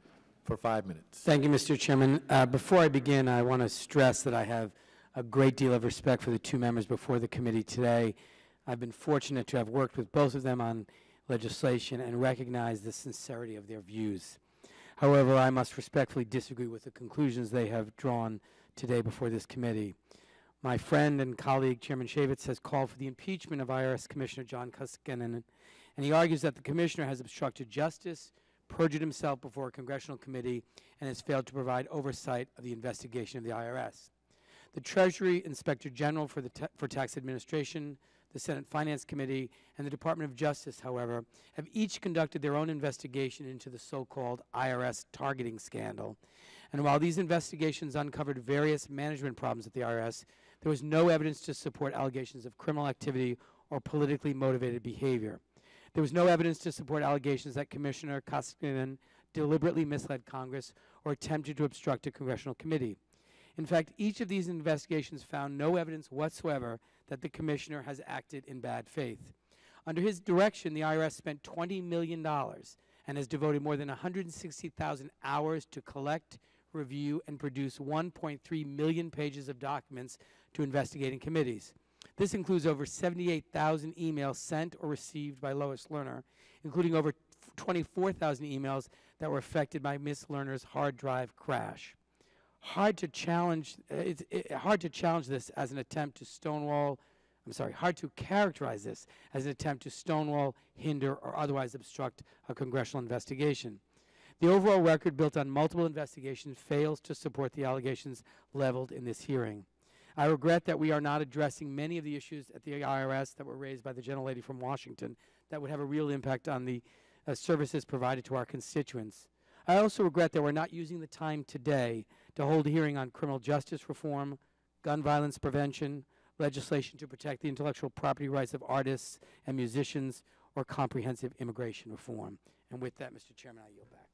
for five minutes. Thank you, Mister Chairman. Uh, before I begin, I want to stress that I have a great deal of respect for the two members before the committee today. I've been fortunate to have worked with both of them on legislation and recognize the sincerity of their views. However, I must respectfully disagree with the conclusions they have drawn today before this committee. My friend and colleague, Chairman Chaffetz, has called for the impeachment of I R S Commissioner John Koskinen, and he argues that the Commissioner has obstructed justice, perjured himself before a congressional committee, and has failed to provide oversight of the investigation of the I R S. The Treasury Inspector General for, the ta for Tax Administration, the Senate Finance Committee, and the Department of Justice, however, have each conducted their own investigation into the so-called I R S targeting scandal. And while these investigations uncovered various management problems at the I R S, there was no evidence to support allegations of criminal activity or politically motivated behavior. There was no evidence to support allegations that Commissioner Koskinen deliberately misled Congress or attempted to obstruct a congressional committee. In fact, each of these investigations found no evidence whatsoever that the Commissioner has acted in bad faith. Under his direction, the I R S spent twenty million dollars and has devoted more than one hundred sixty thousand hours to collect, review, and produce one point three million pages of documents to investigating committees. This includes over seventy-eight thousand emails sent or received by Lois Lerner, including over twenty-four thousand emails that were affected by Miz Lerner's hard drive crash. Hard to challenge, uh, it's it, hard to challenge this as an attempt to stonewall, I'm sorry, hard to characterize this as an attempt to stonewall, hinder, or otherwise obstruct a congressional investigation. The overall record, built on multiple investigations, fails to support the allegations leveled in this hearing. I regret that we are not addressing many of the issues at the I R S that were raised by the gentlelady from Washington that would have a real impact on the uh, services provided to our constituents. I also regret that we're not using the time today to hold a hearing on criminal justice reform, gun violence prevention, legislation to protect the intellectual property rights of artists and musicians, or comprehensive immigration reform. And with that, Mister Chairman, I yield back.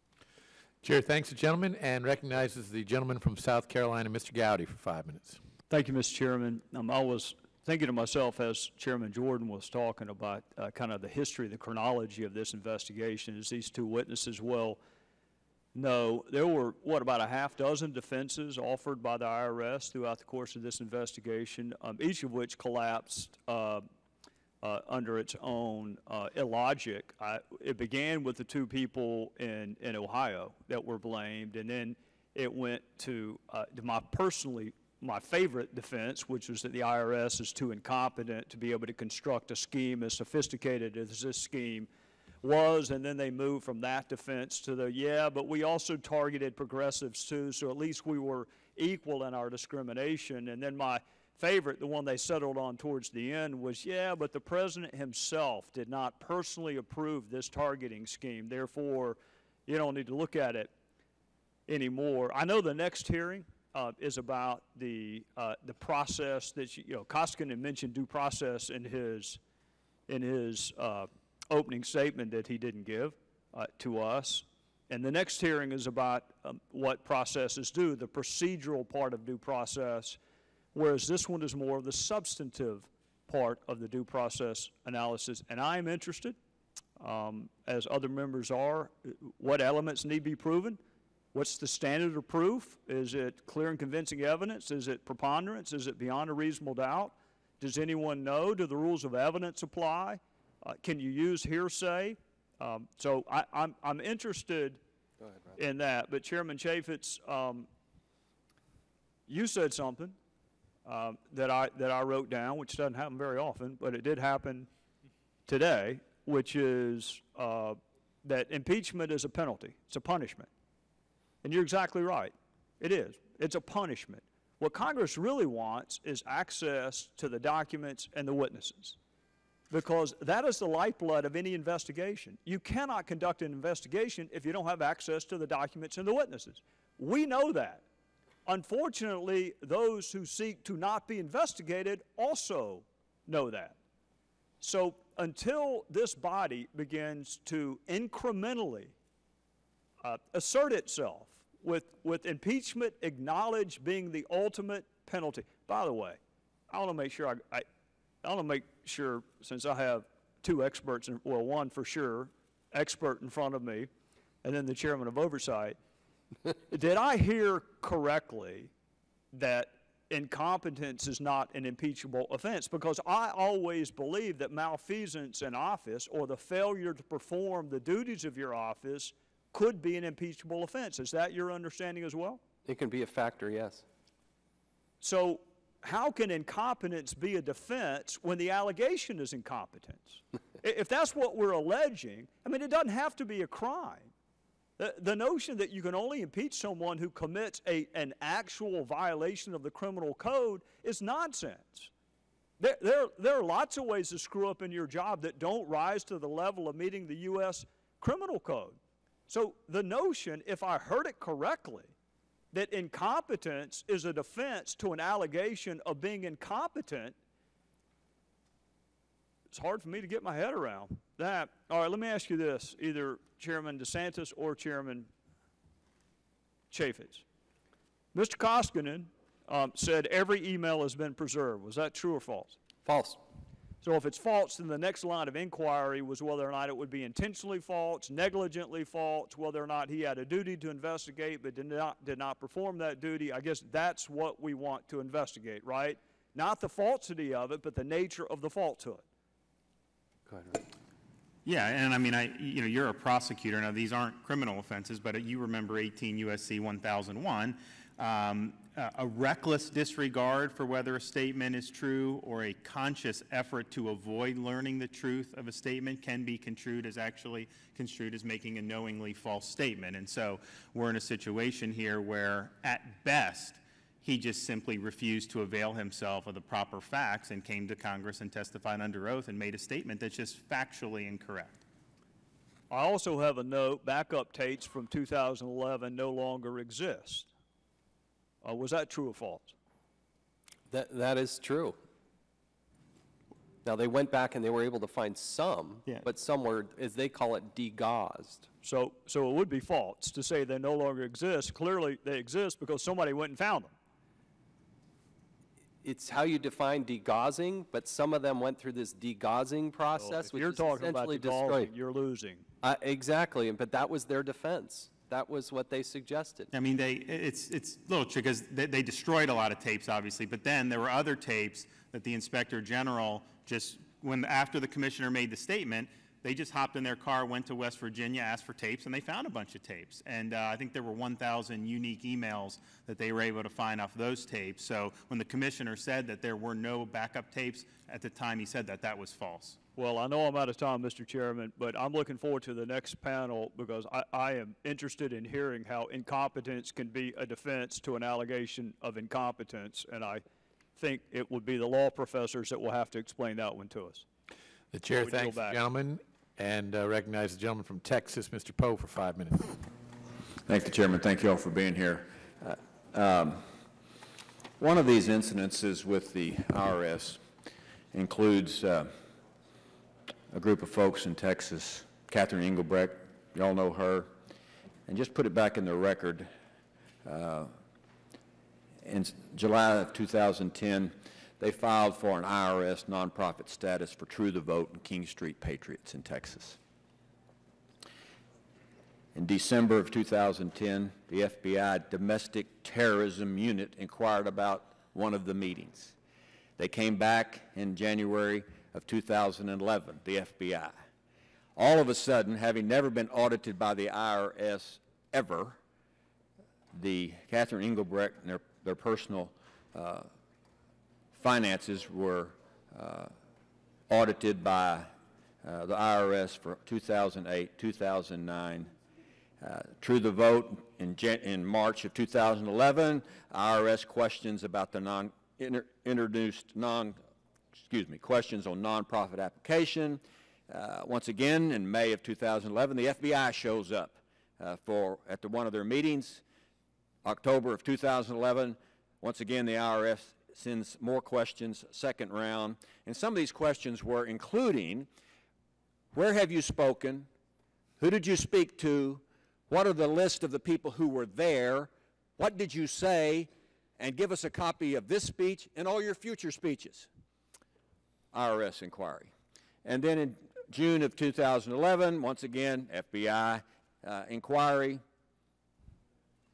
Chair thanks the gentleman and recognizes the gentleman from South Carolina, Mister Gowdy, for five minutes. Thank you, Mister Chairman. Um, I was thinking to myself as Chairman Jordan was talking about uh, kind of the history, the chronology of this investigation, as these two witnesses well know, there were, what, about a half dozen defenses offered by the I R S throughout the course of this investigation, um, each of which collapsed uh, uh, under its own uh, illogic. I, it began with the two people in, in Ohio that were blamed, and then it went to, uh, to my personally my favorite defense, which was that the I R S is too incompetent to be able to construct a scheme as sophisticated as this scheme was, and then they moved from that defense to the, yeah, but we also targeted progressives too, so at least we were equal in our discrimination. And then my favorite, the one they settled on towards the end, was, yeah, but the president himself did not personally approve this targeting scheme, therefore you don't need to look at it anymore. I know the next hearing Uh, is about the uh, the process that you, you know. Koskinen mentioned due process in his in his uh, opening statement that he didn't give uh, to us, and the next hearing is about um, what process is due, the procedural part of due process, whereas this one is more of the substantive part of the due process analysis. And I am interested, um, as other members are, what elements need to be proven. What's the standard of proof? Is it clear and convincing evidence? Is it preponderance? Is it beyond a reasonable doubt? Does anyone know? Do the rules of evidence apply? Uh, can you use hearsay? Um, so I, I'm, I'm interested Go ahead, Rob. in that. But Chairman Chaffetz, um, you said something um, that, I, that I wrote down, which doesn't happen very often, but it did happen today, which is uh, that impeachment is a penalty. It's a punishment. And you're exactly right. It is. It's a punishment. What Congress really wants is access to the documents and the witnesses, because that is the lifeblood of any investigation. You cannot conduct an investigation if you don't have access to the documents and the witnesses. We know that. Unfortunately, those who seek to not be investigated also know that. So until this body begins to incrementally uh, assert itself with, with impeachment acknowledged being the ultimate penalty. By the way, I want to make sure, I, I, I want to make sure, since I have two experts, in, well, one for sure, expert in front of me, and then the chairman of oversight, Did I hear correctly that incompetence is not an impeachable offense? Because I always believe that malfeasance in office or the failure to perform the duties of your office could be an impeachable offense. Is that your understanding as well? It can be a factor, yes. So how can incompetence be a defense when the allegation is incompetence? If that's what we're alleging, I mean, it doesn't have to be a crime. The, the notion that you can only impeach someone who commits a, an actual violation of the criminal code is nonsense. There, there, there are lots of ways to screw up in your job that don't rise to the level of meeting the U S criminal code. So the notion, if I heard it correctly, that incompetence is a defense to an allegation of being incompetent, it's hard for me to get my head around that. All right, let me ask you this, either Chairman DeSantis or Chairman Chaffetz. Mister Koskinen um, said every email has been preserved. Was that true or false? False. So if it's false, then the next line of inquiry was whether or not it would be intentionally false, negligently false, whether or not he had a duty to investigate but did not, did not perform that duty. I guess that's what we want to investigate, right? Not the falsity of it, but the nature of the falsehood. Go ahead, Rick. Yeah, and I mean, I, you know, you're a prosecutor. Now, these aren't criminal offenses, but you remember eighteen U S C one thousand one. Um, uh, a reckless disregard for whether a statement is true or a conscious effort to avoid learning the truth of a statement can be construed as actually construed as making a knowingly false statement. And so we're in a situation here where, at best, he just simply refused to avail himself of the proper facts and came to Congress and testified under oath and made a statement that's just factually incorrect. I also have a note, backup tapes from two thousand eleven no longer exist. Uh, was that true or false? That, that is true. Now, they went back and they were able to find some, yeah. but some were, as they call it, degaussed. So, so it would be false to say they no longer exist. Clearly, they exist because somebody went and found them. It's how you define degaussing, but some of them went through this degaussing process, So if which you're is talking about essentially degaussing, destroyed. you're losing. Uh, exactly, but that was their defense. That was what they suggested. I mean, they, it's, it's a little tricky because they, they destroyed a lot of tapes, obviously, but then there were other tapes that the Inspector General just, when after the commissioner made the statement, they just hopped in their car, went to West Virginia, asked for tapes, and they found a bunch of tapes. And uh, I think there were one thousand unique emails that they were able to find off those tapes. So when the commissioner said that there were no backup tapes, at the time he said that, that was false. Well, I know I'm out of time, Mister Chairman, but I'm looking forward to the next panel because I, I am interested in hearing how incompetence can be a defense to an allegation of incompetence, and I think it would be the law professors that will have to explain that one to us. The chair We go thanks the back. gentleman and uh, recognizes the gentleman from Texas, Mister Poe, for five minutes. Thank you, Chairman. Thank you all for being here. Uh, um, one of these incidences with the I R S includes uh, a group of folks in Texas, Catherine Engelbrecht, you all know her, and just put it back in the record. Uh, in July of two thousand ten, they filed for an I R S nonprofit status for True the Vote and King Street Patriots in Texas. In December of two thousand ten, the F B I Domestic Terrorism Unit inquired about one of the meetings. They came back in January of two thousand eleven, the F B I. All of a sudden, having never been audited by the I R S ever, the Catherine Engelbrecht and their, their personal uh, finances were uh, audited by uh, the I R S for two thousand eight, two thousand nine. Uh, True the Vote in, Jan in March of two thousand eleven, I R S questions about the non inter introduced non excuse me questions on nonprofit application. Uh, once again, in May of two thousand eleven, the F B I shows up uh, for at the one of their meetings. October of two thousand eleven, once again the I R S sends more questions, second round, and some of these questions were including, where have you spoken, who did you speak to, what are the list of the people who were there, what did you say, and give us a copy of this speech and all your future speeches. I R S inquiry. And then in June of two thousand eleven, once again, F B I uh, inquiry.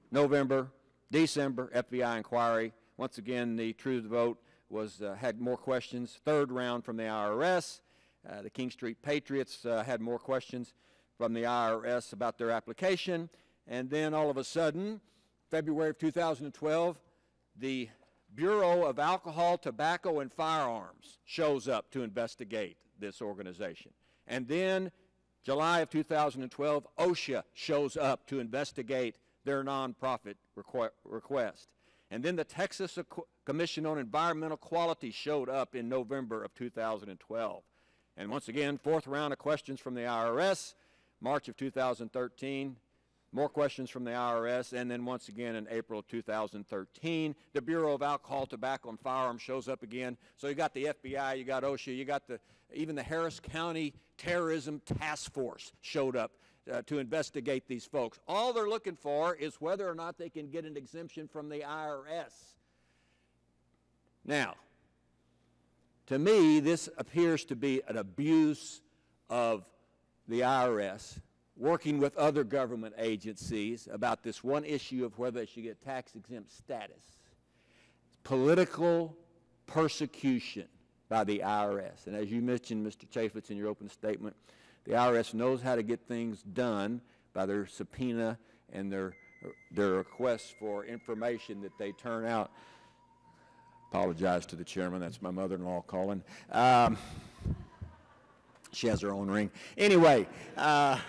November, December, F B I inquiry. Once again, the Truth Vote was, uh, had more questions. Third round from the I R S. Uh, the King Street Patriots uh, had more questions from the I R S about their application. And then all of a sudden, February of two thousand twelve, the Bureau of Alcohol, Tobacco, and Firearms shows up to investigate this organization. And then July of two thousand twelve, OSHA shows up to investigate their nonprofit requ request. And then the Texas Commission on Environmental Quality showed up in November of two thousand twelve. And once again, fourth round of questions from the I R S, March of two thousand thirteen, more questions from the I R S, and then once again in April of two thousand thirteen, the Bureau of Alcohol, Tobacco, and Firearms shows up again. So you got the F B I, you got OSHA, you got the, even the Harris County Terrorism Task Force showed up uh, to investigate these folks. All they're looking for is whether or not they can get an exemption from the I R S. Now, to me, this appears to be an abuse of the I R S working with other government agencies about this one issue of whether they should get tax-exempt status. Political persecution by the I R S. And as you mentioned, Mister Chaffetz, in your open statement, the I R S knows how to get things done by their subpoena and their, their requests for information that they turn out. Apologize to the chairman. That's my mother-in-law calling. Um, she has her own ring. Anyway, uh,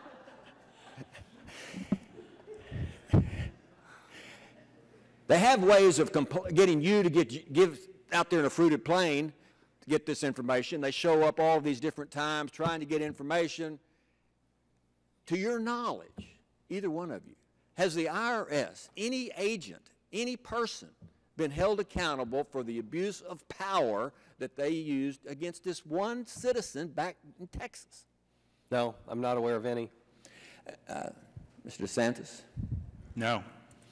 they have ways of getting you to get give out there in a fruited plain to get this information. They show up all these different times trying to get information. To your knowledge, either one of you, has the I R S, any agent, any person, been held accountable for the abuse of power that they used against this one citizen back in Texas? No, I'm not aware of any. Uh, Mister DeSantis? No.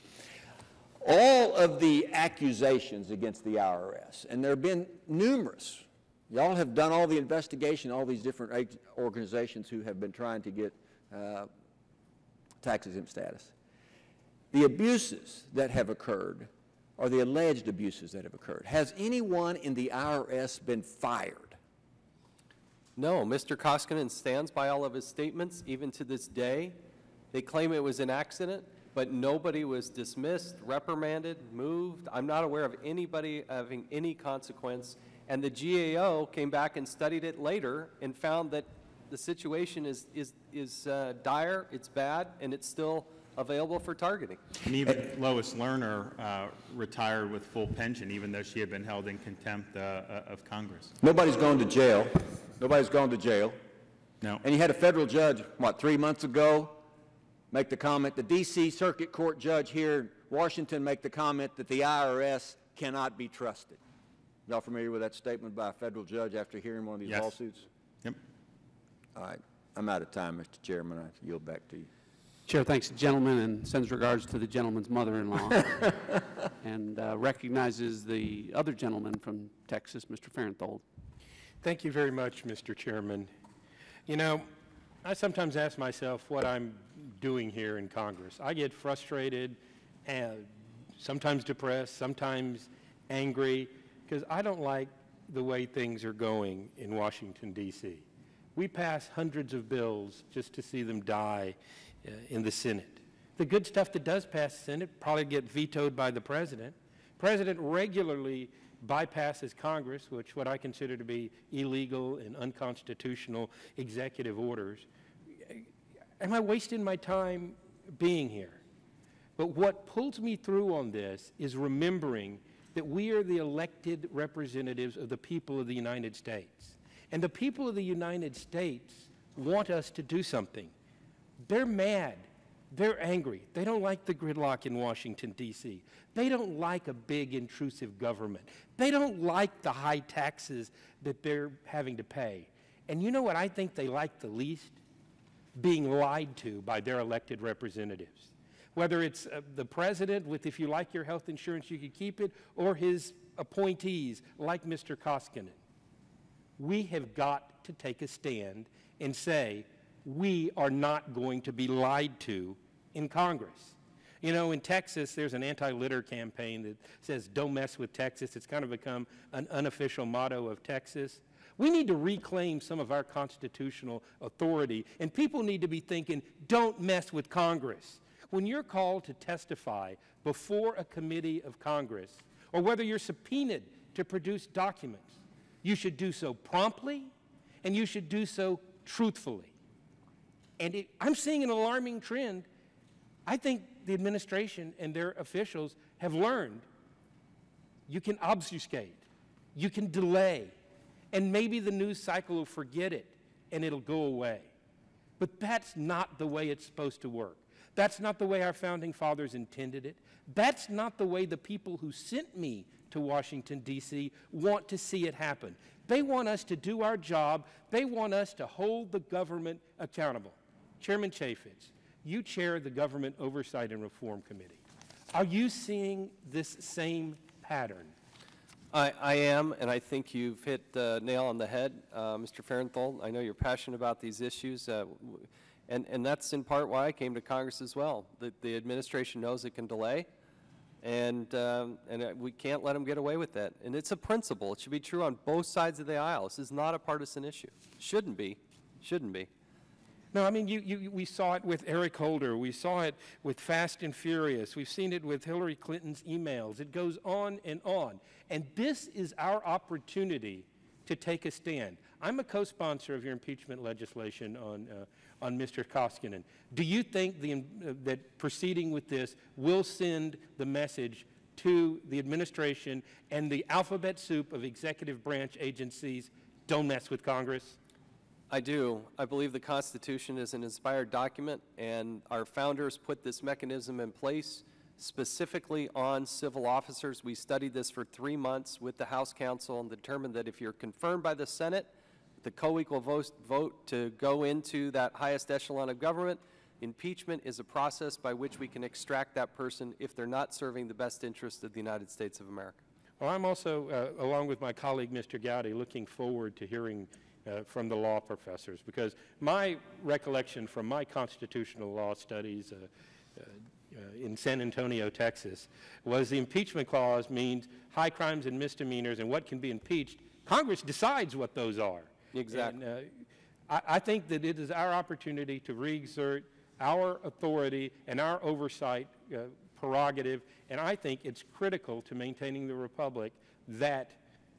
All of the accusations against the I R S, and there have been numerous, y'all have done all the investigation, all these different organizations who have been trying to get uh, tax-exempt status. The abuses that have occurred are the alleged abuses that have occurred. Has anyone in the I R S been fired? No, Mister Koskinen stands by all of his statements, even to this day. They claim it was an accident, but nobody was dismissed, reprimanded, moved. I'm not aware of anybody having any consequence. And the G A O came back and studied it later and found that the situation is, is, is uh, dire, it's bad, and it's still available for targeting. And even Lois Lerner uh, retired with full pension, even though she had been held in contempt uh, of Congress. Nobody's gone to jail. Nobody's gone to jail. No. And you had a federal judge, what, three months ago, make the comment, the D C Circuit Court judge here in Washington make the comment that the I R S cannot be trusted. Y'all familiar with that statement by a federal judge after hearing one of these Yes. lawsuits? Yep. All right. I'm out of time, Mister Chairman. I yield back to you. Chair thanks the gentleman and sends regards to the gentleman's mother-in-law and uh, recognizes the other gentleman from Texas, Mister Farenthold. Thank you very much, Mister Chairman. You know, I sometimes ask myself what I'm doing here in Congress. I get frustrated and sometimes depressed, sometimes angry, because I don't like the way things are going in Washington, D C We pass hundreds of bills just to see them die uh, in the Senate. The good stuff that does pass the Senate probably get vetoed by the President. President regularly bypasses Congress, which what I consider to be illegal and unconstitutional executive orders. Am I wasting my time being here? But what pulls me through on this is remembering that we are the elected representatives of the people of the United States. And the people of the United States want us to do something. They're mad. They're angry. They don't like the gridlock in Washington, D C They don't like a big, intrusive government. They don't like the high taxes that they're having to pay. And you know what I think they like the least? Being lied to by their elected representatives. Whether it's uh, the president with, if you like your health insurance, you can keep it, or his appointees like Mister Koskinen. We have got to take a stand and say, we are not going to be lied to in Congress. You know, in Texas, there's an anti-litter campaign that says, don't mess with Texas. It's kind of become an unofficial motto of Texas. We need to reclaim some of our constitutional authority, and people need to be thinking, don't mess with Congress. When you're called to testify before a committee of Congress, or whether you're subpoenaed to produce documents, you should do so promptly, and you should do so truthfully. And it, I'm seeing an alarming trend. I think the administration and their officials have learned you can obfuscate, you can delay, and maybe the news cycle will forget it and it'll go away. But that's not the way it's supposed to work. That's not the way our founding fathers intended it. That's not the way the people who sent me to Washington, D C want to see it happen. They want us to do our job. They want us to hold the government accountable. Chairman Chaffetz, you chair the Government Oversight and Reform Committee. Are you seeing this same pattern? I, I am, and I think you've hit the nail on the head, uh, Mister Farenthold. I know you're passionate about these issues, uh, and, and that's in part why I came to Congress as well. The, the administration knows it can delay, and, um, and uh, we can't let them get away with that. And it's a principle. It should be true on both sides of the aisle. This is not a partisan issue. Shouldn't be. Shouldn't be. No, I mean, you, you, we saw it with Eric Holder. We saw it with Fast and Furious. We've seen it with Hillary Clinton's emails. It goes on and on. And this is our opportunity to take a stand. I'm a co-sponsor of your impeachment legislation on, uh, on Mister Koskinen. Do you think the, uh, that proceeding with this will send the message to the administration and the alphabet soup of executive branch agencies, don't mess with Congress? I do. I believe the Constitution is an inspired document, and our founders put this mechanism in place specifically on civil officers. We studied this for three months with the House Counsel and determined that if you're confirmed by the Senate, the co-equal vote, vote to go into that highest echelon of government, impeachment is a process by which we can extract that person if they're not serving the best interest of the United States of America. Well, I'm also, uh, along with my colleague, Mister Gowdy, looking forward to hearing Uh, from the law professors, because my recollection from my constitutional law studies uh, uh, uh, in San Antonio, Texas, was the impeachment clause means high crimes and misdemeanors and what can be impeached. Congress decides what those are. Exactly. And, uh, I, I think that it is our opportunity to re-exert our authority and our oversight uh, prerogative, and I think it's critical to maintaining the republic that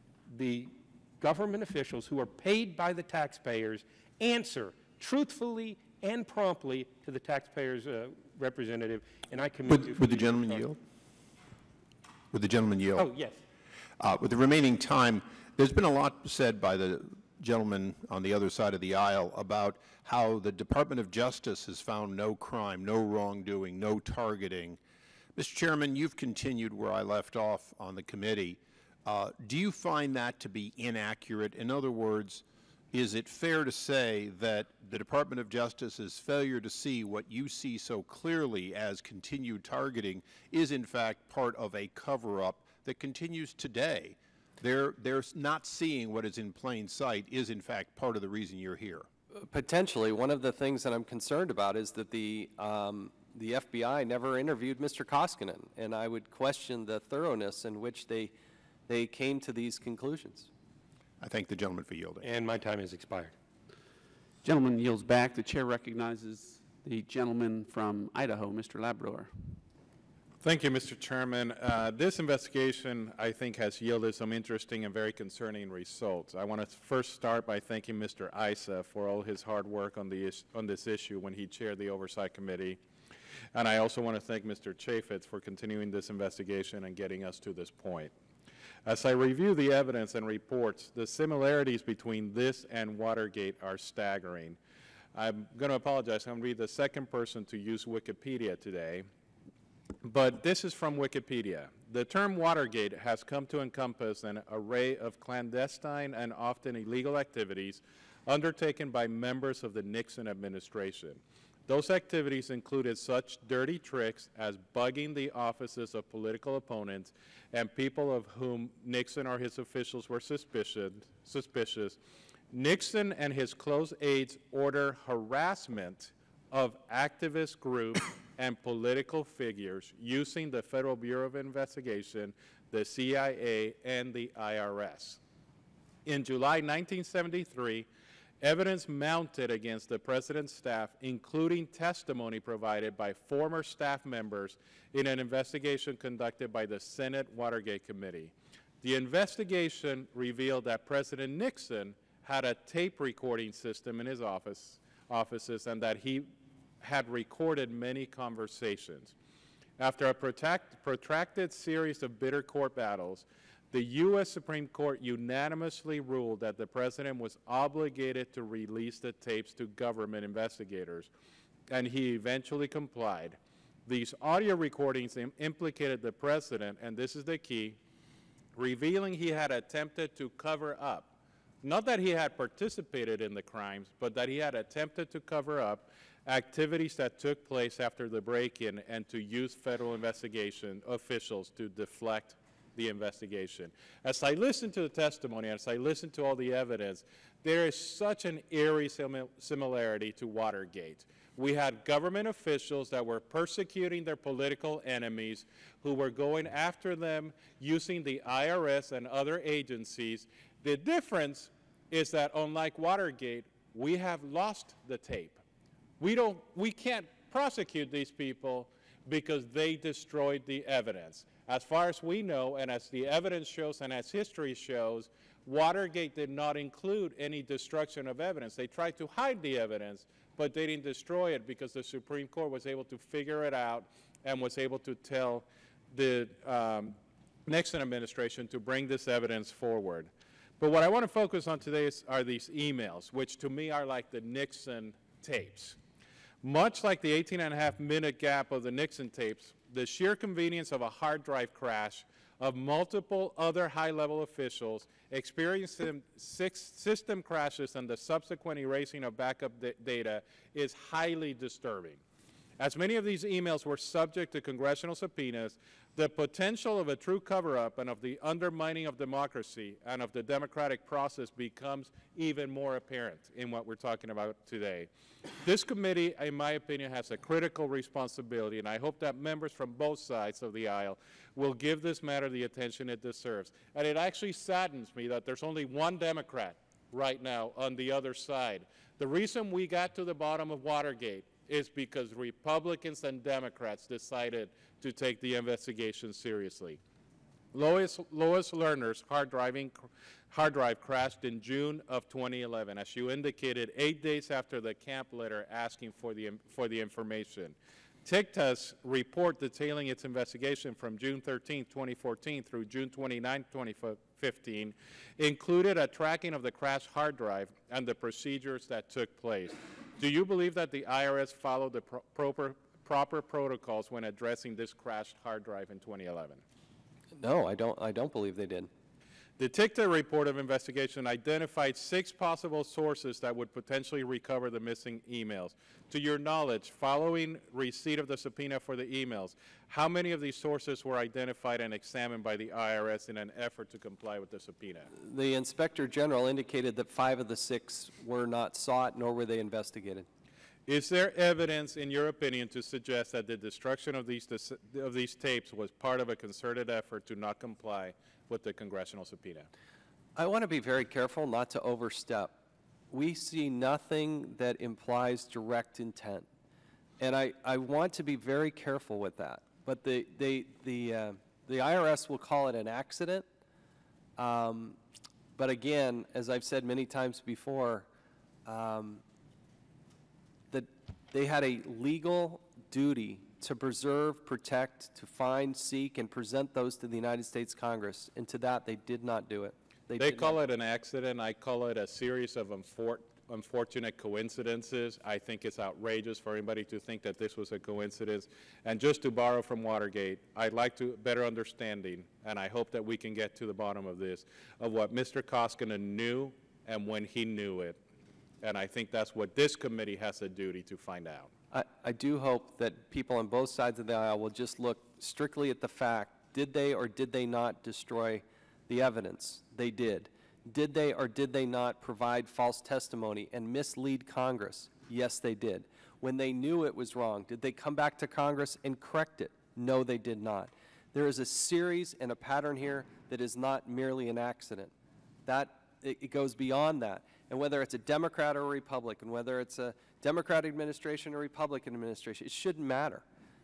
the government officials who are paid by the taxpayers answer truthfully and promptly to the taxpayers' uh, representative, and I commend you Would, for would the the gentleman yield? Would the gentleman yield? Oh, yes. Uh, with the remaining time, there's been a lot said by the gentleman on the other side of the aisle about how the Department of Justice has found no crime, no wrongdoing, no targeting. Mister Chairman, you've continued where I left off on the committee. Uh, do you find that to be inaccurate? In other words, is it fair to say that the Department of Justice's failure to see what you see so clearly as continued targeting is in fact part of a cover-up that continues today? They're, they're not seeing what is in plain sight is in fact part of the reason you're here. Potentially. One of the things that I'm concerned about is that the, um, the F B I never interviewed Mister Koskinen, and I would question the thoroughness in which they they came to these conclusions. I thank the gentleman for yielding. And my time has expired. Gentleman yields back. The chair recognizes the gentleman from Idaho, Mister Labrador. Thank you, Mister Chairman. Uh, this investigation, I think, has yielded some interesting and very concerning results. I want to first start by thanking Mister Issa for all his hard work on, the is on this issue when he chaired the Oversight Committee. And I also want to thank Mister Chaffetz for continuing this investigation and getting us to this point. As I review the evidence and reports, the similarities between this and Watergate are staggering. I'm going to apologize. I'm going to be the second person to use Wikipedia today. But this is from Wikipedia. The term Watergate has come to encompass an array of clandestine and often illegal activities undertaken by members of the Nixon administration. Those activities included such dirty tricks as bugging the offices of political opponents and people of whom Nixon or his officials were suspicious. suspicious. Nixon and his close aides order harassment of activist groups and political figures using the Federal Bureau of Investigation, the C I A, and the I R S. In July nineteen seventy-three, evidence mounted against the President's staff, including testimony provided by former staff members in an investigation conducted by the Senate Watergate Committee. The investigation revealed that President Nixon had a tape recording system in his office, offices and that he had recorded many conversations. After a protract, protracted series of bitter court battles, the U S Supreme Court unanimously ruled that the President was obligated to release the tapes to government investigators, and he eventually complied. These audio recordings im- implicated the President, and this is the key, revealing he had attempted to cover up, not that he had participated in the crimes, but that he had attempted to cover up activities that took place after the break-in and to use federal investigation officials to deflect the investigation. As I listened to the testimony, as I listened to all the evidence, there is such an eerie sim- similarity to Watergate. We had government officials that were persecuting their political enemies, who were going after them using the I R S and other agencies. The difference is that, unlike Watergate, we have lost the tape. We don't, we can't prosecute these people because they destroyed the evidence. As far as we know, and as the evidence shows and as history shows, Watergate did not include any destruction of evidence. They tried to hide the evidence, but they didn't destroy it because the Supreme Court was able to figure it out and was able to tell the um, Nixon administration to bring this evidence forward. But what I want to focus on today is, are these emails, which to me are like the Nixon tapes. Much like the eighteen and a half minute gap of the Nixon tapes, the sheer convenience of a hard drive crash of multiple other high-level officials experiencing six system crashes and the subsequent erasing of backup data is highly disturbing. As many of these emails were subject to congressional subpoenas, the potential of a true cover-up and of the undermining of democracy and of the democratic process becomes even more apparent in what we're talking about today. This committee, in my opinion, has a critical responsibility, and I hope that members from both sides of the aisle will give this matter the attention it deserves. And it actually saddens me that there's only one Democrat right now on the other side. The reason we got to the bottom of Watergate is because Republicans and Democrats decided to take the investigation seriously. Lois, Lois Lerner's hard, driving, hard drive crashed in June of twenty eleven, as you indicated, eight days after the Camp letter asking for the, for the information. TICTA's report detailing its investigation from June thirteenth, twenty fourteen through June twenty-ninth, twenty fifteen included a tracking of the crashed hard drive and the procedures that took place. Do you believe that the I R S followed the pro proper, proper protocols when addressing this crashed hard drive in twenty eleven? No, I don't, I don't believe they did. The TICTA report of investigation identified six possible sources that would potentially recover the missing emails. To your knowledge, following receipt of the subpoena for the emails, how many of these sources were identified and examined by the I R S in an effort to comply with the subpoena? The Inspector General indicated that five of the six were not sought, nor were they investigated. Is there evidence, in your opinion, to suggest that the destruction of these, of these tapes was part of a concerted effort to not comply with the congressional subpoena? I want to be very careful not to overstep. We see nothing that implies direct intent. And I, I want to be very careful with that. But the, the, the, uh, the I R S will call it an accident. Um, but again, as I've said many times before, um, that they had a legal duty to preserve, protect, to find, seek, and present those to the United States Congress. And to that, they did not do it. They, they call not. it an accident. I call it a series of unfor unfortunate coincidences. I think it's outrageous for anybody to think that this was a coincidence. And just to borrow from Watergate, I'd like to better understanding, and I hope that we can get to the bottom of this, of what Mister Koskinen knew and when he knew it. And I think that's what this committee has a duty to find out. I, I do hope that people on both sides of the aisle will just look strictly at the fact, did they or did they not destroy the evidence? They did. Did they or did they not provide false testimony and mislead Congress? Yes, they did. when they knew it was wrong? Did they come back to Congress and correct it? No, they did not. There is a series and a pattern here that is not merely an accident. That, it, it goes beyond that. And whether it's a Democrat or a Republican, whether it's a Democratic administration or Republican administration, it shouldn't matter.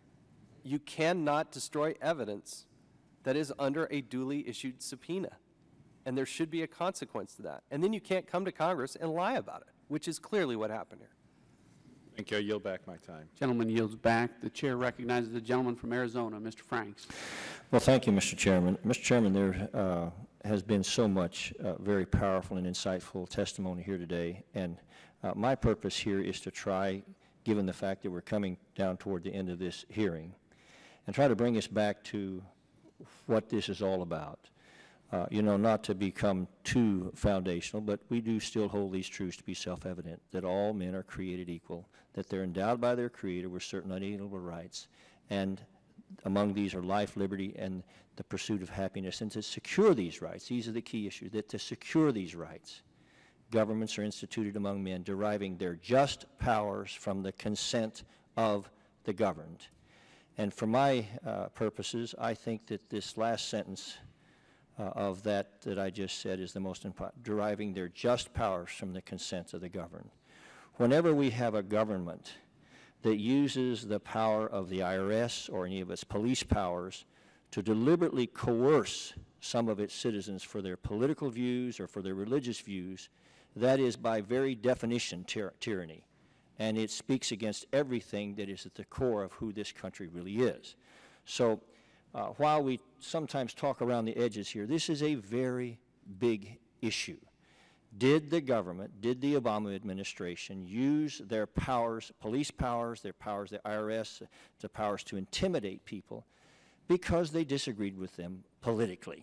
You cannot destroy evidence that is under a duly issued subpoena. And there should be a consequence to that. And then you can't come to Congress and lie about it, which is clearly what happened here. Thank you. I yield back my time. Gentleman yields back. The chair recognizes the gentleman from Arizona, Mister Franks. Well, thank you, Mister Chairman. Mister Chairman, there uh, has been so much uh, very powerful and insightful testimony here today, and uh, my purpose here is to try, given the fact that we're coming down toward the end of this hearing, and try to bring us back to what this is all about. Uh, you know, not to become too foundational, but we do still hold these truths to be self-evident, that all men are created equal, that they're endowed by their Creator with certain unalienable rights, and among these are life, liberty, and the pursuit of happiness. And to secure these rights, these are the key issues, that to secure these rights, governments are instituted among men, deriving their just powers from the consent of the governed. And for my uh, purposes, I think that this last sentence Uh, of that that I just said is the most important, deriving their just powers from the consent of the governed. Whenever we have a government that uses the power of the I R S or any of its police powers to deliberately coerce some of its citizens for their political views or for their religious views, that is by very definition tyr tyranny. And it speaks against everything that is at the core of who this country really is. So Uh, while we sometimes talk around the edges here, this is a very big issue. Did the government, did the Obama administration use their powers, police powers, their powers, the I R S, the powers to intimidate people because they disagreed with them politically?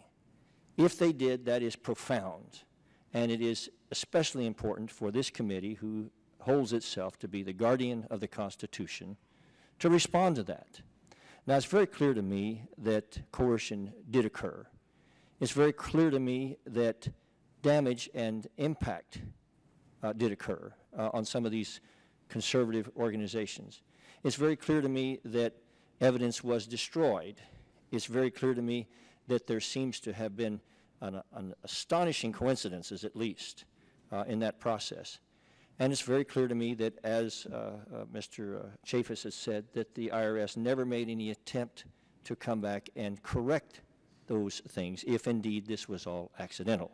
If they did, that is profound, and it is especially important for this committee, who holds itself to be the guardian of the Constitution, to respond to that. Now, it's very clear to me that coercion did occur. It's very clear to me that damage and impact uh, did occur uh, on some of these conservative organizations. It's very clear to me that evidence was destroyed. It's very clear to me that there seems to have been an, an astonishing coincidences, at least, uh, in that process. And it's very clear to me that, as uh, uh, Mister Uh, Chafis has said, that the I R S never made any attempt to come back and correct those things, if indeed this was all accidental.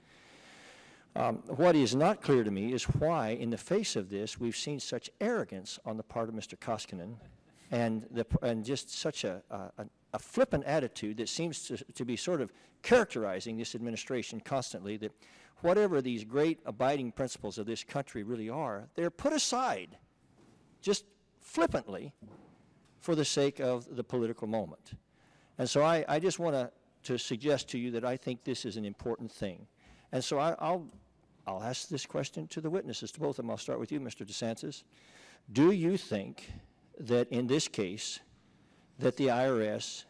Um, what is not clear to me is why, in the face of this, we've seen such arrogance on the part of Mister Koskinen, and, the, and just such a, a, a flippant attitude that seems to, to be sort of characterizing this administration constantly, that whatever these great abiding principles of this country really are, they're put aside just flippantly for the sake of the political moment. And so I, I just want to to suggest to you that I think this is an important thing. And so I, I'll, I'll ask this question to the witnesses, to both of them. I'll start with you, Mister DeSantis. Do you think that in this case that the I R S,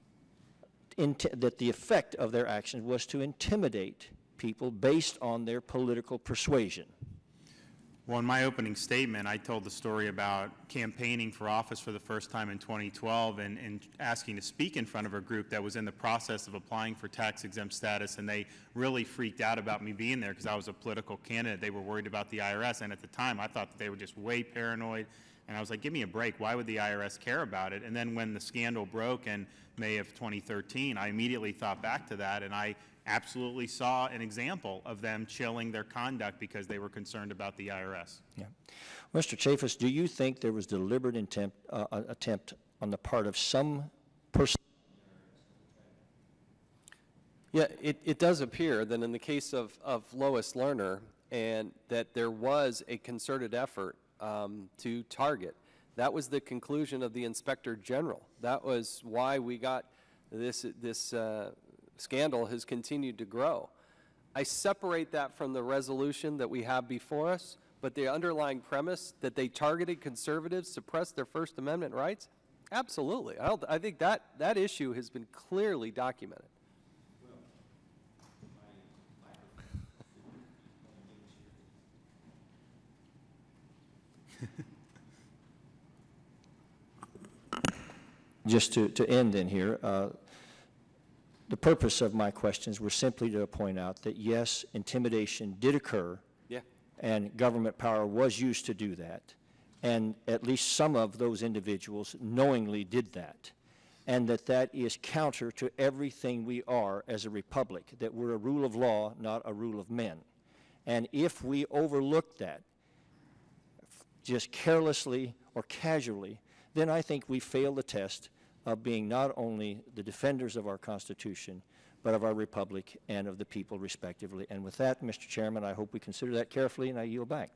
that the effect of their actions was to intimidate people based on their political persuasion? Well, in my opening statement, I told the story about campaigning for office for the first time in twenty twelve and, and asking to speak in front of a group that was in the process of applying for tax-exempt status, and they really freaked out about me being there because I was a political candidate. They were worried about the I R S, and at the time, I thought that they were just way paranoid, and I was like, give me a break. Why would the I R S care about it? And then when the scandal broke in May of twenty thirteen, I immediately thought back to that, and I absolutely saw an example of them chilling their conduct because they were concerned about the I R S. Yeah. Mister Chafis, do you think there was deliberate attempt, uh, attempt on the part of some person? Yeah, it, it does appear that in the case of, of Lois Lerner, and that there was a concerted effort um, to target. That was the conclusion of the Inspector General. That was why we got this, this uh, scandal has continued to grow. I separate that from the resolution that we have before us, but the underlying premise that they targeted conservatives, suppressed their First Amendment rights, absolutely. I, don't, I think that, that issue has been clearly documented. just to, to end then here, uh, the purpose of my questions were simply to point out that, yes, intimidation did occur, Yeah. and government power was used to do that, and at least some of those individuals knowingly did that, and that that is counter to everything we are as a republic, that we're a rule of law, not a rule of men. And if we overlook that, just carelessly or casually, then I think we fail the test of being not only the defenders of our Constitution, but of our republic and of the people respectively. And with that, Mister Chairman, I hope we consider that carefully, and I yield back.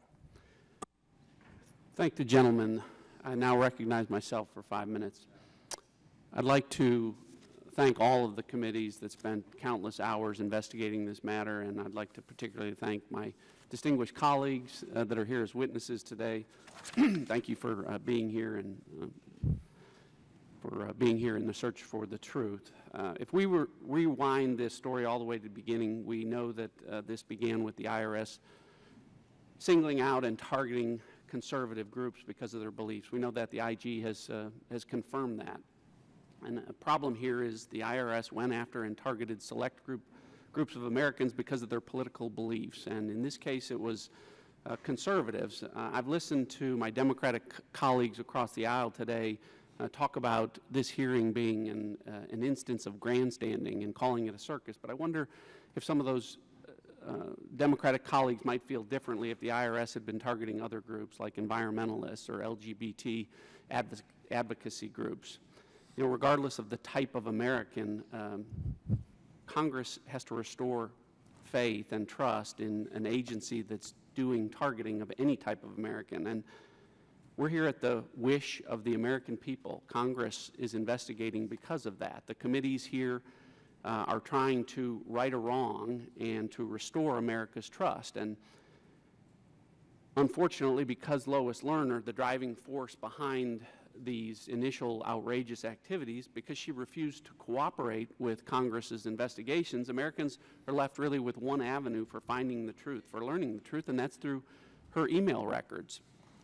Thank the gentleman. I now recognize myself for five minutes. I'd like to thank all of the committees that spent countless hours investigating this matter, and I'd like to particularly thank my distinguished colleagues uh, that are here as witnesses today. Thank you for uh, being here and uh, for uh, being here in the search for the truth. Uh, if we were rewind this story all the way to the beginning, we know that uh, this began with the I R S singling out and targeting conservative groups because of their beliefs. We know that the I G has, uh, has confirmed that. And a problem here is the I R S went after and targeted select group, groups of Americans because of their political beliefs. And in this case, it was uh, conservatives. Uh, I've listened to my Democratic colleagues across the aisle today uh, talk about this hearing being an, uh, an instance of grandstanding and calling it a circus. But I wonder if some of those uh, Democratic colleagues might feel differently if the I R S had been targeting other groups like environmentalists or L G B T adv advocacy groups. You know, regardless of the type of American, um, Congress has to restore faith and trust in an agency that's doing targeting of any type of American. And we're here at the wish of the American people. Congress is investigating because of that. The committees here uh, are trying to right a wrong and to restore America's trust. And unfortunately, because Lois Lerner, the driving force behind these initial outrageous activities, because she refused to cooperate with Congress's investigations, Americans are left really with one avenue for finding the truth, for learning the truth, and that's through her email records.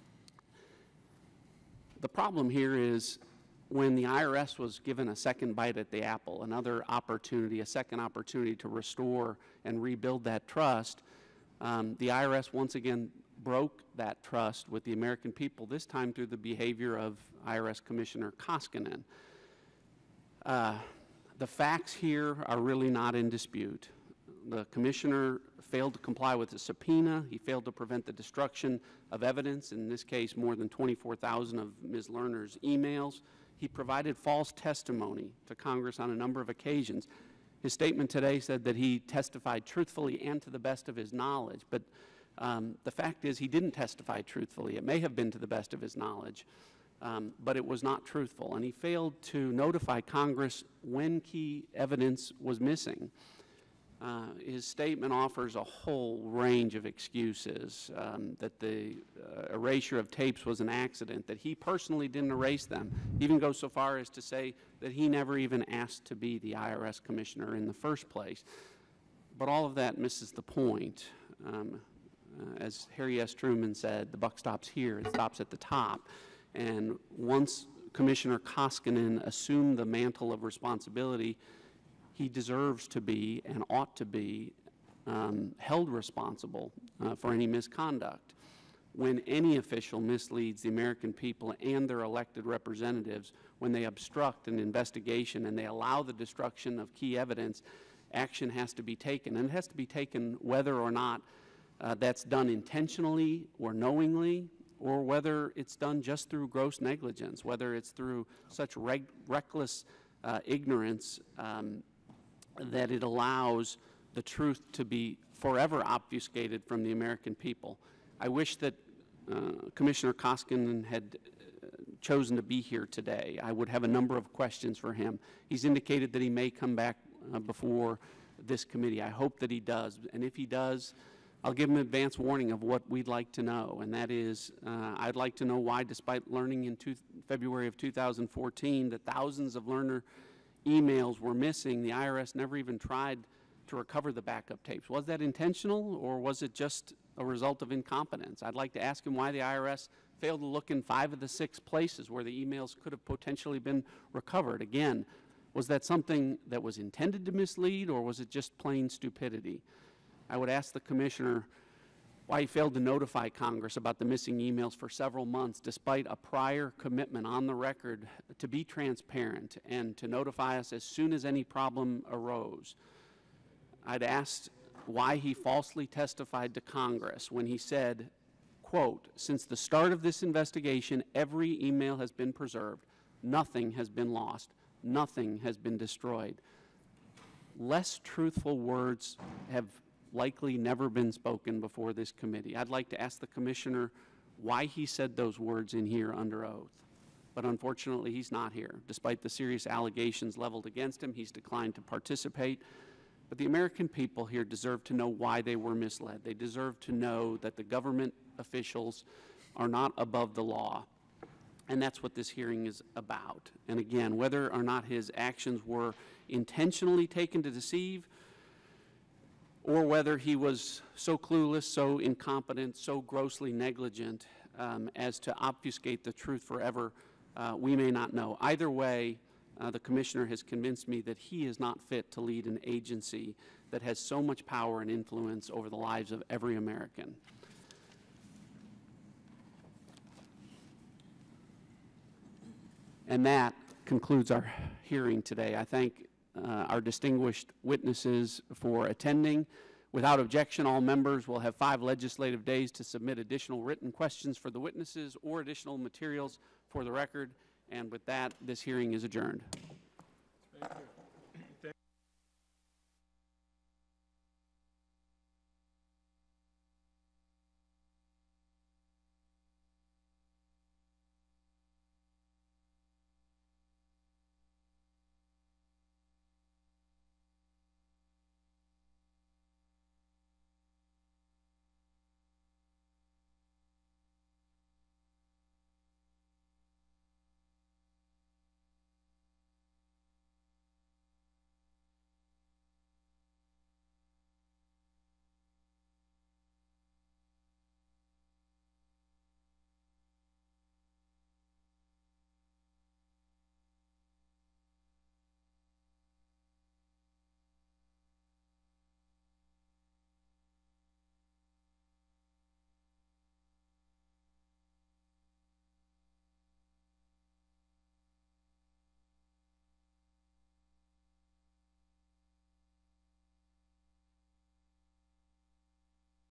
The problem here is when the I R S was given a second bite at the apple, another opportunity, a second opportunity to restore and rebuild that trust, um, the I R S once again broke that trust with the American people, this time through the behavior of I R S Commissioner Koskinen. Uh, the facts here are really not in dispute. The commissioner failed to comply with the subpoena. He failed to prevent the destruction of evidence, in this case more than twenty-four thousand of Miz Lerner's emails. He provided false testimony to Congress on a number of occasions. His statement today said that he testified truthfully and to the best of his knowledge, but Um, the fact is he didn't testify truthfully. It may have been to the best of his knowledge, um, but it was not truthful. And he failed to notify Congress when key evidence was missing. Uh, his statement offers a whole range of excuses, um, that the uh, erasure of tapes was an accident, that he personally didn't erase them. He even goes so far as to say that he never even asked to be the I R S commissioner in the first place. But all of that misses the point. Um, Uh, as Harry S. Truman said, the buck stops here, it stops at the top. And once Commissioner Koskinen assumed the mantle of responsibility, he deserves to be and ought to be um, held responsible uh, for any misconduct. When any official misleads the American people and their elected representatives, when they obstruct an investigation and they allow the destruction of key evidence, action has to be taken. And it has to be taken whether or not Uh, that's done intentionally or knowingly, or whether it's done just through gross negligence, whether it's through such reg reckless uh, ignorance um, that it allows the truth to be forever obfuscated from the American people. I wish that uh, Commissioner Koskinen had uh, chosen to be here today. I would have a number of questions for him. He's indicated that he may come back uh, before this committee. I hope that he does, and if he does, I'll give him advance warning of what we'd like to know, and that is, uh, I'd like to know why, despite learning in two, February of two thousand fourteen that thousands of Lerner emails were missing, the I R S never even tried to recover the backup tapes. Was that intentional, or was it just a result of incompetence? I'd like to ask him why the I R S failed to look in five of the six places where the emails could have potentially been recovered. Again, was that something that was intended to mislead, or was it just plain stupidity? I would ask the Commissioner why he failed to notify Congress about the missing emails for several months, despite a prior commitment on the record to be transparent and to notify us as soon as any problem arose. I'd asked why he falsely testified to Congress when he said, quote, "Since the start of this investigation, every email has been preserved. Nothing has been lost. Nothing has been destroyed." Less truthful words have likely never been spoken before this committee. I'd like to ask the Commissioner why he said those words in here under oath. But unfortunately, he's not here. Despite the serious allegations leveled against him, he's declined to participate. But the American people here deserve to know why they were misled. They deserve to know that the government officials are not above the law. And that's what this hearing is about. And again, whether or not his actions were intentionally taken to deceive, or whether he was so clueless, so incompetent, so grossly negligent um, as to obfuscate the truth forever, uh, we may not know. Either way, uh, the Commissioner has convinced me that he is not fit to lead an agency that has so much power and influence over the lives of every American. And that concludes our hearing today. I thank uh, our distinguished witnesses for attending. Without objection, all members will have five legislative days to submit additional written questions for the witnesses or additional materials for the record. And with that, this hearing is adjourned. Thank you.